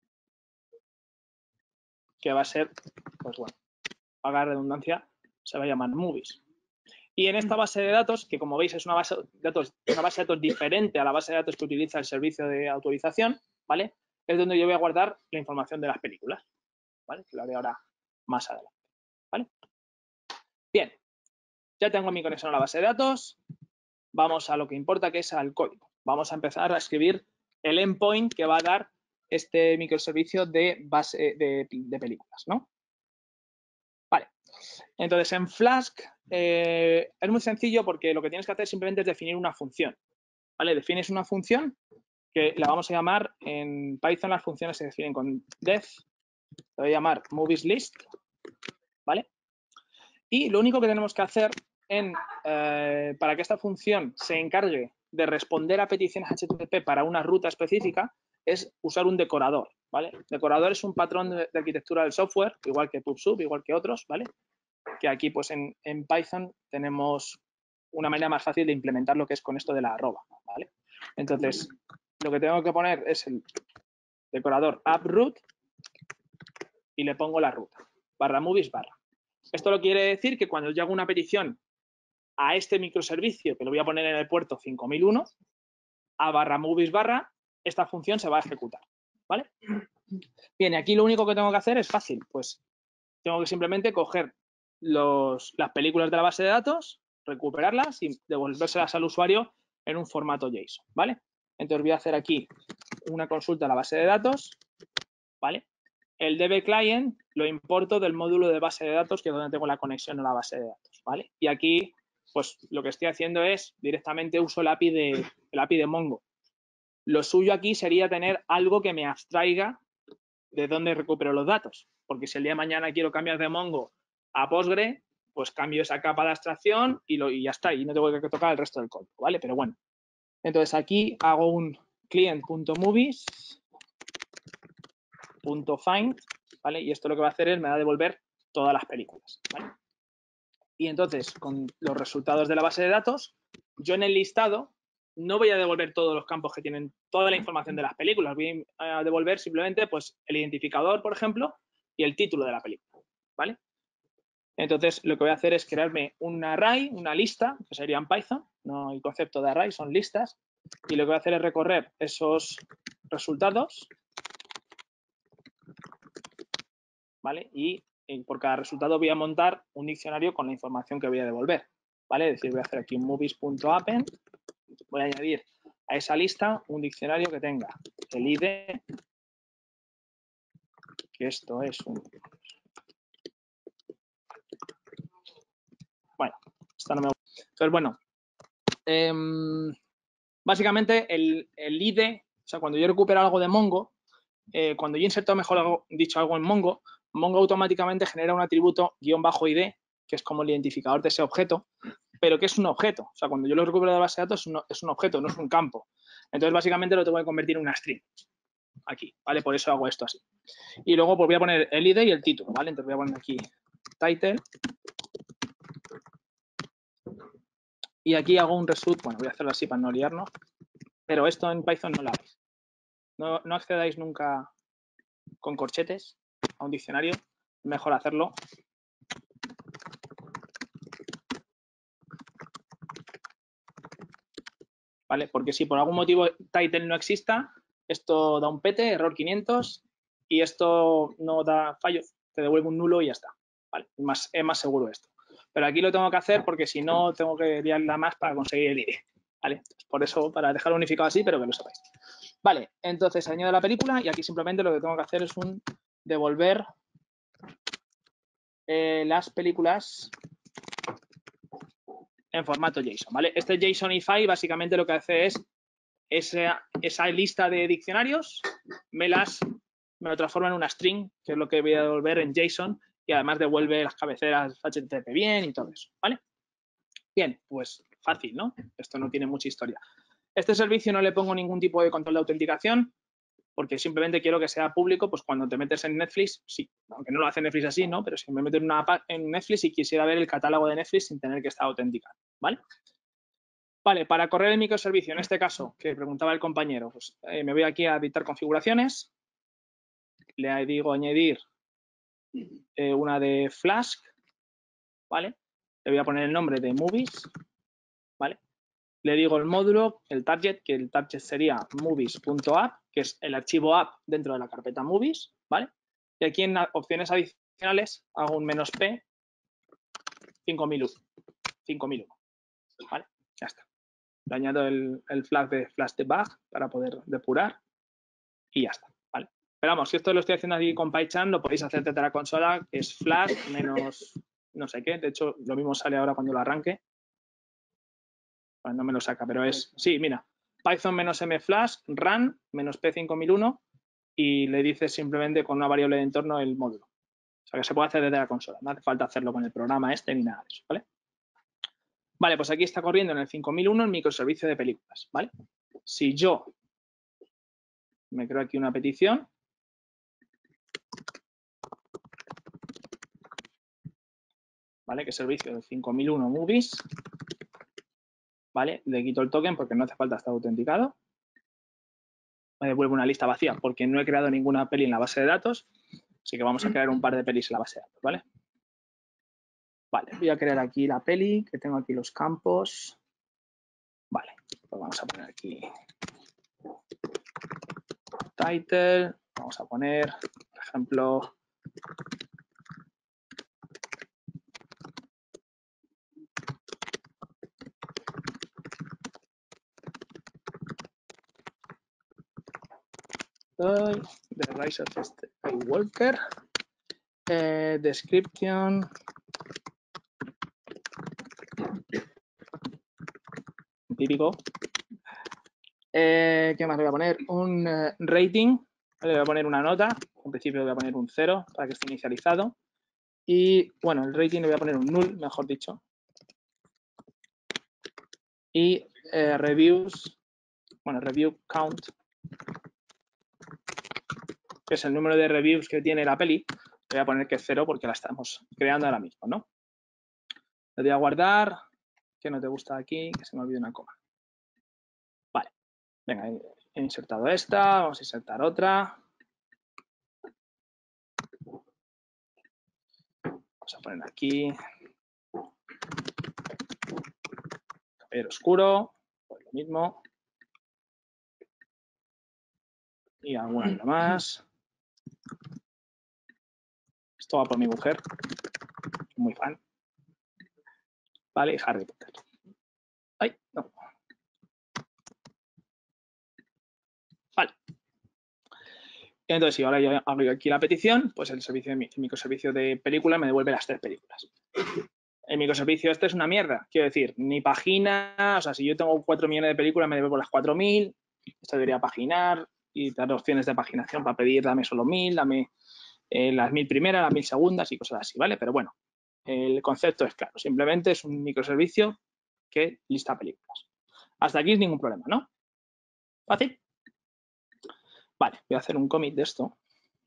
que va a ser, pues bueno, haga redundancia, se va a llamar movies. Y en esta base de datos, que como veis es una base de datos diferente a la base de datos que utiliza el servicio de autorización, ¿vale? Es donde yo voy a guardar la información de las películas, ¿vale? Que lo haré ahora más adelante, ¿vale? Bien, ya tengo mi conexión a la base de datos. Vamos a lo que importa, que es al código. Vamos a empezar a escribir el endpoint que va a dar este microservicio de base de películas, ¿no? Vale. Entonces, en Flask es muy sencillo porque lo que tienes que hacer simplemente es definir una función, ¿vale? Defines una función que la vamos a llamar, en Python las funciones se definen con def, lo voy a llamar movieslist, ¿vale? Y lo único que tenemos que hacer para que esta función se encargue de responder a peticiones HTTP para una ruta específica es usar un decorador, ¿vale? Decorador es un patrón de arquitectura del software, igual que PubSub, igual que otros, ¿vale? Que aquí, pues en Python tenemos una manera más fácil de implementar lo que es con esto de la arroba, ¿vale? Entonces, lo que tengo que poner es el decorador appRoot y le pongo la ruta, /movies/. Esto lo quiere decir que cuando yo hago una petición a este microservicio, que lo voy a poner en el puerto 5001, a /movies/, esta función se va a ejecutar, ¿vale? Bien, aquí lo único que tengo que hacer es fácil, pues tengo que simplemente coger las películas de la base de datos, recuperarlas y devolvérselas al usuario en un formato JSON, ¿vale? Entonces voy a hacer aquí una consulta a la base de datos, ¿vale? El DB client lo importo del módulo de base de datos, que es donde tengo la conexión a la base de datos, ¿vale? Y aquí, pues lo que estoy haciendo es directamente uso el API de Mongo. Lo suyo aquí sería tener algo que me abstraiga de dónde recupero los datos, porque si el día de mañana quiero cambiar de Mongo a Postgre, pues cambio esa capa de abstracción y ya está, y no tengo que tocar el resto del código, ¿vale? Pero bueno, entonces aquí hago un client.movies.find, ¿vale? Y esto lo que va a hacer es me va a devolver todas las películas, ¿vale? Y entonces, con los resultados de la base de datos, yo en el listado no voy a devolver todos los campos que tienen toda la información de las películas. Voy a devolver simplemente pues, el identificador, por ejemplo, y el título de la película, ¿vale? Entonces, lo que voy a hacer es crearme un array, una lista, que sería en Python, no hay concepto de array, son listas, y lo que voy a hacer es recorrer esos resultados, ¿vale? Y por cada resultado voy a montar un diccionario con la información que voy a devolver, ¿vale? Es decir, voy a hacer aquí un movies.append, voy a añadir a esa lista un diccionario que tenga el ID, que esto es un... Bueno, esto no me gusta. Entonces, bueno, básicamente el ID, o sea, cuando yo recupero algo de Mongo, cuando yo inserto, mejor dicho, algo en Mongo, Mongo automáticamente genera un atributo --ID, que es como el identificador de ese objeto, pero que es un objeto. O sea, cuando yo lo recupero de la base de datos es un objeto, no es un campo. Entonces, básicamente lo tengo que convertir en una string. Aquí, ¿vale? Por eso hago esto así. Y luego pues voy a poner el ID y el título, ¿vale? Entonces voy a poner aquí title. Y aquí hago un result, bueno, voy a hacerlo así para no liarnos, pero esto en Python no lo hagáis. No accedáis nunca con corchetes a un diccionario, mejor hacerlo. ¿Vale? Porque si por algún motivo title no exista, esto da un pete, error 500, y esto no da fallo, te devuelve un nulo y ya está. ¿Vale? Es más seguro esto. Pero aquí lo tengo que hacer porque si no tengo que liarla más para conseguir el ID. ¿Vale? Por eso, para dejarlo unificado así, pero que lo sepáis. Vale, entonces añado la película y aquí simplemente lo que tengo que hacer es un devolver las películas en formato JSON, ¿vale? Este JSONify básicamente lo que hace es esa lista de diccionarios me lo transforma en una string, que es lo que voy a devolver en JSON, y además devuelve las cabeceras HTTP bien y todo eso, ¿vale? Bien, pues fácil, ¿no? Esto no tiene mucha historia. Este servicio no le pongo ningún tipo de control de autenticación, porque simplemente quiero que sea público, pues cuando te metes en Netflix, sí, aunque no lo hace Netflix así, ¿no? Pero si me meto en Netflix y quisiera ver el catálogo de Netflix sin tener que estar autenticado, ¿vale? Vale, para correr el microservicio, en este caso, que preguntaba el compañero, pues me voy aquí a editar configuraciones, le digo añadir una de Flask, ¿vale? Le voy a poner el nombre de Movies, ¿vale? Le digo el módulo, el target, que el target sería movies.app, que es el archivo app dentro de la carpeta movies, ¿vale? Y aquí en opciones adicionales hago un "-p 5001, ¿vale? Ya está. Le añado el flag de flash debug para poder depurar y ya está, ¿vale? Pero vamos, si esto lo estoy haciendo aquí con PyCharm, lo podéis hacer desde la consola, que es flash menos no sé qué. De hecho, lo mismo sale ahora cuando lo arranque. Bueno, no me lo saca, pero es, sí, mira, Python -m flash run -p5001 y le dices simplemente con una variable de entorno el módulo. O sea, que se puede hacer desde la consola. No hace falta hacerlo con el programa este ni nada de eso, ¿vale? Vale, pues aquí está corriendo en el 5001 el microservicio de películas, ¿vale? Si yo me creo aquí una petición, ¿vale? Que es servicio del 5001 movies, ¿vale? Le quito el token porque no hace falta estar autenticado. Me devuelve una lista vacía porque no he creado ninguna peli en la base de datos, así que vamos a crear un par de pelis en la base de datos, ¿vale? Vale, voy a crear aquí la peli, que tengo aquí los campos. Vale, pues vamos a poner aquí title, vamos a poner, por ejemplo, The Rise of Skywalker, description, típico. ¿Qué más le voy a poner? Un rating, le voy a poner una nota, en principio le voy a poner un 0 para que esté inicializado. Y bueno, el rating le voy a poner un null, mejor dicho. Y reviews, bueno, review count, que es el número de reviews que tiene la peli. Le voy a poner que es 0 porque la estamos creando ahora mismo, ¿no? Le voy a guardar, que no te gusta aquí, que se me olvide una coma. Vale, venga, he insertado esta, vamos a insertar otra. Vamos a poner aquí caballero oscuro, pues lo mismo. Y alguna más. Esto va por mi mujer, muy fan. Vale, y Harry Potter. Ay, no. Vale. Entonces, si ahora yo abro aquí la petición, pues el microservicio de película me devuelve las 3 películas. El microservicio este es una mierda, quiero decir, ni pagina, o sea, si yo tengo 4 millones de películas, me devuelvo las 4000, esto debería paginar y dar opciones de paginación para pedir, dame solo 1000, dame las 1000 primeras, las 1000 segundas y cosas así, ¿vale? Pero bueno, el concepto es claro, simplemente es un microservicio que lista películas. Hasta aquí ningún problema, ¿no? ¿Fácil? Vale, voy a hacer un commit de esto.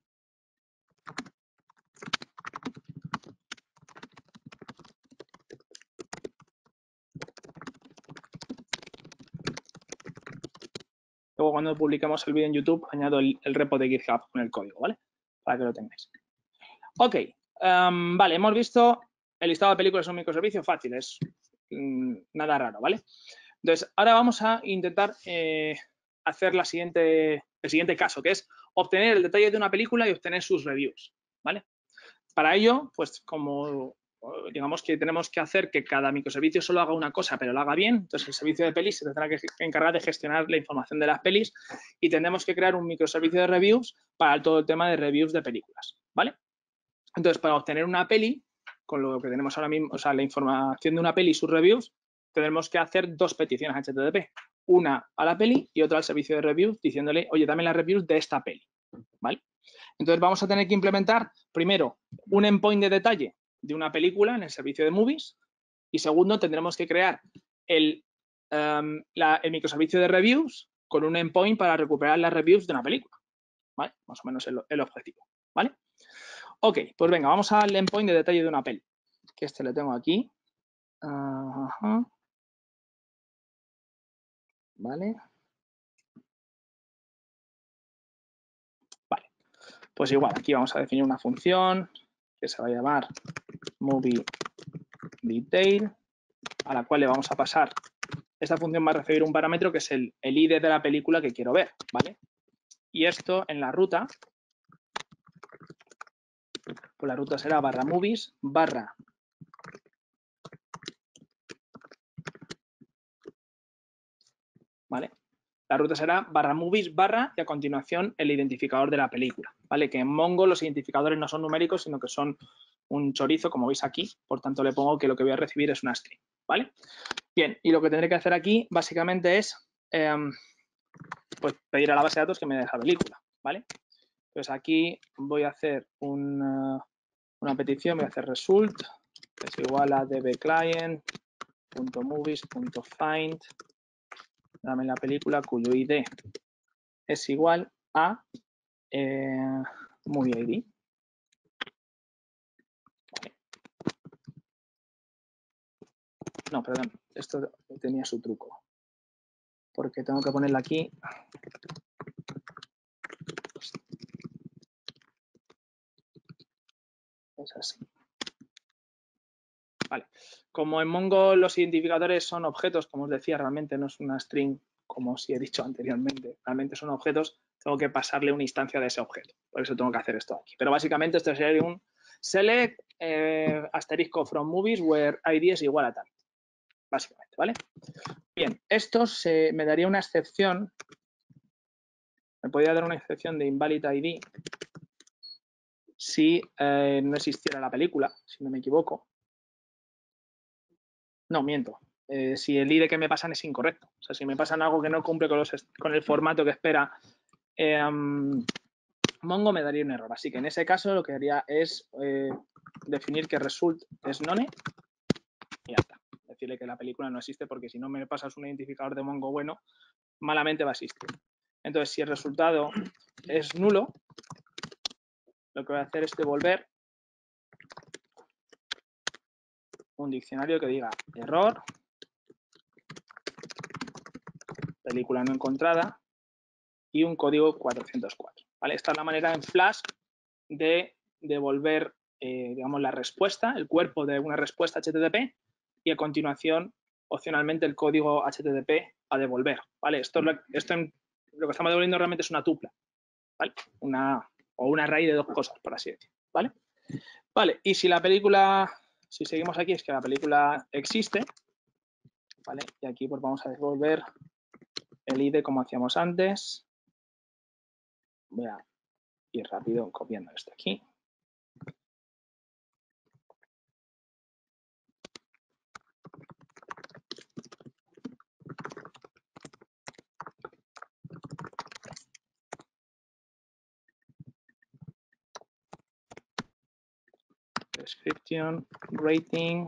Luego cuando publiquemos el vídeo en YouTube añado el repo de GitHub con el código, ¿vale? Para que lo tengáis. Ok, vale, hemos visto el listado de películas en un microservicio fácil, es nada raro, ¿vale? Entonces, ahora vamos a intentar hacer el siguiente caso, que es obtener el detalle de una película y obtener sus reviews, ¿vale? Para ello, pues como digamos que tenemos que hacer que cada microservicio solo haga una cosa, pero lo haga bien, entonces el servicio de pelis se tendrá que encargar de gestionar la información de las pelis y tendremos que crear un microservicio de reviews para todo el tema de reviews de películas, ¿vale? Entonces, para obtener una peli, con lo que tenemos ahora mismo, o sea, la información de una peli y sus reviews, tendremos que hacer 2 peticiones HTTP. Una a la peli y otra al servicio de reviews diciéndole, oye, dame las reviews de esta peli, ¿vale? Entonces, vamos a tener que implementar, primero, un endpoint de detalle de una película en el servicio de movies y segundo, tendremos que crear el microservicio de reviews con un endpoint para recuperar las reviews de una película, ¿vale? Más o menos el objetivo, ¿vale? Ok, pues venga, vamos al endpoint de detalle de una peli, que este lo tengo aquí. ¿vale? Vale, pues igual, aquí vamos a definir una función que se va a llamar movie detail, a la cual le vamos a pasar, esta función va a recibir un parámetro que es el ID de la película que quiero ver, ¿vale? Y esto en la ruta, pues la ruta será barra movies barra ¿vale? La ruta será barra movies barra y a continuación el identificador de la película, ¿vale? Que en Mongo los identificadores no son numéricos, sino que son un chorizo, como veis aquí. Por tanto, le pongo que lo que voy a recibir es una string, ¿vale? Bien, y lo que tendré que hacer aquí básicamente es pues pedir a la base de datos que me dé esa película, ¿vale? Pues aquí voy a hacer una petición, voy a hacer result, que es igual a dbclient.movies.find, dame la película cuyo ID es igual a movie ID. Vale. No, perdón, esto tenía su truco, porque tengo que ponerla aquí. Es así. Vale. Como en Mongo los identificadores son objetos, como os decía, realmente no es una string, como os he dicho anteriormente, realmente son objetos, tengo que pasarle una instancia de ese objeto. Por eso tengo que hacer esto aquí. Pero básicamente esto sería un select asterisco from movies where ID es igual a tal. Básicamente, ¿vale? Bien, esto me daría una excepción, me podría dar una excepción de invalid ID si no existiera la película, si no me equivoco. No, miento. Si el ID que me pasan es incorrecto. O sea, si me pasan algo que no cumple con el formato que espera Mongo, me daría un error. Así que en ese caso lo que haría es definir que result es none y ya está. Decirle que la película no existe porque si no me pasas un identificador de Mongo bueno, malamente va a existir. Entonces, si el resultado es nulo, lo que voy a hacer es devolver un diccionario que diga error, película no encontrada y un código 404. ¿Vale? Esta es la manera en Flask de devolver digamos, la respuesta, el cuerpo de una respuesta HTTP y a continuación, opcionalmente, el código HTTP a devolver. ¿Vale? Esto lo que estamos devolviendo realmente es una tupla, ¿vale? O una array de dos cosas, por así decirlo. ¿Vale? Vale, y si la película, si seguimos aquí, es que la película existe, ¿vale? Y aquí pues vamos a devolver el ID como hacíamos antes. Voy a ir rápido copiando esto aquí. Description, rating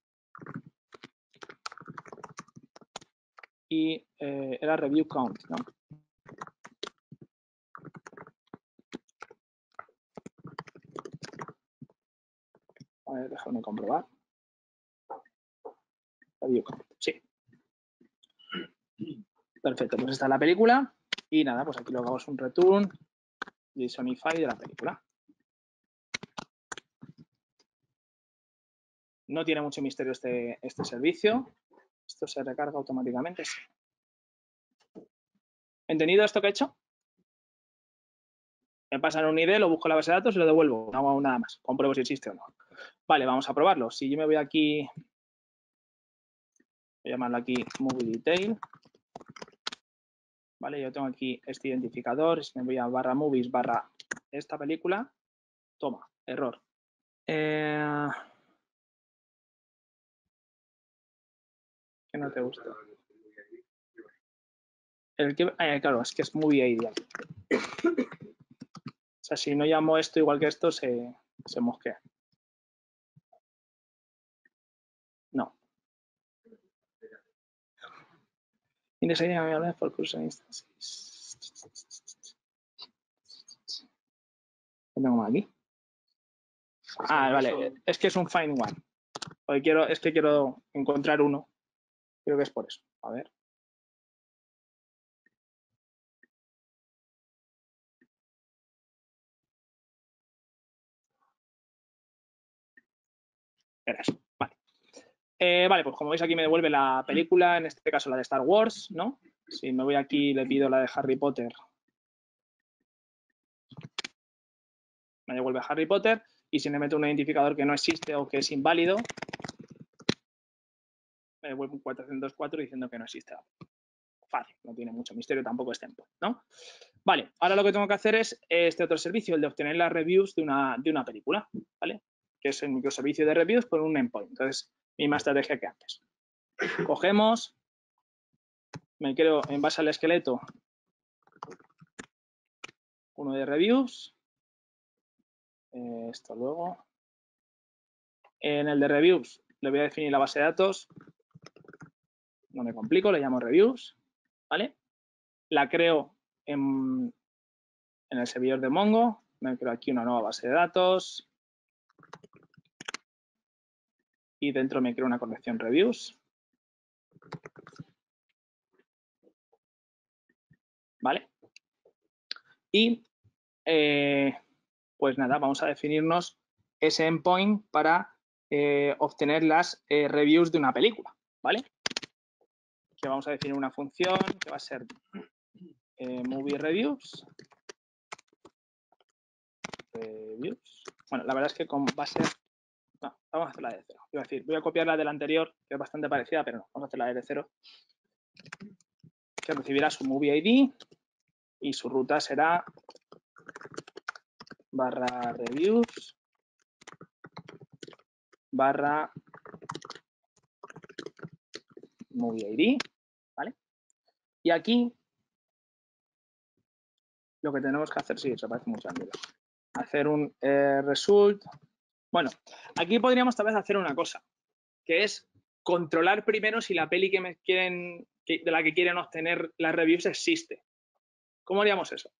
y era review count, ¿no? A ver, déjame comprobar. Review count, sí. Perfecto, pues esta es la película y nada, pues aquí lo hagamos un return JSONify de la película. No tiene mucho misterio este servicio. Esto se recarga automáticamente. Sí. ¿Entendido esto que he hecho? Me pasan un ID, lo busco en la base de datos y lo devuelvo. No hago nada más. Compruebo si existe o no. Vale, vamos a probarlo. Si yo me voy aquí, voy a llamarlo aquí movie detail. Vale, yo tengo aquí este identificador. Si me voy a barra movies barra esta película, toma, error. ¿Qué no te gusta? Claro, es que es movie ID. O sea, si no llamo esto igual que esto, se mosquea. No. For cursor instances. ¿Qué tengo más aquí? Ah, vale. Es que es un find one. Porque quiero encontrar uno. Creo que es por eso. A ver. era eso. Vale. Vale, pues como veis aquí me devuelve la película, en este caso la de Star Wars, ¿no? Si me voy aquí y le pido la de Harry Potter, me devuelve Harry Potter, y si le meto un identificador que no existe o que es inválido, me devuelve un 404 diciendo que no existe. Fácil, no tiene mucho misterio tampoco este endpoint, ¿no? Vale, ahora lo que tengo que hacer es este otro servicio, el de obtener las reviews de una película, ¿vale? Que es el microservicio de reviews con un endpoint. Entonces, misma estrategia que antes. Cogemos, me creo en base al esqueleto uno de reviews. Esto luego. En el de reviews le voy a definir la base de datos. No me complico, le llamo reviews, ¿vale? La creo en el servidor de Mongo. Me creo aquí una nueva base de datos. Y dentro me creo una colección reviews. ¿Vale? Y pues nada, vamos a definirnos ese endpoint para obtener las reviews de una película, ¿vale? Que vamos a definir una función que va a ser movie reviews. Bueno, la verdad es que va a ser... No, vamos a hacerla de cero. Iba a decir, voy a copiar la de la anterior, que es bastante parecida, pero no, vamos a hacerla de cero. Que recibirá su movie ID y su ruta será /reviews /movie ID, ¿vale? Y aquí lo que tenemos que hacer, sí, se parece mucho a mí, hacer un result. Bueno, aquí podríamos tal vez hacer una cosa, que es controlar primero si la peli de la que quieren obtener las reviews existe. ¿Cómo haríamos eso?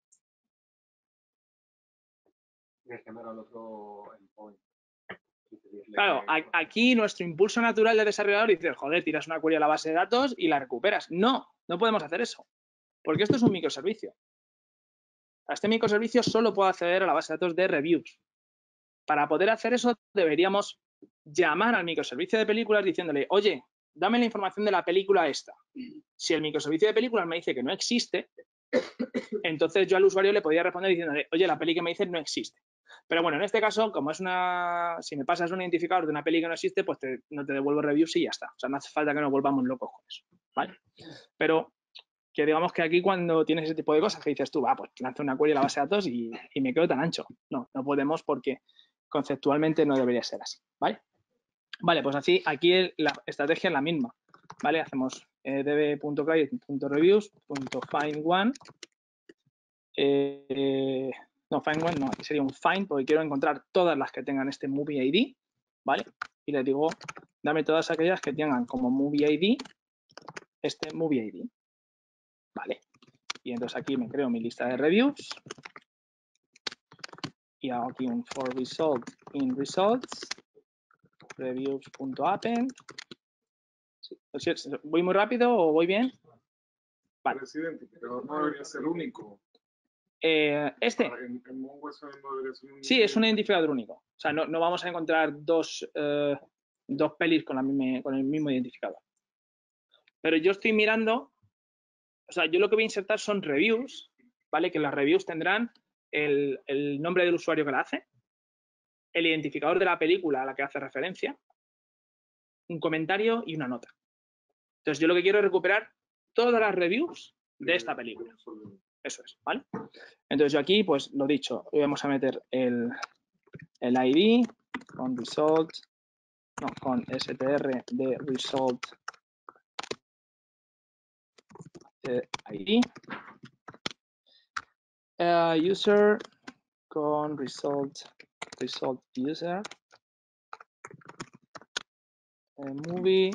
Claro, aquí nuestro impulso natural de desarrollador dice, joder, tiras una query a la base de datos y la recuperas. No, no podemos hacer eso, porque esto es un microservicio. A este microservicio solo puedo acceder a la base de datos de reviews. Para poder hacer eso deberíamos llamar al microservicio de películas diciéndole, oye, dame la información de la película esta. Si el microservicio de películas me dice que no existe, entonces yo al usuario le podría responder diciéndole, oye, la peli que me dices no existe. Pero bueno, en este caso, como es si me pasas un identificador de una peli que no existe, pues no te devuelvo reviews y ya está. O sea, no hace falta que nos volvamos locos con eso, ¿vale? Pero que digamos que aquí cuando tienes ese tipo de cosas que dices tú, pues lanzo una query a la base de datos y me quedo tan ancho. No podemos porque conceptualmente no debería ser así, ¿vale? Vale, pues así aquí la estrategia es la misma, ¿vale? Hacemos db.client.reviews.find1. No, find one no, aquí sería un find porque quiero encontrar todas las que tengan este movie ID, ¿vale? Y les digo, dame todas aquellas que tengan como movie ID este movie ID, ¿vale? Y entonces aquí me creo mi lista de reviews y hago aquí un for result in results reviews.append. Sí. ¿Voy muy rápido o voy bien? Vale. Pero no debería ser único. Este. En Mongo eso no debería ser único. Sí, es un identificador único. O sea, no vamos a encontrar dos pelis con el mismo identificador. Pero yo estoy mirando, o sea, yo lo que voy a insertar son reviews, ¿vale? Que las reviews tendrán el nombre del usuario que la hace, el identificador de la película a la que hace referencia, un comentario y una nota. Entonces, yo lo que quiero es recuperar todas las reviews de esta película. Eso es, ¿vale? Entonces, yo aquí, pues, lo dicho, vamos a meter el ID con result, no, con str de result ID. User con result user. Movie.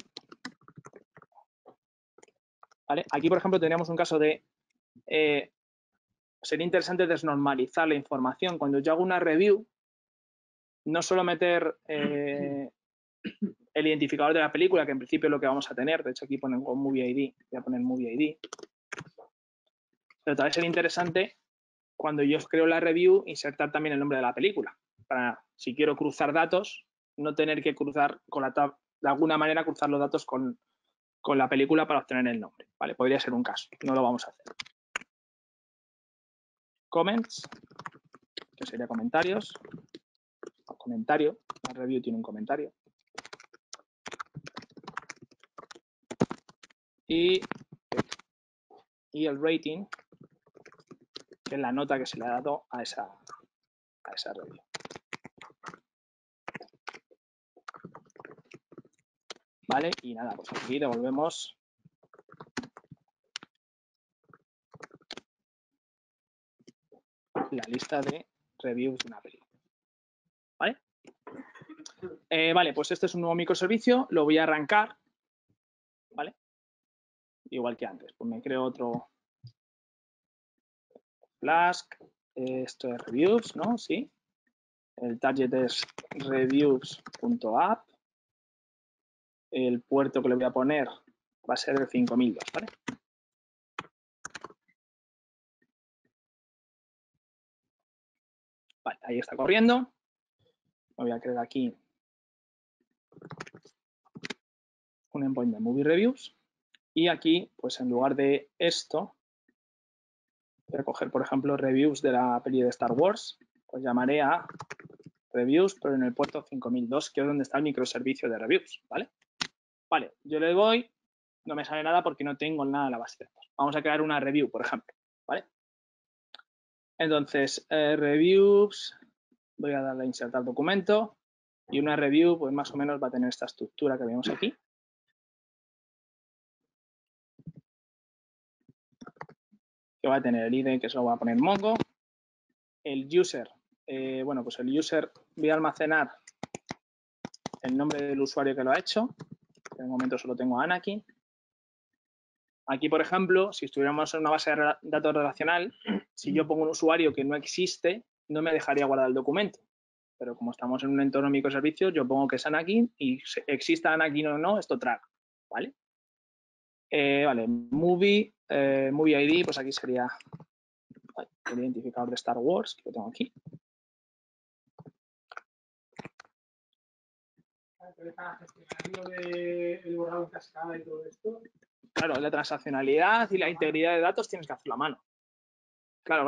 ¿Vale? Aquí, por ejemplo, tendríamos un caso de sería interesante desnormalizar la información. Cuando yo hago una review, no solo meter el identificador de la película, que en principio es lo que vamos a tener. De hecho, aquí ponen con Movie ID. Voy a poner Movie ID. Pero tal vez sería interesante, cuando yo creo la review, insertar también el nombre de la película. Para, si quiero cruzar datos, no tener que cruzar de alguna manera cruzar los datos con la película para obtener el nombre, ¿vale? Podría ser un caso, no lo vamos a hacer. Comments, que sería comentarios, o comentario, la review tiene un comentario. Y el rating, que es la nota que se le ha dado a esa review. Vale, y nada, pues aquí devolvemos la lista de reviews de una película. ¿Vale? Vale, pues este es un nuevo microservicio, lo voy a arrancar, ¿vale? Igual que antes, pues me creo otro Flask, esto es reviews, ¿no? Sí. El target es reviews.app. El puerto que le voy a poner va a ser el 5002, ¿vale? Vale, ahí está corriendo. Me voy a crear aquí un endpoint de Movie Reviews. Y aquí, pues en lugar de esto, voy a coger, por ejemplo, reviews de la peli de Star Wars. Pues llamaré a reviews, pero en el puerto 5002, que es donde está el microservicio de reviews, ¿vale? Vale, yo le doy, no me sale nada porque no tengo nada en la base de datos. Vamos a crear una review, por ejemplo, ¿vale? Entonces, reviews, voy a darle a insertar documento y una review, pues más o menos va a tener esta estructura que vemos aquí. Que va a tener el ID, que se lo voy a poner Mongo. El user, bueno, pues el user voy a almacenar el nombre del usuario que lo ha hecho. En el momento solo tengo Anakin. Aquí, por ejemplo, si estuviéramos en una base de datos relacional, si yo pongo un usuario que no existe, no me dejaría guardar el documento. Pero como estamos en un entorno microservicios, yo pongo que es Anakin y exista Anakin o no, esto traga, ¿vale? Vale, movie ID, pues aquí sería el identificador de Star Wars, que lo tengo aquí. Para gestionar lo del borrado en cascada y todo esto. Claro, la transaccionalidad y la integridad de datos tienes que hacerlo a mano. Claro.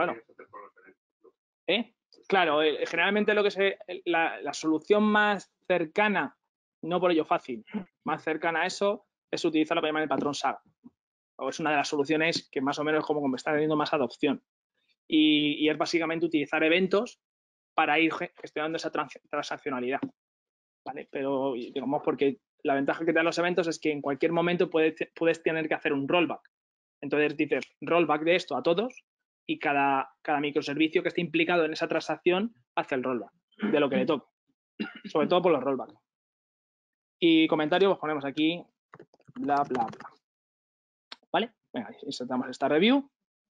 Claro, generalmente la solución más cercana, no por ello fácil, más cercana a eso es utilizar lo que llaman el patrón SAGA. O es una de las soluciones que más o menos como está teniendo más adopción. Y es básicamente utilizar eventos para ir gestionando esa transaccionalidad. ¿Vale? Pero digamos porque la ventaja que te dan los eventos es que en cualquier momento puedes tener que hacer un rollback. Entonces dices rollback de esto a todos y cada microservicio que esté implicado en esa transacción hace el rollback de lo que le toque. Sobre todo por los rollbacks. Y comentario, pues ponemos aquí bla, bla, bla. ¿Vale? Venga, insertamos esta review.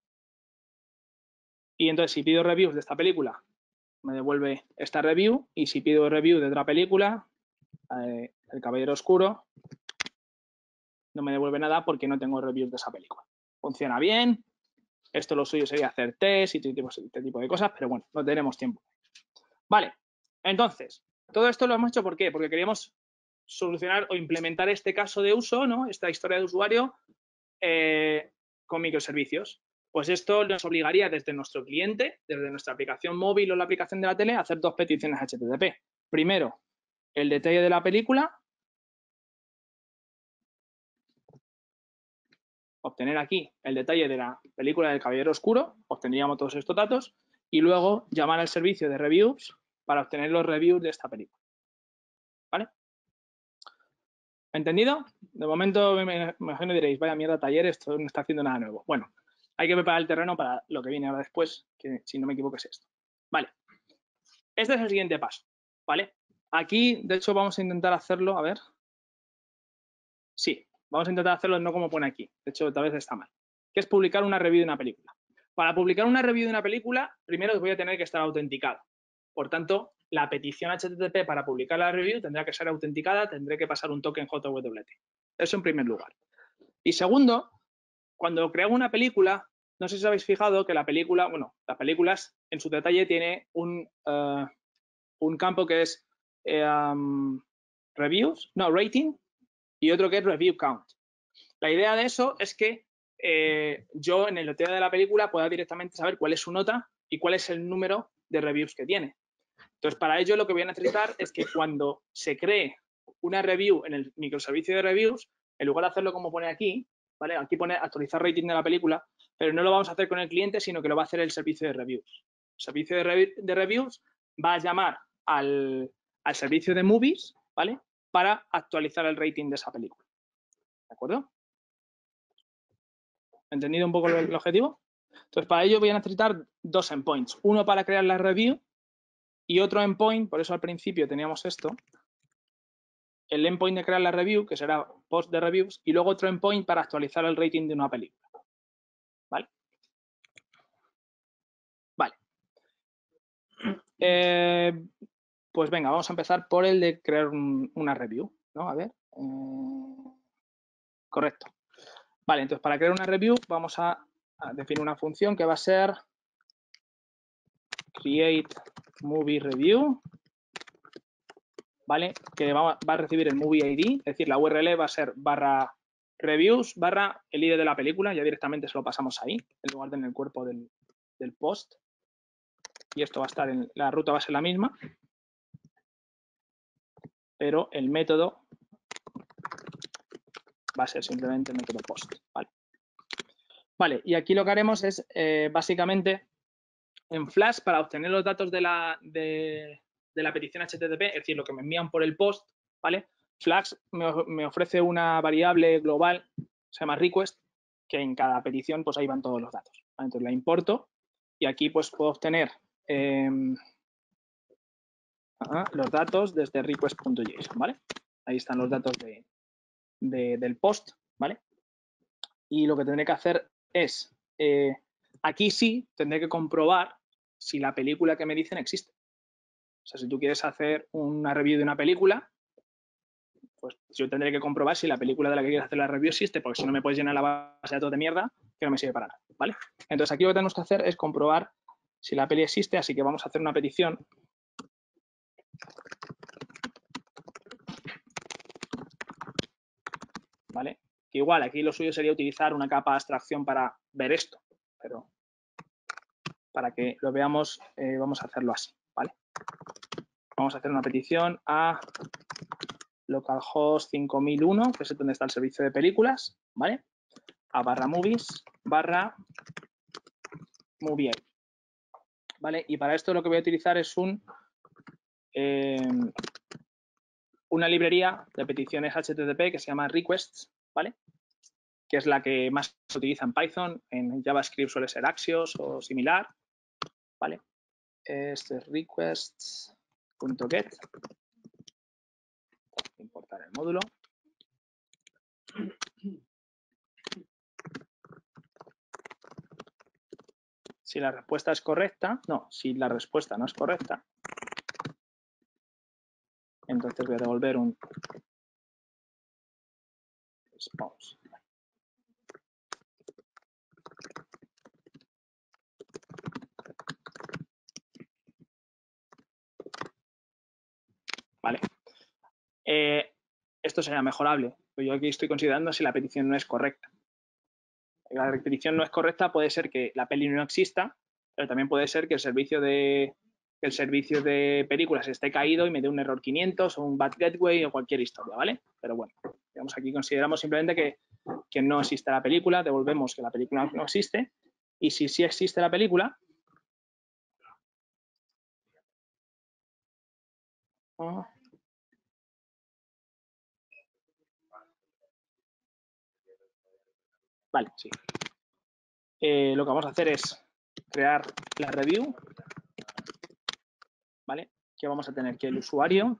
Y entonces si pido reviews de esta película, me devuelve esta review. Y si pido review de otra película, El Caballero Oscuro, no me devuelve nada porque no tengo reviews de esa película. Funciona bien. Esto lo suyo sería hacer test y este tipo de cosas, pero bueno, no tenemos tiempo. Vale, entonces, todo esto lo hemos hecho ¿por qué? Porque queríamos solucionar o implementar este caso de uso, ¿no? Esta historia de usuario con microservicios. Pues esto nos obligaría desde nuestro cliente, desde nuestra aplicación móvil o la aplicación de la tele, a hacer dos peticiones HTTP. Primero, el detalle de la película. Obtener aquí el detalle de la película del Caballero Oscuro, obtendríamos todos estos datos, y luego llamar al servicio de reviews para obtener los reviews de esta película. ¿Vale? ¿Entendido? De momento me imagino diréis, vaya mierda taller, esto no está haciendo nada nuevo. Bueno, hay que preparar el terreno para lo que viene ahora después, que si no me equivoco es esto. Vale. Este es el siguiente paso. ¿Vale? Aquí, de hecho, vamos a intentar hacerlo, a ver. Sí, vamos a intentar hacerlo no como pone aquí. De hecho, tal vez está mal. Que es publicar una review de una película. Para publicar una review de una película, primero voy a tener que estar autenticado. Por tanto, la petición HTTP para publicar la review tendrá que ser autenticada, tendré que pasar un token JWT. Eso en primer lugar. Y segundo, cuando creo una película, no sé si os habéis fijado que la película, bueno, las películas en su detalle tiene un campo que es rating, y otro que es review count. La idea de eso es que yo en el lote de la película pueda directamente saber cuál es su nota y cuál es el número de reviews que tiene. Entonces, para ello lo que voy a necesitar es que cuando se cree una review en el microservicio de reviews, en lugar de hacerlo como pone aquí, ¿vale? Aquí pone actualizar rating de la película, pero no lo vamos a hacer con el cliente, sino que lo va a hacer el servicio de reviews. El servicio de reviews va a llamar al servicio de movies, ¿vale? Para actualizar el rating de esa película. ¿De acuerdo? ¿Entendido un poco el objetivo? Entonces, para ello voy a necesitar dos endpoints. Uno para crear la review y otro endpoint, por eso al principio teníamos esto, el endpoint de crear la review, que será post de reviews, y luego otro endpoint para actualizar el rating de una película. ¿Vale? Vale. Pues venga, vamos a empezar por el de crear una review, ¿no? A ver. Correcto. Vale, entonces para crear una review vamos a definir una función que va a ser create movie review, ¿vale? Que va a recibir el movie ID, es decir, la URL va a ser /reviews/ el ID de la película, ya directamente se lo pasamos ahí, en lugar de en el cuerpo del post. Y esto va a estar la ruta va a ser la misma, pero el método va a ser simplemente el método post, ¿vale? Vale, y aquí lo que haremos es básicamente en Flash, para obtener los datos de la petición HTTP, es decir, lo que me envían por el post, ¿vale? Flash me ofrece una variable global, se llama request, que en cada petición pues ahí van todos los datos, ¿vale? Entonces la importo y aquí pues puedo obtener los datos desde request.json, ¿vale? Ahí están los datos del post, ¿vale? Y lo que tendré que hacer es, aquí sí tendré que comprobar si la película que me dicen existe. O sea, si tú quieres hacer una review de una película, pues yo tendré que comprobar si la película de la que quieres hacer la review existe, porque si no me puedes llenar la base de datos de mierda que no me sirve para nada, ¿vale? Entonces aquí lo que tenemos que hacer es comprobar si la peli existe, así que vamos a hacer una petición. ¿Vale? Que igual aquí lo suyo sería utilizar una capa de abstracción para ver esto, pero para que lo veamos vamos a hacerlo así, ¿vale? Vamos a hacer una petición a localhost 5001, que es donde está el servicio de películas, ¿vale? A /movies /movie, ¿vale? Y para esto lo que voy a utilizar es una librería de peticiones HTTP que se llama requests, ¿vale? Que es la que más se utiliza en Python, en JavaScript suele ser Axios o similar, ¿vale? Este es requests.get, importar el módulo. Si la respuesta es correcta, si la respuesta no es correcta, entonces voy a devolver un response. Vale. Esto sería mejorable, pero yo aquí estoy considerando si la petición no es correcta. La petición no es correcta, puede ser que la peli no exista, pero también puede ser que el servicio de películas esté caído y me dé un error 500 o un bad gateway o cualquier historia, ¿vale? Pero bueno, digamos aquí consideramos simplemente que no existe la película, devolvemos que la película no existe, y si sí existe la película, vale, sí. Lo que vamos a hacer es crear la review, ¿vale? Que vamos a tener que el usuario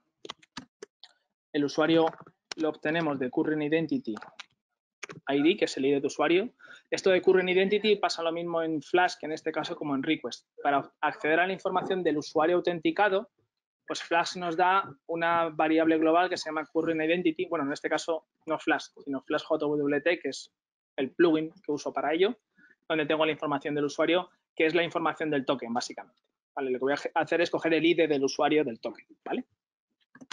lo obtenemos de current identity ID, que es el ID de usuario. Esto de current identity pasa lo mismo en Flash que en este caso como en request. Para acceder a la información del usuario autenticado, pues Flash nos da una variable global que se llama current identity. Bueno, en este caso no Flash, sino Flash JWT, que es el plugin que uso para ello, donde tengo la información del usuario, que es la información del token, básicamente. ¿Vale? Lo que voy a hacer es coger el ID del usuario del token, ¿vale?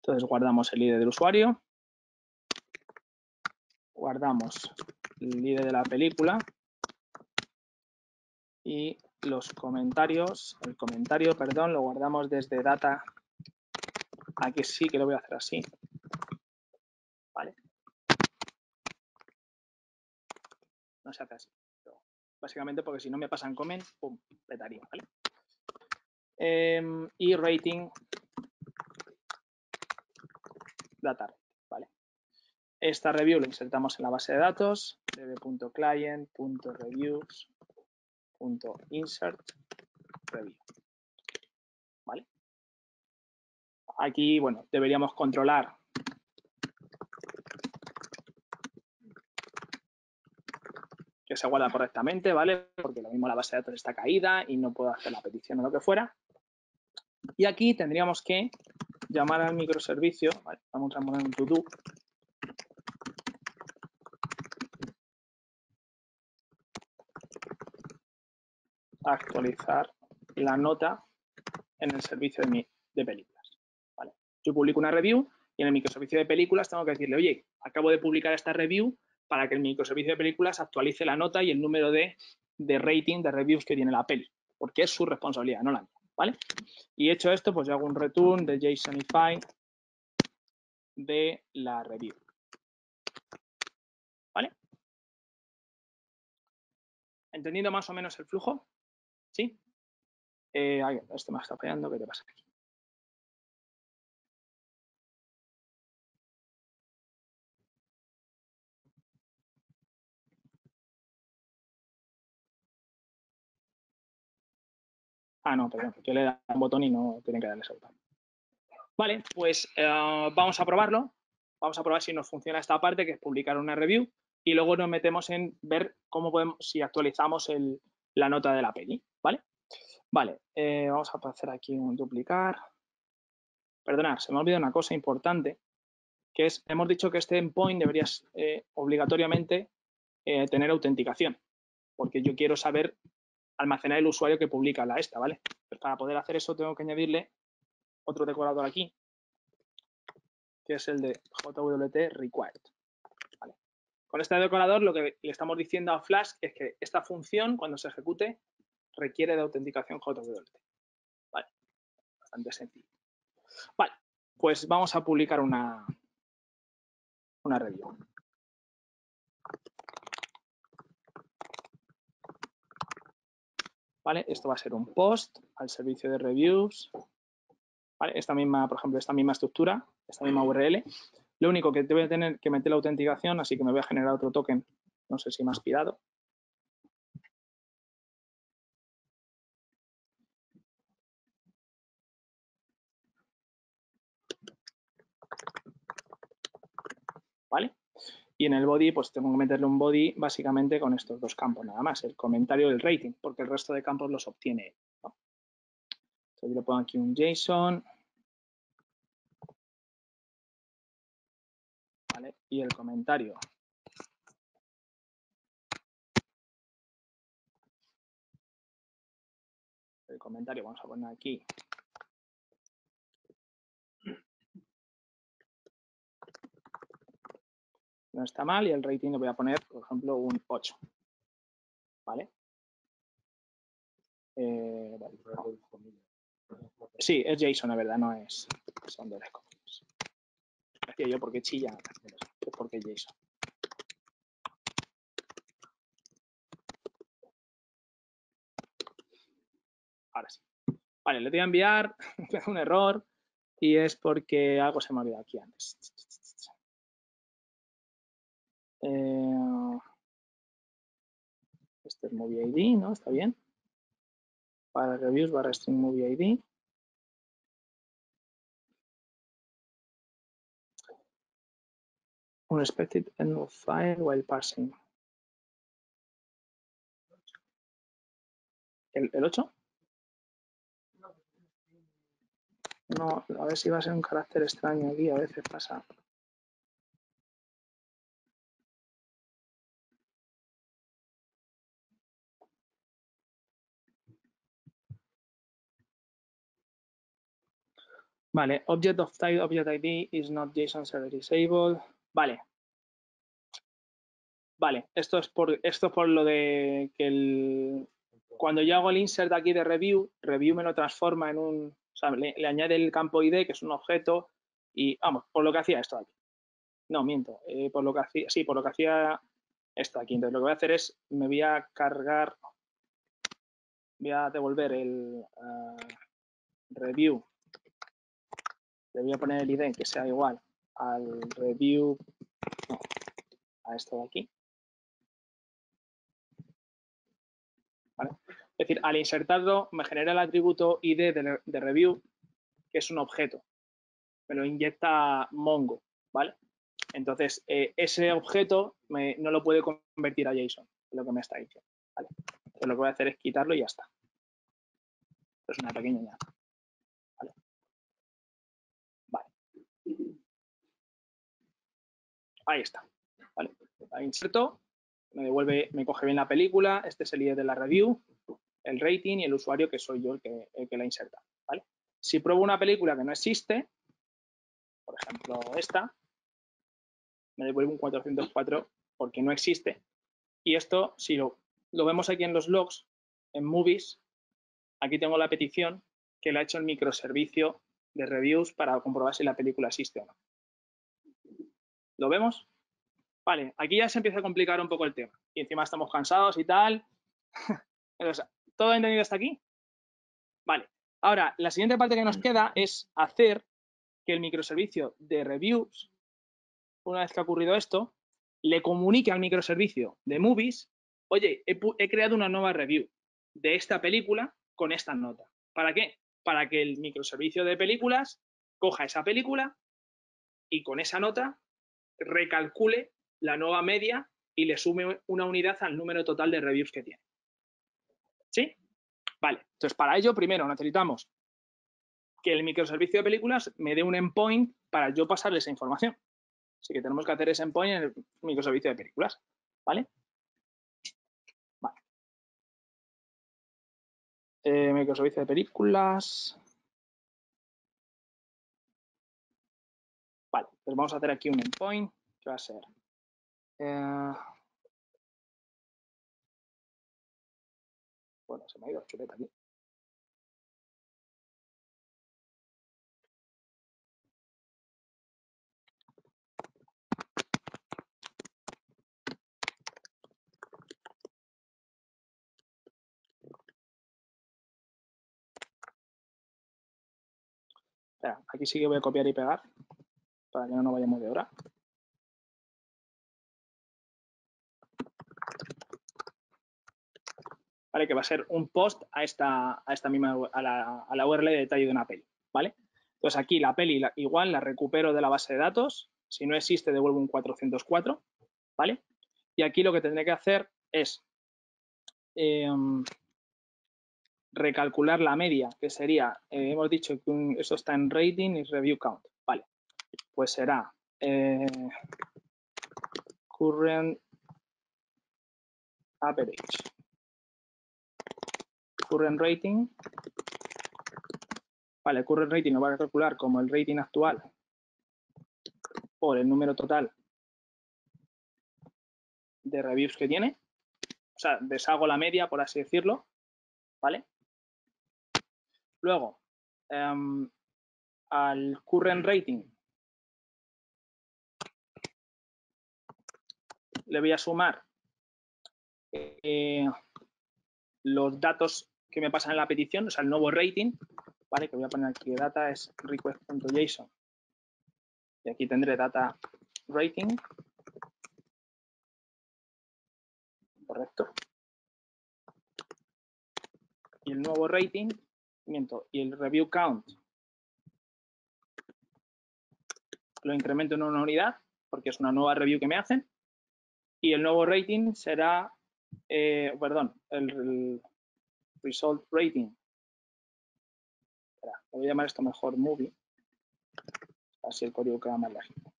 Entonces guardamos el ID del usuario, guardamos el ID de la película y los comentarios, el comentario, perdón, lo guardamos desde data. Aquí sí que lo voy a hacer así. ¿Vale? No se hace así. Pero básicamente porque si no me pasan comment, pum, petaría, ¿vale? Y rating data, ¿vale? Esta review la insertamos en la base de datos, db.client.reviews.insert review. ¿Vale? Aquí, bueno, deberíamos controlar que se guarda correctamente, ¿vale? Porque lo mismo la base de datos está caída y no puedo hacer la petición o lo que fuera. Y aquí tendríamos que llamar al microservicio, ¿vale? Vamos a poner un to-do. Actualizar la nota en el servicio de películas, ¿vale? Yo publico una review y en el microservicio de películas tengo que decirle, oye, acabo de publicar esta review para que el microservicio de películas actualice la nota y el número de rating, de reviews que tiene la peli, porque es su responsabilidad, no la mía, ¿vale? Y hecho esto, pues yo hago un return de JSONify de la review, ¿vale? ¿Entendiendo más o menos el flujo? ¿Sí? Esto me está fallando, ¿qué te pasa aquí? Ah, no, perdón, yo le he dado un botón y no tienen que darle ese botón. Vale, pues vamos a probarlo. Vamos a probar si nos funciona esta parte, que es publicar una review, y luego nos metemos en ver cómo podemos, si actualizamos la nota de la peli, ¿vale? Vale, vamos a hacer aquí un duplicar. Perdonad, se me ha olvidado una cosa importante, que es, hemos dicho que este endpoint debería obligatoriamente tener autenticación, porque yo quiero saber almacenar el usuario que publica la esta, ¿vale? Pues para poder hacer eso tengo que añadirle otro decorador aquí, que es el de JWT required. ¿Vale? Con este decorador lo que le estamos diciendo a Flask es que esta función, cuando se ejecute, requiere de autenticación JWT. ¿Vale? Bastante sencillo. Vale, pues vamos a publicar una review. ¿Vale? Esto va a ser un post al servicio de reviews. ¿Vale? Esta misma, por ejemplo, esta misma estructura, esta misma URL. Lo único que te voy a tener que meter la autenticación, así que me voy a generar otro token. No sé si me ha aspirado. ¿Vale? Y en el body, pues tengo que meterle un body básicamente con estos dos campos nada más, el comentario y el rating, porque el resto de campos los obtiene, ¿no? Entonces yo le pongo aquí un JSON. ¿Vale? Y el comentario. El comentario vamos a poner aquí. No está mal y el rating le voy a poner, por ejemplo, un 8. ¿Vale? Vale. Sí, es JSON, la verdad, no es underscore comments. Decía yo porque chilla, es porque es JSON. Ahora sí. Vale, le voy a enviar un error y es porque algo se me ha olvidado aquí antes. Este es Movie ID, ¿no? Está bien. Para reviews barra string Movie ID. Unexpected end of file while parsing. ¿El 8? No, a ver si va a ser un carácter extraño aquí, a veces pasa. Vale, object of type object ID is not JSON server disabled. Vale. Vale, esto es por lo de que cuando yo hago el insert aquí de review me lo transforma en un, o sea, le añade el campo ID, que es un objeto, y vamos, por lo que hacía esto aquí. No, miento, por lo que hacía esto aquí. Entonces lo que voy a hacer es, me voy a cargar, voy a devolver el review, le voy a poner el ID que sea igual al review, no, a esto de aquí. ¿Vale? Es decir, al insertarlo me genera el atributo ID de review, que es un objeto. Me lo inyecta Mongo, ¿vale? Entonces, ese objeto no lo puede convertir a JSON, es lo que me está diciendo, ¿vale? Entonces, lo que voy a hacer es quitarlo y ya está. Esto es una pequeña añada. ¿Vale? Vale. Ahí está. ¿Vale? La inserto, me coge bien la película, este es el ID de la review, el rating y el usuario, que soy yo el que la inserta, ¿vale? Si pruebo una película que no existe, por ejemplo esta, me devuelve un 404 porque no existe. Y esto, si lo vemos aquí en los logs, en movies, aquí tengo la petición que le ha hecho el microservicio de reviews para comprobar si la película existe o no. ¿Lo vemos? Vale, aquí ya se empieza a complicar un poco el tema. Y encima estamos cansados y tal. Entonces, ¿todo entendido hasta aquí? Vale. Ahora, la siguiente parte que nos queda es hacer que el microservicio de reviews, una vez que ha ocurrido esto, le comunique al microservicio de movies, oye, he creado una nueva review de esta película con esta nota. ¿Para qué? Para que el microservicio de películas coja esa película y con esa nota recalcule la nueva media y le sume una unidad al número total de reviews que tiene. ¿Sí? Vale. Entonces, para ello, primero necesitamos que el microservicio de películas me dé un endpoint para yo pasarle esa información. Así que tenemos que hacer ese endpoint en el microservicio de películas. ¿Vale? Vale. Microservicio de películas. Vale, pues vamos a hacer aquí un endpoint que va a ser bueno, se me ha ido el chuleta aquí. Espera, aquí sí que voy a copiar y pegar para que no nos vayamos de hora. Vale, que va a ser un post a esta misma a la URL de detalle de una peli, ¿vale? Entonces aquí la peli igual la recupero de la base de datos, si no existe devuelvo un 404, ¿vale? Y aquí lo que tendré que hacer es recalcular la media, que sería, hemos dicho que eso está en rating y review count, ¿vale? Pues será current average, current rating, vale, current rating lo voy a calcular como el rating actual por el número total de reviews que tiene, o sea, deshago la media, por así decirlo, ¿vale? Luego, al current rating le voy a sumar los datos que me pasan en la petición, o sea, el nuevo rating, ¿vale? Que voy a poner aquí, data es request.json. Y aquí tendré data rating. Correcto. Y el nuevo rating, y el review count lo incremento en una unidad, porque es una nueva review que me hacen. Y el nuevo rating será, el result rating. Espera, voy a llamar esto mejor movie. Así el código queda más legible.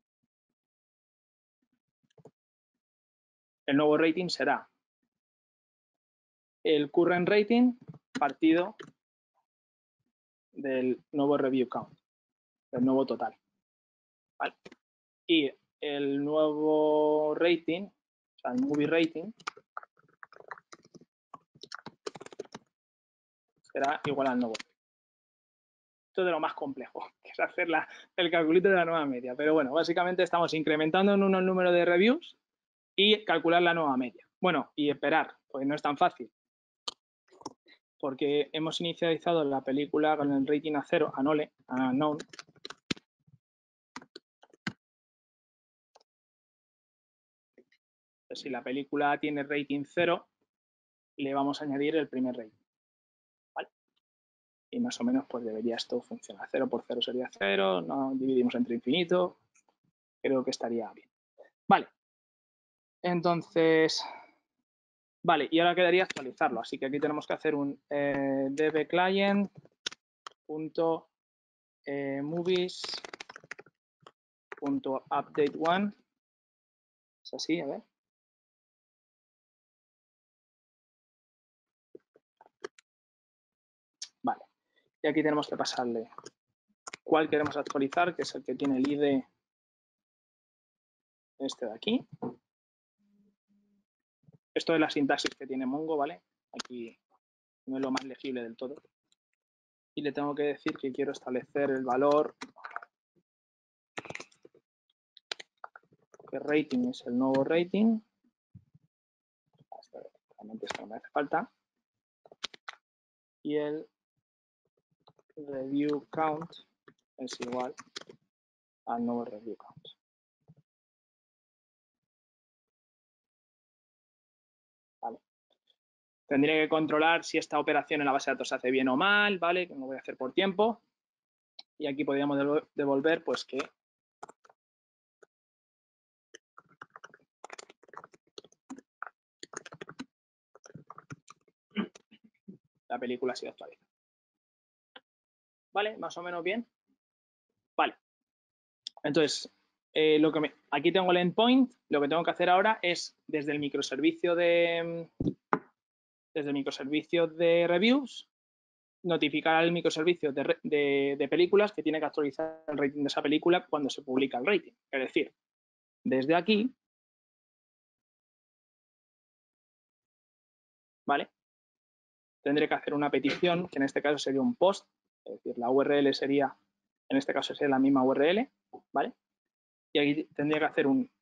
El nuevo rating será el current rating partido del nuevo review count, el nuevo total. ¿Vale? Y el nuevo rating, o sea, el movie rating, será igual al nuevo. Esto es de lo más complejo, que es hacer el calculito de la nueva media. Pero bueno, básicamente estamos incrementando en uno el número de reviews y calcular la nueva media. Bueno, y esperar, porque no es tan fácil. Porque hemos inicializado la película con el rating a 0, a known. Pues si la película tiene rating 0, le vamos a añadir el primer rating. ¿Vale? Y más o menos pues debería esto funcionar. 0 por 0 sería 0, no dividimos entre infinito. Creo que estaría bien. Vale. Entonces, vale, y ahora quedaría actualizarlo. Así que aquí tenemos que hacer un dbclient.movies.update1. Es así, a ver. Vale. Y aquí tenemos que pasarle cuál queremos actualizar, que es el que tiene el ID este de aquí. Esto es la sintaxis que tiene Mongo, ¿vale? Aquí no es lo más legible del todo. Y le tengo que decir que quiero establecer el valor, que rating es el nuevo rating. Realmente esto no me hace falta. Y el review count es igual al nuevo review count. Vale. Tendría que controlar si esta operación en la base de datos se hace bien o mal, ¿vale? Que no voy a hacer por tiempo. Y aquí podríamos devolver, pues, que la película ha sido actualizada. ¿Vale? Más o menos bien. Vale. Entonces, aquí tengo el endpoint. Lo que tengo que hacer ahora es, desde el microservicio de reviews, notificar al microservicio de películas que tiene que actualizar el rating de esa película cuando se publica el rating. Es decir, desde aquí, ¿vale? Tendré que hacer una petición, que en este caso sería un post, es decir, la URL sería, en este caso sería la misma URL, ¿vale? Y aquí tendría que hacer un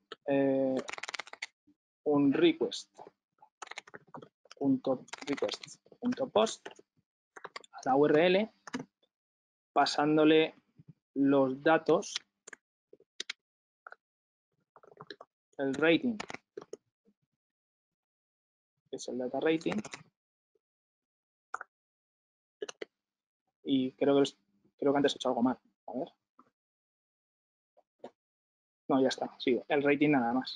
request.post a la URL, pasándole los datos, el rating, que es el data rating, y creo que antes he hecho algo mal. A ver. No, ya está. Sí, el rating nada más.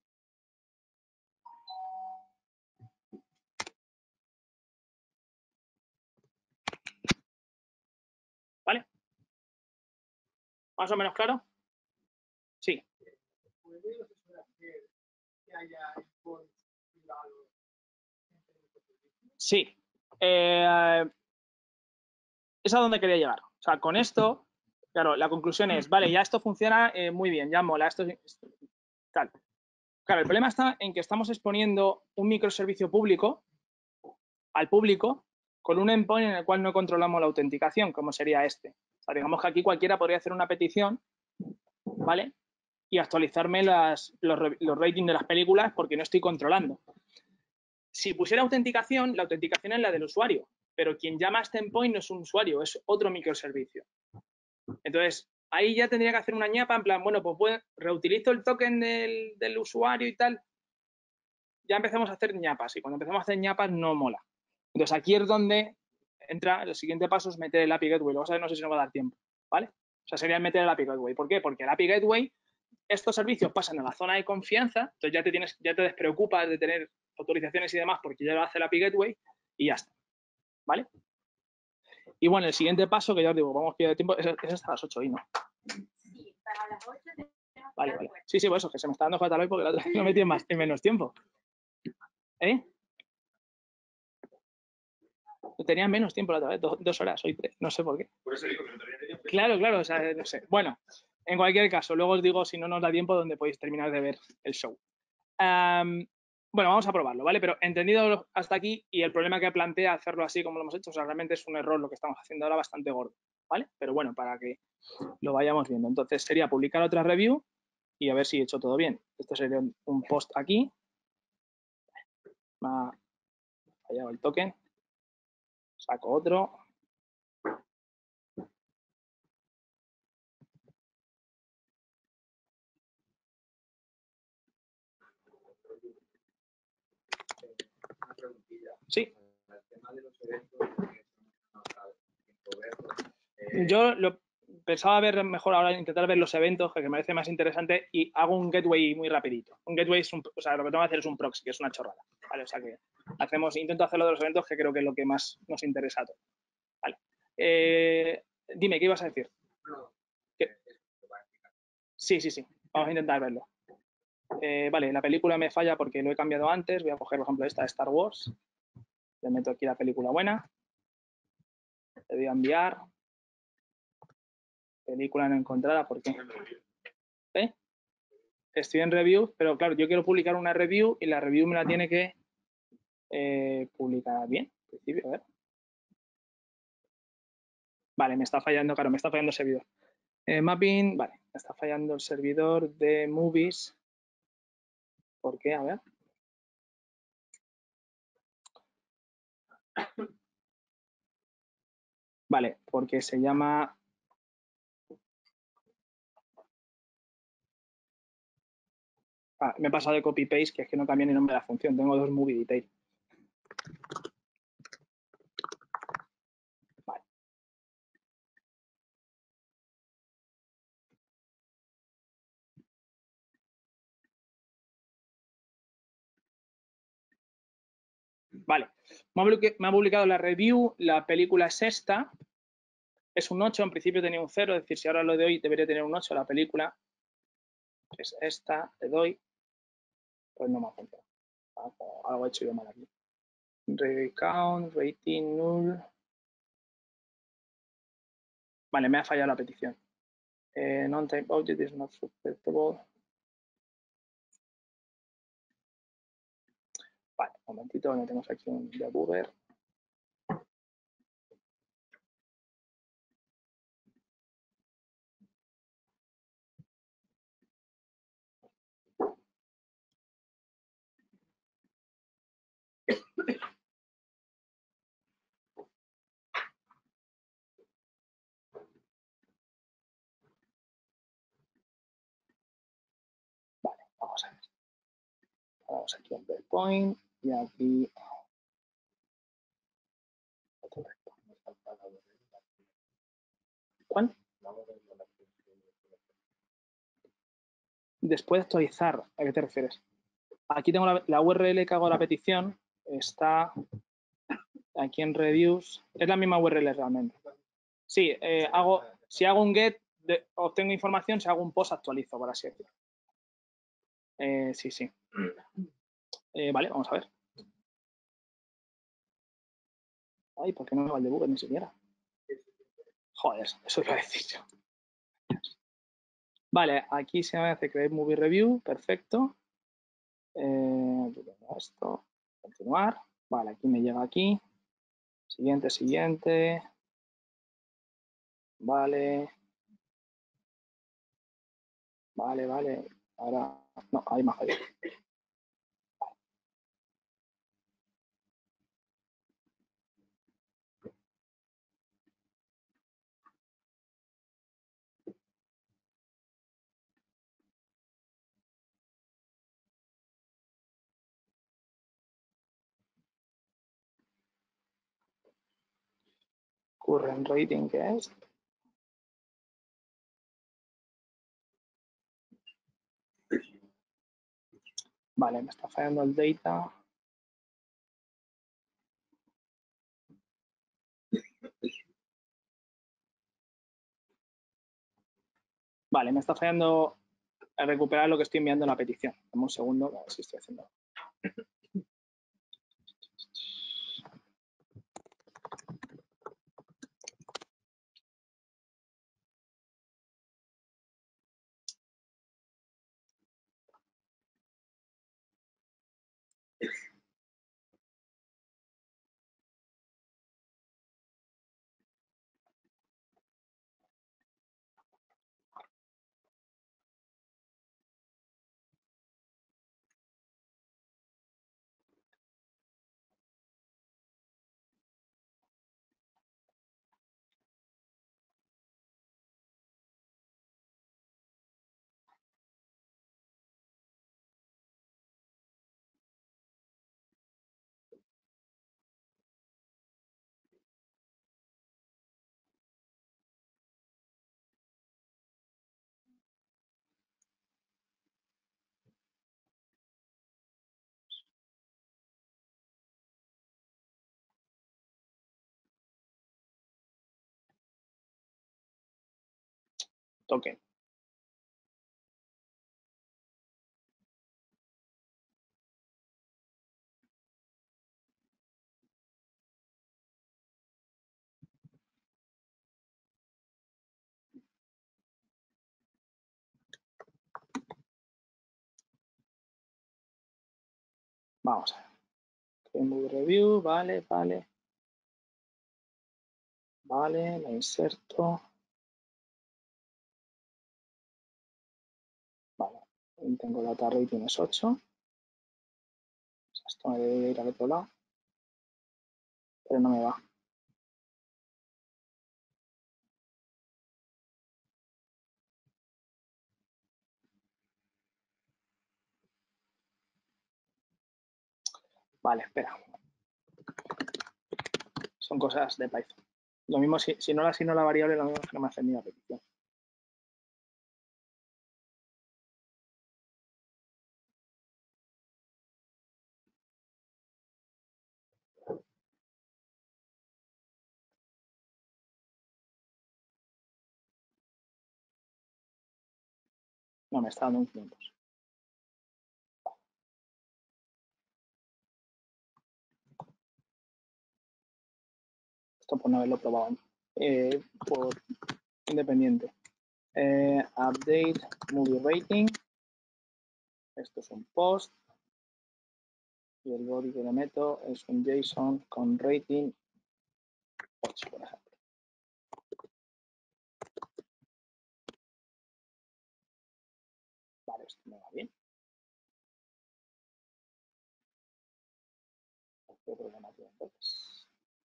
¿Vale? ¿Más o menos claro? Sí. Sí. Es a donde quería llegar. O sea, con esto, claro, la conclusión es, vale, ya esto funciona muy bien, ya mola, esto es tal. Claro, el problema está en que estamos exponiendo un microservicio público al público con un endpoint en el cual no controlamos la autenticación, como sería este. O sea, digamos que aquí cualquiera podría hacer una petición, ¿vale? Y actualizarme los ratings de las películas porque no estoy controlando. Si pusiera autenticación, la autenticación es la del usuario, pero quien llama a este endpoint no es un usuario, es otro microservicio. Entonces, ahí ya tendría que hacer una ñapa en plan, bueno, pues reutilizo el token del usuario y tal. Ya empezamos a hacer ñapas y cuando empezamos a hacer ñapas no mola. Entonces, aquí es donde entra, el siguiente paso es meter el API Gateway. Luego, no sé si nos va a dar tiempo, ¿vale? O sea, sería meter el API Gateway. ¿Por qué? Porque el API Gateway, estos servicios pasan a la zona de confianza, entonces ya te despreocupas de tener autorizaciones y demás porque ya lo hace el API Gateway y ya está, ¿vale? Y bueno, el siguiente paso, que ya os digo, vamos que de tiempo, es hasta las 8 y no. Sí, para las 8 tenemos Vale, vale. Sí, sí, pues eso, que se me está dando fatal hoy porque la otra vez lo metí en menos tiempo. ¿Eh? Tenía menos tiempo la otra vez, 2 horas, hoy 3, no sé por qué. Por eso digo que no tenía tiempo. Claro, claro, o sea, no sé. Bueno, en cualquier caso, luego os digo, si no nos da tiempo, donde podéis terminar de ver el show. Bueno, vamos a probarlo, ¿vale? Pero entendido hasta aquí y el problema que plantea hacerlo así como lo hemos hecho, o sea, realmente es un error lo que estamos haciendo ahora bastante gordo, ¿vale? Pero bueno, para que lo vayamos viendo. Entonces sería publicar otra review y a ver si he hecho todo bien. Esto sería un post aquí. Me ha fallado el token. Saco otro. Una preguntilla. Sí. El tema de los eventos, Yo lo pensaba ver mejor ahora, intentar ver los eventos, que me parece más interesante, y hago un gateway muy rapidito. Un gateway es o sea, lo que tengo que hacer es un proxy, que es una chorrada, ¿vale? O sea que intento hacerlo de los eventos, que creo que es lo que más nos interesa a todos. Vale. Dime, ¿qué ibas a decir? ¿Qué? Sí. Vamos a intentar verlo. Vale, la película me falla porque lo he cambiado antes. Voy a coger, por ejemplo, esta de Star Wars. Le meto aquí la película buena. Le voy a enviar. Película no encontrada, ¿por qué? Estoy en review, pero claro, yo quiero publicar una review y la review me la tiene que publicar bien. En principio, a ver. Vale, me está fallando, claro, me está fallando el servidor. Mapping, vale, me está fallando el servidor de movies. ¿Por qué? A ver. Vale, porque se llama... me he pasado de copy-paste, que es que no cambia ni nombre de la función. Tengo dos movie detail. Vale. Vale. Me ha publicado la review. La película es esta. Es un 8. En principio tenía un 0. Es decir, si ahora lo de hoy debería tener un 8 la película. Es esta. Le doy. Pues no me ha funcionado. Algo he hecho yo mal aquí. Review count, rating null. Vale, me ha fallado la petición. Non-type object is not susceptible. Vale, un momentito, no tenemos aquí un debugger. Vale, vamos a ver. Vamos aquí en breakpoint y aquí. ¿Cuál? Después de actualizar, ¿a qué te refieres? Aquí tengo la URL que hago la petición, está aquí en reviews, es la misma URL realmente. Sí, si hago un get, obtengo información, si hago un post, actualizo, por así decirlo. Sí. Vale, vamos a ver. Ay, ¿por qué no me va el debugger ni siquiera? Joder, eso iba a decir yo. Vale, aquí se me hace create movie review, perfecto. Esto, continuar. Vale, aquí me llega aquí. Siguiente. Vale. Ahora, no, ahí más allá. Current rating, ¿qué es? Vale, me está fallando el data. Vale, me está fallando el recuperar lo que estoy enviando en la petición. Dame un segundo, a ver si estoy haciendo. token. Vamos a ver. Movie review, vale. Vale, la inserto. Vale, tengo data rating es 8. Esto me debe ir al otro lado. Pero no me va. Vale, espera. Son cosas de Python. Lo mismo si no le asigno la variable, lo mismo que no me hace ni la petición. No, me está dando un 500. Esto por no haberlo probado por independiente. Update movie rating. Esto es un post. Y el body que le meto es un JSON con rating 8, por ejemplo. Vale, esto me va bien. ¿Qué problema tiene entonces?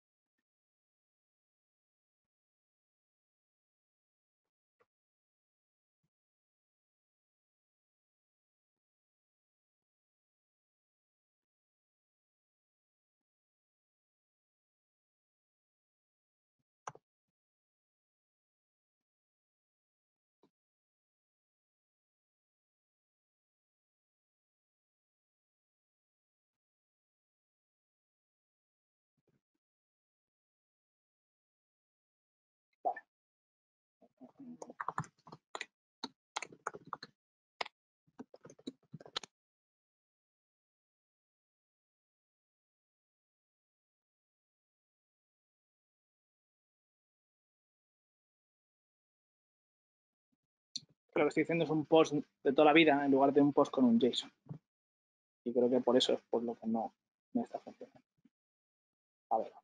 Vale. Lo que estoy diciendo es un post de toda la vida en lugar de un post con un JSON. Y creo que por eso es por lo que no me está funcionando. A ver.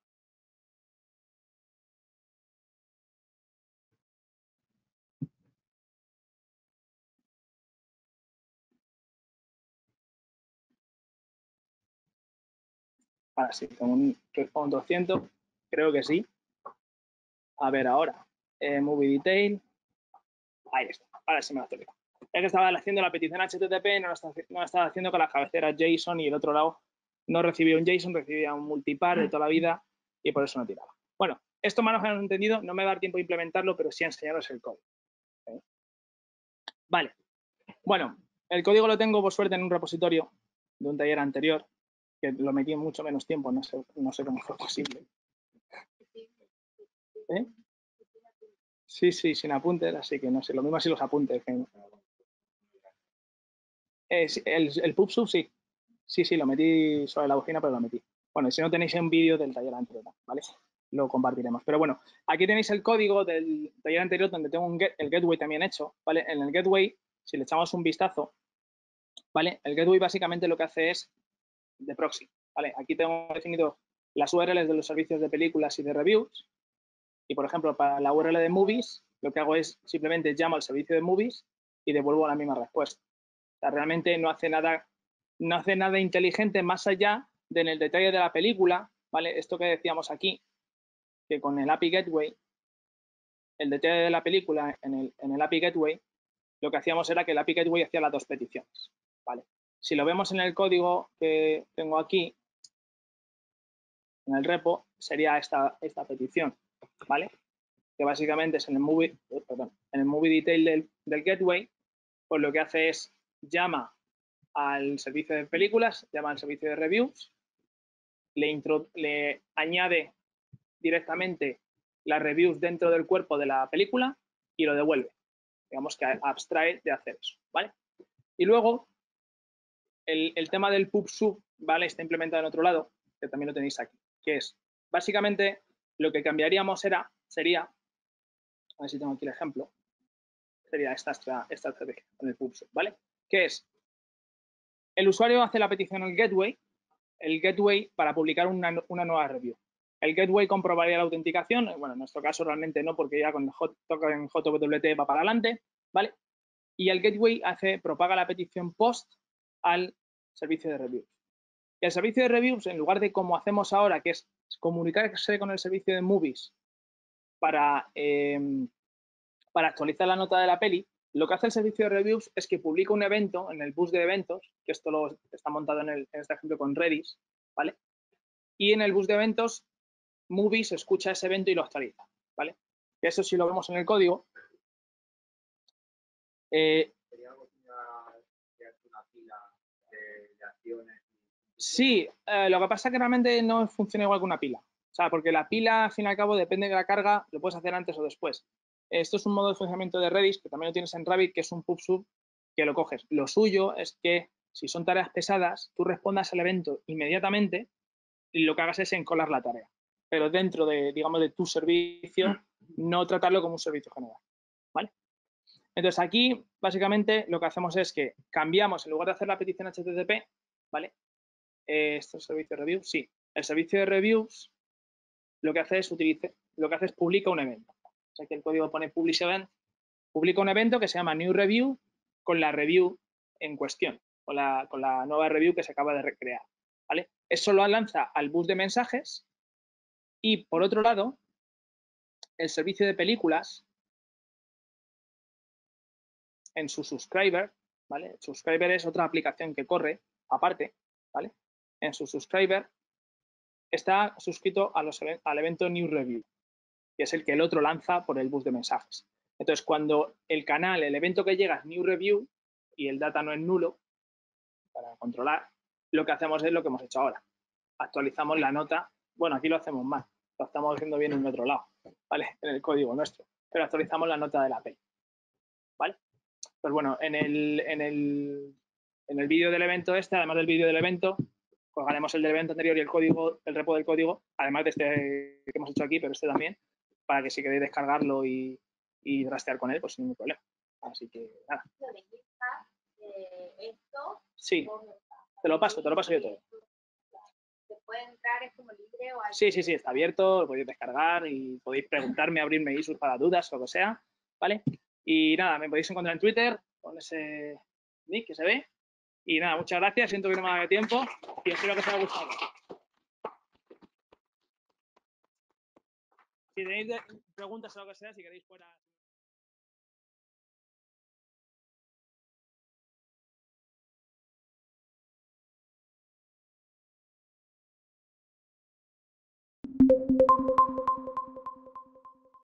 Ahora sí, con un response 200, creo que sí. A ver ahora. Movie detail. Ahí está. Ahora sí me lo estoy viendo. Es que estaba haciendo la petición HTTP, no la estaba haciendo con las cabeceras JSON y el otro lado no recibía un JSON, recibía un multipar de toda la vida y por eso no tiraba. Bueno, esto más o menos entendido, no me va a dar tiempo de implementarlo, pero sí a enseñaros el código. ¿Okay? Vale. Bueno, el código lo tengo por suerte en un repositorio de un taller anterior, que lo metí en mucho menos tiempo, no sé cómo fue posible. ¿Eh? Sí, sin apuntes, así que no sé, lo mismo así los apuntes. El PubSub sí, lo metí sobre la bocina, pero lo metí. Bueno, y si no tenéis un vídeo del taller anterior, ¿vale? Lo compartiremos. Pero bueno, aquí tenéis el código del taller anterior donde tengo el gateway también hecho, ¿vale? En el gateway, si le echamos un vistazo, ¿vale? El gateway básicamente lo que hace es de proxy, ¿vale? Aquí tengo definido las URLs de los servicios de películas y de reviews. Y, por ejemplo, para la URL de movies, lo que hago es simplemente llamo al servicio de movies y devuelvo la misma respuesta. O sea, realmente no hace nada inteligente más allá de en el detalle de la película, ¿vale? Esto que decíamos aquí, que con el API Gateway, el detalle de la película en el API Gateway, lo que hacíamos era que el API Gateway hacía las dos peticiones, ¿vale? Si lo vemos en el código que tengo aquí, en el repo, sería esta petición, ¿vale? Que básicamente es en el movie detail del gateway, pues lo que hace es llama al servicio de películas, llama al servicio de reviews, le añade directamente las reviews dentro del cuerpo de la película y lo devuelve. digamos que abstrae de hacer eso, ¿vale? Y luego, el tema del pub/sub, ¿vale? Está implementado en otro lado, que también lo tenéis aquí, que es, básicamente, lo que cambiaríamos sería, a ver si tengo aquí el ejemplo, sería esta estrategia con el pub/sub, ¿vale? Que es, el usuario hace la petición al gateway, el gateway para publicar una nueva review. El gateway comprobaría la autenticación, bueno, en nuestro caso realmente no, porque ya con el token JWT va para adelante, ¿vale? Y el gateway propaga la petición post al servicio de reviews. Y el servicio de reviews, en lugar de como hacemos ahora, que es comunicarse con el servicio de movies para actualizar la nota de la peli, lo que hace el servicio de reviews es que publica un evento en el bus de eventos, que esto está montado en este ejemplo con Redis, ¿vale? Y en el bus de eventos, Movies escucha ese evento y lo actualiza, ¿vale? Y eso sí lo vemos en el código. ¿Sería algo que una pila de acciones? Sí, lo que pasa es que realmente no funciona igual que una pila. O sea, porque la pila, al fin y al cabo, depende de la carga, lo puedes hacer antes o después. Esto es un modo de funcionamiento de Redis, que también lo tienes en Rabbit, que es un pub/sub, que lo coges. Lo suyo es que, si son tareas pesadas, tú respondas al evento inmediatamente y lo que hagas es encolar la tarea. Pero dentro de, digamos, de tu servicio, no tratarlo como un servicio general, ¿vale? Entonces, aquí, básicamente, lo que hacemos es que cambiamos, en lugar de hacer la petición HTTP, ¿vale? ¿Esto es servicio de reviews? Sí. El servicio de reviews lo que hace es publica un evento. O sea, que el código pone publish event, publica un evento que se llama new review con la review en cuestión, con la nueva review que se acaba de recrear, ¿vale? Eso lo lanza al bus de mensajes y, por otro lado, el servicio de películas en su subscriber, ¿vale? Subscriber es otra aplicación que corre aparte, ¿vale? En su subscriber está suscrito al evento New Review, que es el que el otro lanza por el bus de mensajes. Entonces, cuando el evento que llega es New Review y el data no es nulo, para controlar, lo que hacemos es lo que hemos hecho ahora. Actualizamos la nota. Bueno, aquí lo hacemos mal. Lo estamos haciendo bien en otro lado, ¿vale? En el código nuestro. Pero actualizamos la nota de la API, ¿vale? Pues bueno, en el vídeo del evento además del vídeo del evento, colgaremos el del evento anterior y el repo del código, además de este que hemos hecho aquí, pero este también, para que si queréis descargarlo y rastrear con él, pues sin ningún problema. Así que nada. Sí, te lo paso yo todo. ¿Se puede entrar? ¿Es como libre o algo? Sí, está abierto, lo podéis descargar y podéis preguntarme, abrirme issues para dudas o lo que sea, ¿vale? Y nada, me podéis encontrar en Twitter con ese nick que se ve. Y nada, muchas gracias, siento que no me haga tiempo y espero que os haya gustado. Si tenéis preguntas o lo que sea, si queréis fuera...